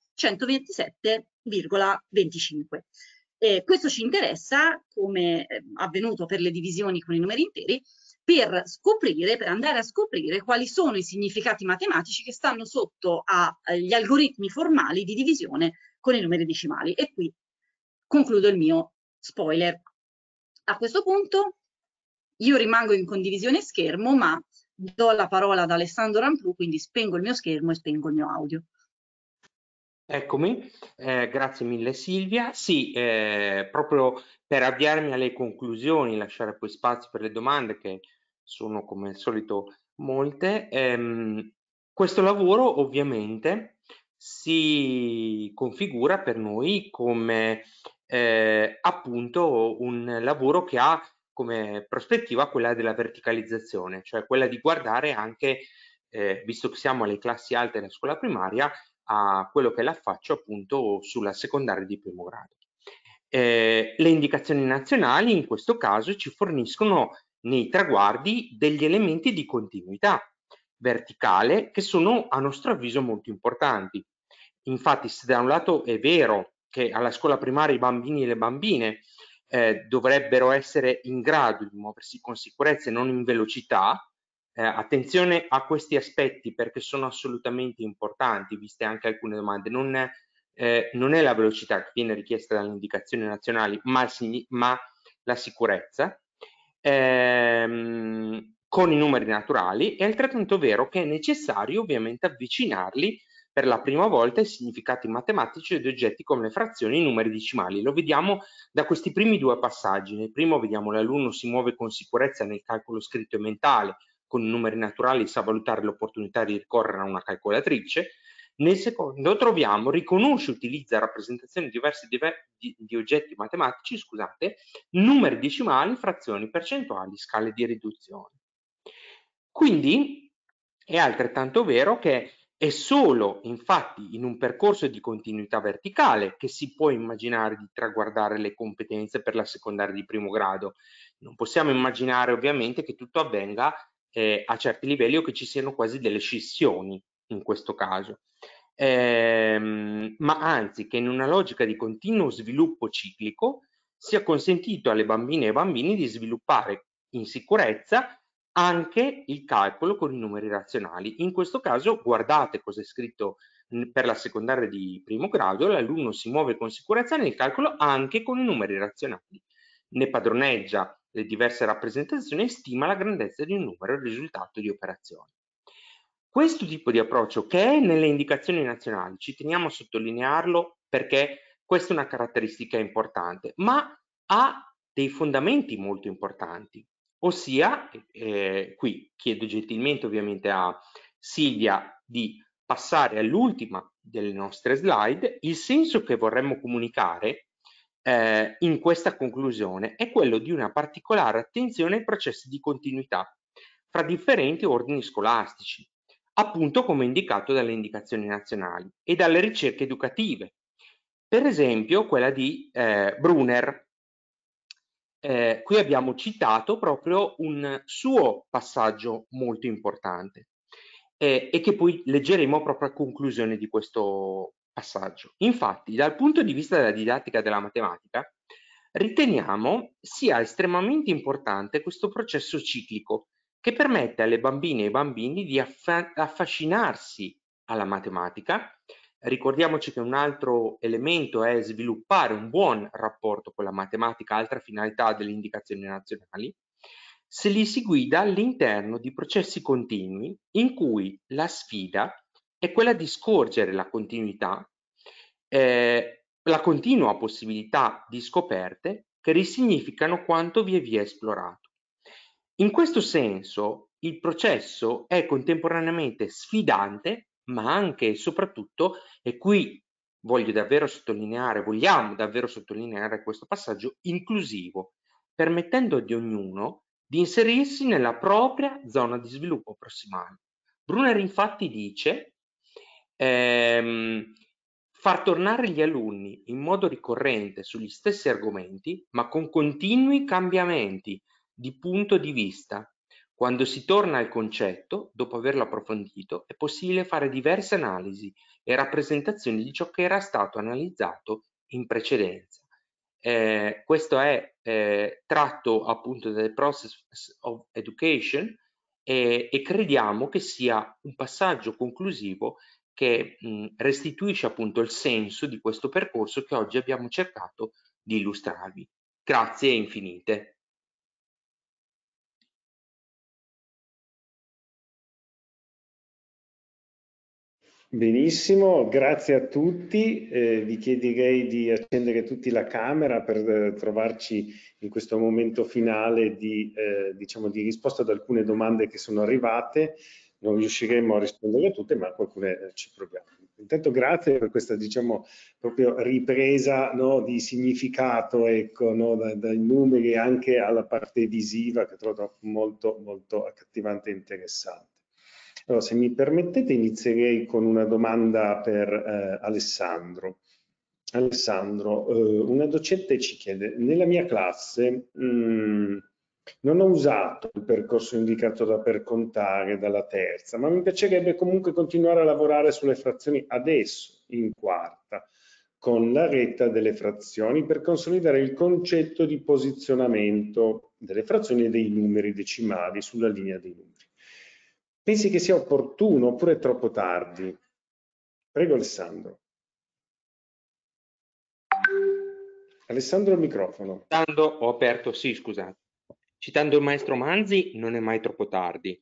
127,25. Questo ci interessa, come avvenuto per le divisioni con i numeri interi, per andare a scoprire quali sono i significati matematici che stanno sotto agli algoritmi formali di divisione con i numeri decimali. E qui concludo il mio spoiler. A questo punto io rimango in condivisione schermo, ma do la parola ad Alessandro Ramplu, quindi spengo il mio schermo e spengo il mio audio. Eccomi, grazie mille Silvia. Sì, proprio per avviarmi alle conclusioni, lasciare poi spazio per le domande che sono come al solito molte. Questo lavoro ovviamente si configura per noi come appunto un lavoro che ha come prospettiva quella della verticalizzazione, cioè quella di guardare anche, visto che siamo alle classi alte della scuola primaria, a quello che è l'affaccio appunto sulla secondaria di primo grado. Le indicazioni nazionali in questo caso ci forniscono nei traguardi degli elementi di continuità verticale che sono a nostro avviso molto importanti. Infatti, se da un lato è vero che alla scuola primaria i bambini e le bambine dovrebbero essere in grado di muoversi con sicurezza e non in velocità, attenzione a questi aspetti perché sono assolutamente importanti, viste anche alcune domande. Non è la velocità che viene richiesta dalle indicazioni nazionali, ma la sicurezza. Con i numeri naturali, è altrettanto vero che è necessario ovviamente avvicinarli per la prima volta ai significati matematici di oggetti come le frazioni e i numeri decimali. Lo vediamo da questi primi due passaggi. Nel primo vediamo l'alunno si muove con sicurezza nel calcolo scritto e mentale, con i numeri naturali sa valutare l'opportunità di ricorrere a una calcolatrice. Nel secondo troviamo riconosce e utilizza rappresentazioni diverse di oggetti matematici, scusate, numeri decimali, frazioni, percentuali, scale di riduzione. Quindi è altrettanto vero che è solo infatti in un percorso di continuità verticale che si può immaginare di traguardare le competenze per la secondaria di primo grado. Non possiamo immaginare ovviamente che tutto avvenga a certi livelli o che ci siano quasi delle scissioni in questo caso. Ma anzi che in una logica di continuo sviluppo ciclico sia consentito alle bambine e ai bambini di sviluppare in sicurezza anche il calcolo con i numeri razionali. In questo caso guardate cosa è scritto per la secondaria di primo grado: l'alunno si muove con sicurezza nel calcolo anche con i numeri razionali, ne padroneggia le diverse rappresentazioni e stima la grandezza di un numero, il risultato di operazioni. Questo tipo di approccio, che è nelle indicazioni nazionali, ci teniamo a sottolinearlo perché questa è una caratteristica importante, ma ha dei fondamenti molto importanti, ossia, qui chiedo gentilmente ovviamente a Silvia di passare all'ultima delle nostre slide. Il senso che vorremmo comunicare in questa conclusione è quello di una particolare attenzione ai processi di continuità fra differenti ordini scolastici, appunto come indicato dalle indicazioni nazionali e dalle ricerche educative. Per esempio quella di Brunner. Qui abbiamo citato proprio un suo passaggio molto importante e che poi leggeremo proprio a conclusione di questo passaggio. Infatti, dal punto di vista della didattica della matematica, riteniamo sia estremamente importante questo processo ciclico che permette alle bambine e ai bambini di affascinarsi alla matematica. Ricordiamoci che un altro elemento è sviluppare un buon rapporto con la matematica, altra finalità delle indicazioni nazionali, se li si guida all'interno di processi continui in cui la sfida è quella di scorgere la continuità, la continua possibilità di scoperte che risignificano quanto via esplorato. In questo senso il processo è contemporaneamente sfidante, ma anche e soprattutto, e qui vogliamo davvero sottolineare questo passaggio, inclusivo, permettendo ad ognuno di inserirsi nella propria zona di sviluppo prossimale. Brunner infatti dice far tornare gli alunni in modo ricorrente sugli stessi argomenti, ma con continui cambiamenti di punto di vista. Quando si torna al concetto, dopo averlo approfondito, è possibile fare diverse analisi e rappresentazioni di ciò che era stato analizzato in precedenza. Questo è tratto appunto dal Process of Education e crediamo che sia un passaggio conclusivo che restituisce appunto il senso di questo percorso che oggi abbiamo cercato di illustrarvi. Grazie infinite. Benissimo, grazie a tutti. Vi chiederei di accendere tutti la camera per trovarci in questo momento finale diciamo, di risposta ad alcune domande che sono arrivate. Non riusciremo a rispondere a tutte, ma a qualcune ci proviamo. Intanto grazie per questa, diciamo, proprio ripresa, no, di significato, ecco, no, dai numeri anche alla parte visiva, che trovo molto, molto accattivante e interessante. Allora, se mi permettete, inizierei con una domanda per Alessandro. Alessandro, una docente ci chiede: nella mia classe non ho usato il percorso indicato da per contare dalla terza, ma mi piacerebbe comunque continuare a lavorare sulle frazioni adesso, in quarta, con la retta delle frazioni, per consolidare il concetto di posizionamento delle frazioni e dei numeri decimali sulla linea dei numeri. Pensi che sia opportuno oppure è troppo tardi? Prego Alessandro. Alessandro, il microfono. Ho aperto, sì, scusate. Citando il maestro Manzi, non è mai troppo tardi,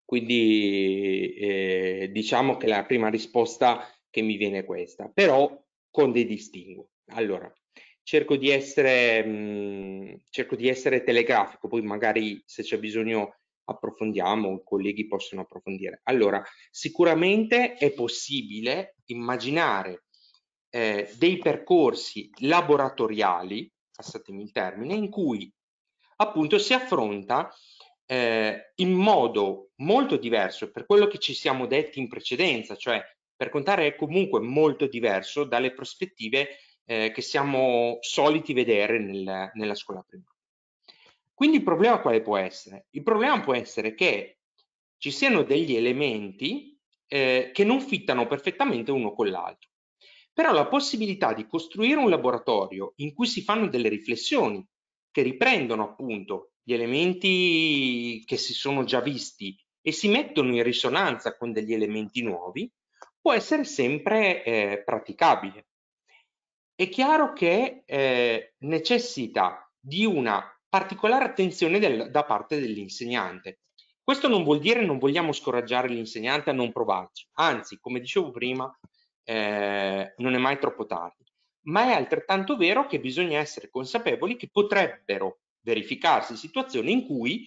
quindi diciamo che la prima risposta che mi viene è questa, però con dei distinguo. Allora, cerco di essere telegrafico, poi magari se c'è bisogno approfondiamo, i colleghi possono approfondire. Allora, sicuramente è possibile immaginare dei percorsi laboratoriali, passatemi il termine, in cui appunto si affronta in modo molto diverso per quello che ci siamo detti in precedenza, cioè per contare è comunque molto diverso dalle prospettive che siamo soliti vedere nella scuola primaria. Quindi il problema quale può essere? Il problema può essere che ci siano degli elementi che non fittano perfettamente uno con l'altro. Però la possibilità di costruire un laboratorio in cui si fanno delle riflessioni che riprendono appunto gli elementi che si sono già visti e si mettono in risonanza con degli elementi nuovi, può essere sempre praticabile. È chiaro che necessita di una particolare attenzione da parte dell'insegnante. Questo non vuol dire non vogliamo scoraggiare l'insegnante a non provarci, anzi, come dicevo prima, non è mai troppo tardi, ma è altrettanto vero che bisogna essere consapevoli che potrebbero verificarsi situazioni in cui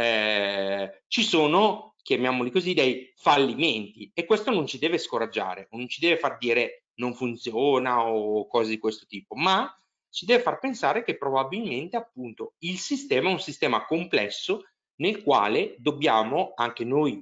ci sono, chiamiamoli così, dei fallimenti, e questo non ci deve scoraggiare, non ci deve far dire non funziona o cose di questo tipo, ma ci deve far pensare che probabilmente appunto il sistema è un sistema complesso nel quale dobbiamo anche noi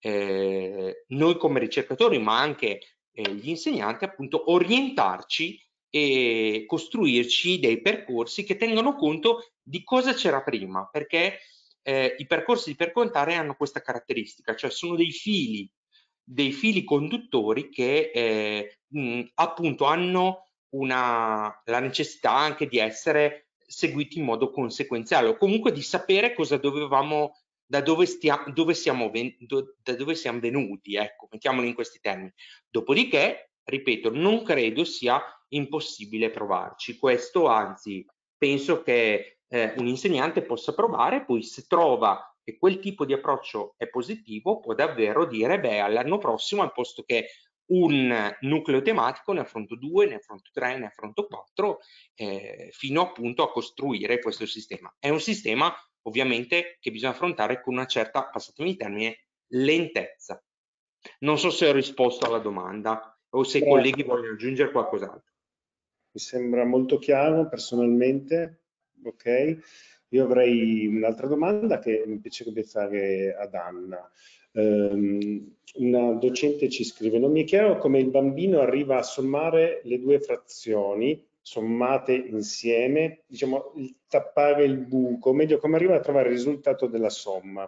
come ricercatori, ma anche gli insegnanti, appunto orientarci e costruirci dei percorsi che tengano conto di cosa c'era prima, perché i percorsi di per contare hanno questa caratteristica, cioè sono dei fili conduttori che appunto hanno la necessità anche di essere seguiti in modo conseguenziale, o comunque di sapere cosa dovevamo, da dove siamo venuti, ecco, mettiamolo in questi termini. Dopodiché, ripeto, non credo sia impossibile provarci. Questo, anzi, penso che un insegnante possa provare, poi se trova che quel tipo di approccio è positivo, può davvero dire, beh, all'anno prossimo, al posto che un nucleo tematico, ne affronto 2, ne affronto 3, ne affronto 4, fino appunto a costruire questo sistema. È un sistema ovviamente che bisogna affrontare con una certa, passatemi il termine, lentezza. Non so se ho risposto alla domanda o se i colleghi vogliono aggiungere qualcos'altro. Mi sembra molto chiaro personalmente, ok? Io avrei un'altra domanda che mi piacerebbe fare ad Anna. Una docente ci scrive: non mi è chiaro come il bambino arriva a sommare le due frazioni sommate insieme, diciamo il tappare il buco, o meglio come arriva a trovare il risultato della somma.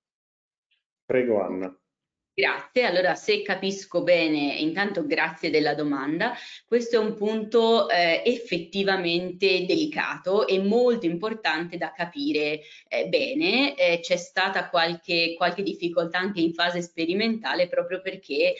Prego Anna. Grazie, allora se capisco bene, intanto grazie della domanda, questo è un punto effettivamente delicato e molto importante da capire bene. C'è stata qualche difficoltà anche in fase sperimentale proprio perché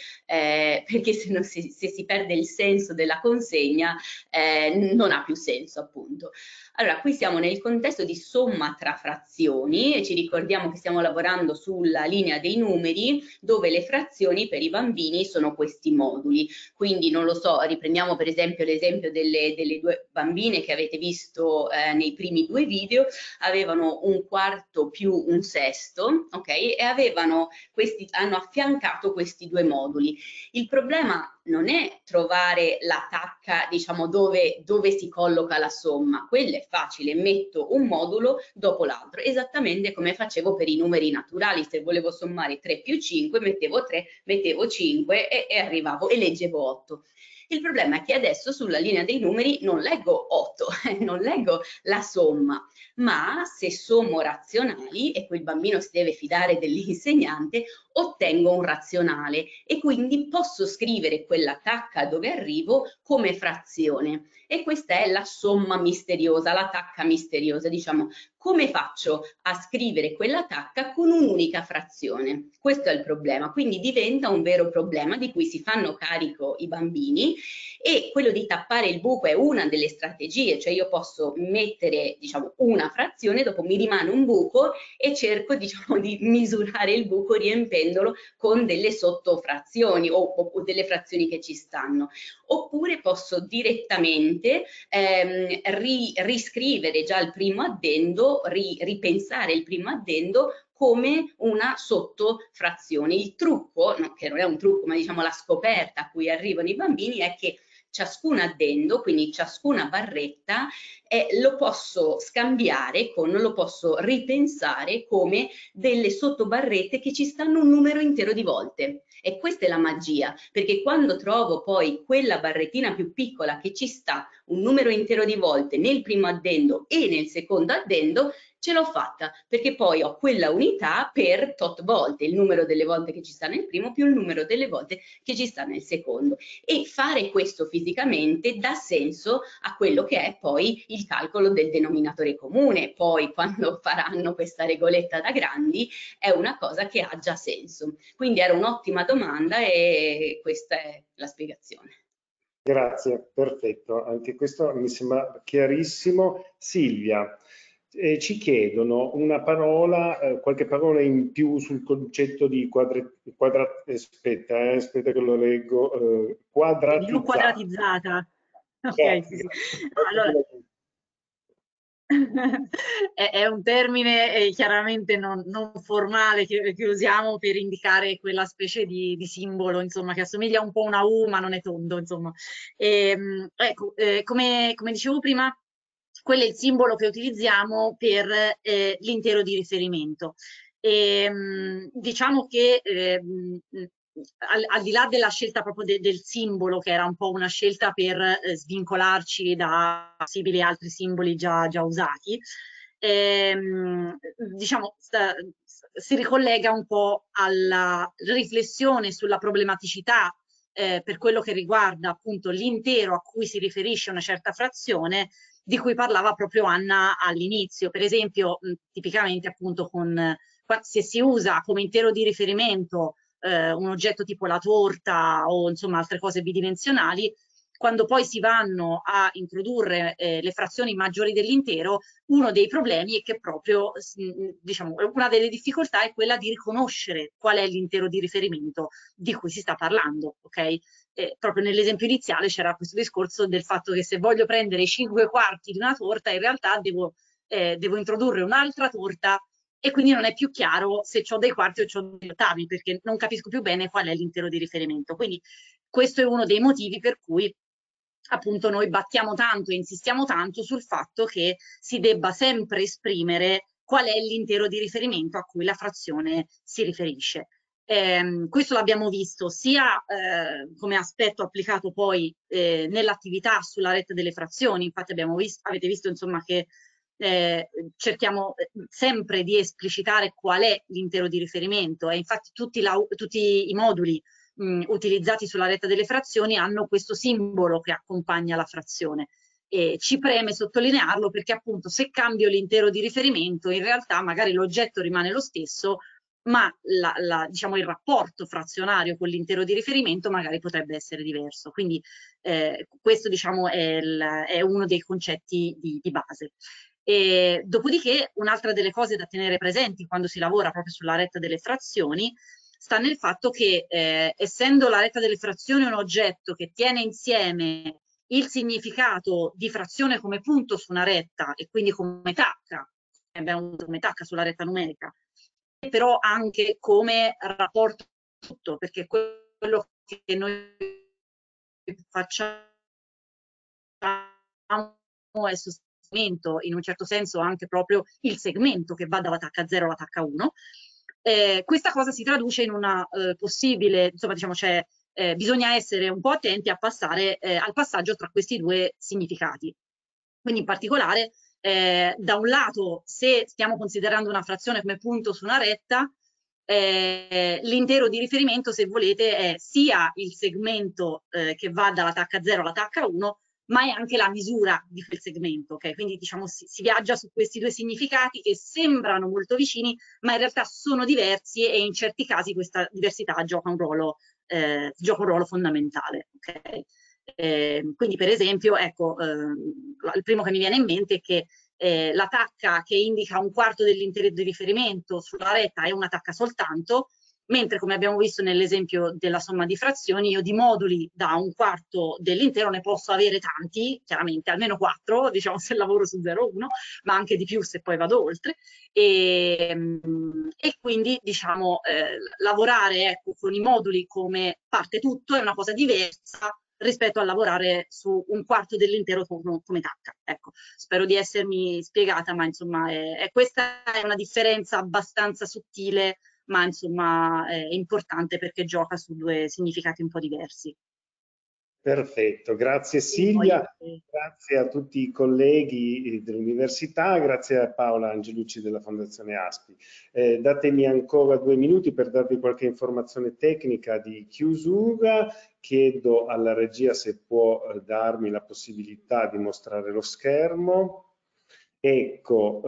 se si perde il senso della consegna non ha più senso appunto. Allora, qui siamo nel contesto di somma tra frazioni e ci ricordiamo che stiamo lavorando sulla linea dei numeri, dove le frazioni per i bambini sono questi moduli. Quindi non lo so, riprendiamo per esempio l'esempio delle due bambine che avete visto nei primi due video, avevano un quarto più un sesto, ok? E hanno affiancato questi due moduli. Il problema non è trovare la tacca, diciamo, dove si colloca la somma. Quello è facile, metto un modulo dopo l'altro, esattamente come facevo per i numeri naturali. Se volevo sommare 3 più 5, mettevo 3, mettevo 5 e arrivavo e leggevo 8. Il problema è che adesso sulla linea dei numeri non leggo 8, non leggo la somma, ma se sommo razionali, e quel bambino si deve fidare dell'insegnante, ottengo un razionale e quindi posso scrivere quella tacca dove arrivo come frazione. E questa è la somma misteriosa, la tacca misteriosa, diciamo. Come faccio a scrivere quella tacca con un'unica frazione? Questo è il problema, quindi diventa un vero problema di cui si fanno carico i bambini, e quello di tappare il buco è una delle strategie, cioè io posso mettere, diciamo, una frazione, dopo mi rimane un buco e cerco, diciamo, di misurare il buco riempendolo con delle sottofrazioni o delle frazioni che ci stanno. Oppure posso direttamente riscrivere già il primo addendo, ripensare il primo addendo come una sottofrazione. Il trucco, no, che non è un trucco, ma diciamo la scoperta a cui arrivano i bambini, è che ciascun addendo, quindi ciascuna barretta, lo posso scambiare lo posso ripensare come delle sottobarrette che ci stanno un numero intero di volte. E questa è la magia, perché quando trovo poi quella barrettina più piccola che ci sta un numero intero di volte nel primo addendo e nel secondo addendo, ce l'ho fatta, perché poi ho quella unità per tot volte, il numero delle volte che ci sta nel primo più il numero delle volte che ci sta nel secondo. E fare questo fisicamente dà senso a quello che è poi il calcolo del denominatore comune. Poi quando faranno questa regoletta da grandi è una cosa che ha già senso. Quindi era un'ottima domanda e questa è la spiegazione. Grazie, perfetto. Anche questo mi sembra chiarissimo. Silvia, ci chiedono una parola, qualche parola in più sul concetto di aspetta che lo leggo, quadratizzata. Ok, sì, sì. Allora, è un termine chiaramente non formale che usiamo per indicare quella specie di simbolo, insomma, che assomiglia un po' a una U ma non è tondo, insomma. Ecco, come dicevo prima, quello è il simbolo che utilizziamo per l'intero di riferimento. Diciamo che al di là della scelta proprio del simbolo, che era un po' una scelta per svincolarci da possibili altri simboli già usati, diciamo si ricollega un po' alla riflessione sulla problematicità per quello che riguarda appunto l'intero a cui si riferisce una certa frazione, di cui parlava proprio Anna all'inizio. Per esempio, tipicamente appunto se si usa come intero di riferimento un oggetto tipo la torta o insomma altre cose bidimensionali, quando poi si vanno a introdurre le frazioni maggiori dell'intero, uno dei problemi è che proprio, diciamo, una delle difficoltà è quella di riconoscere qual è l'intero di riferimento di cui si sta parlando, ok? Proprio nell'esempio iniziale c'era questo discorso del fatto che se voglio prendere i 5 quarti di una torta, in realtà devo introdurre un'altra torta, e quindi non è più chiaro se ho dei quarti o ho degli ottavi, perché non capisco più bene qual è l'intero di riferimento. Quindi questo è uno dei motivi per cui appunto noi battiamo tanto e insistiamo tanto sul fatto che si debba sempre esprimere qual è l'intero di riferimento a cui la frazione si riferisce. Questo l'abbiamo visto sia come aspetto applicato poi nell'attività sulla retta delle frazioni. Infatti avete visto insomma che cerchiamo sempre di esplicitare qual è l'intero di riferimento, e infatti tutti i moduli utilizzati sulla retta delle frazioni hanno questo simbolo che accompagna la frazione. E ci preme sottolinearlo perché appunto se cambio l'intero di riferimento, in realtà magari l'oggetto rimane lo stesso, ma diciamo, il rapporto frazionario con l'intero di riferimento magari potrebbe essere diverso. Quindi questo, diciamo, è uno dei concetti di base. E dopodiché un'altra delle cose da tenere presenti quando si lavora proprio sulla retta delle frazioni sta nel fatto che essendo la retta delle frazioni un oggetto che tiene insieme il significato di frazione come punto su una retta e quindi come tacca, abbiamo avuto come tacca sulla retta numerica, però anche come rapporto tutto, perché quello che noi facciamo è sostenimento, in un certo senso anche proprio il segmento che va dalla tacca 0 alla tacca 1. Questa cosa si traduce in una possibile, insomma, diciamo, bisogna essere un po' attenti a passare al passaggio tra questi due significati. Quindi in particolare, da un lato, se stiamo considerando una frazione come punto su una retta, l'intero di riferimento, se volete, è sia il segmento che va dalla tacca 0 alla tacca 1, ma è anche la misura di quel segmento, ok? Quindi diciamo si viaggia su questi due significati che sembrano molto vicini, ma in realtà sono diversi e in certi casi questa diversità gioca un ruolo fondamentale, ok? Quindi per esempio, ecco, il primo che mi viene in mente è che la tacca che indica un quarto dell'intero di riferimento sulla retta è una tacca soltanto, mentre come abbiamo visto nell'esempio della somma di frazioni, io di moduli da un quarto dell'intero ne posso avere tanti, chiaramente almeno 4, diciamo se lavoro su 0,1, ma anche di più se poi vado oltre, e quindi diciamo lavorare, ecco, con i moduli come parte tutto è una cosa diversa rispetto a lavorare su un quarto dell'intero come tacca. Ecco, spero di essermi spiegata, ma insomma questa è una differenza abbastanza sottile, ma insomma è importante perché gioca su due significati un po' diversi. Perfetto, grazie Silvia, grazie a tutti i colleghi dell'università, grazie a Paola Angelucci della Fondazione ASPI. Datemi ancora 2 minuti per darvi qualche informazione tecnica di chiusura. Chiedo alla regia se può darmi la possibilità di mostrare lo schermo. Ecco,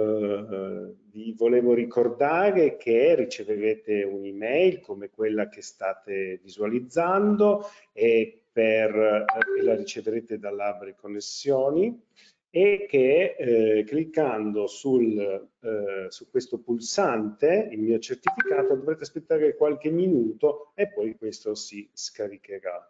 vi volevo ricordare che riceverete un'email come quella che state visualizzando e la riceverete dall'Abri Connessioni e che cliccando su questo pulsante, il mio certificato, dovrete aspettare qualche minuto e poi questo si scaricherà.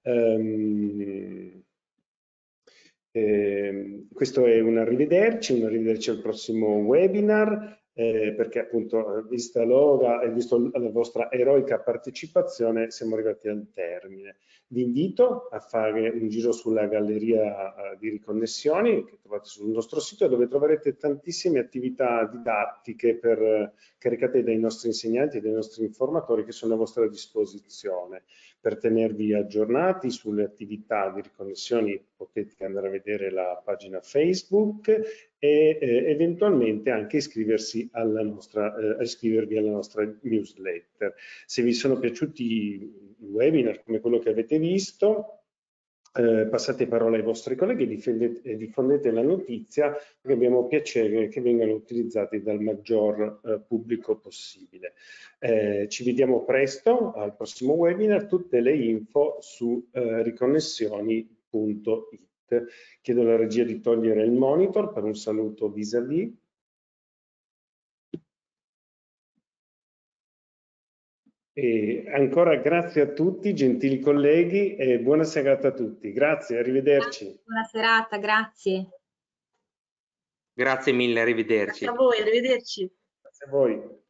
Questo è un arrivederci al prossimo webinar, perché appunto vista l'ora e visto la vostra eroica partecipazione siamo arrivati al termine. Vi invito a fare un giro sulla galleria di riconnessioni che trovate sul nostro sito, dove troverete tantissime attività didattiche caricate dai nostri insegnanti e dai nostri informatori che sono a vostra disposizione. Per tenervi aggiornati sulle attività di riconnessioni potete andare a vedere la pagina Facebook e eventualmente anche iscrivervi alla nostra newsletter. Se vi sono piaciuti i webinar come quello che avete visto, passate parola ai vostri colleghi e diffondete la notizia, perché abbiamo piacere che vengano utilizzati dal maggior pubblico possibile. Ci vediamo presto al prossimo webinar, tutte le info su riconnessioni.it. Chiedo alla regia di togliere il monitor per un saluto vis-à-vis. E ancora grazie a tutti, gentili colleghi, e buona serata a tutti. Grazie, arrivederci. Buona serata, grazie. Grazie mille, arrivederci. Grazie a voi, arrivederci. Grazie a voi.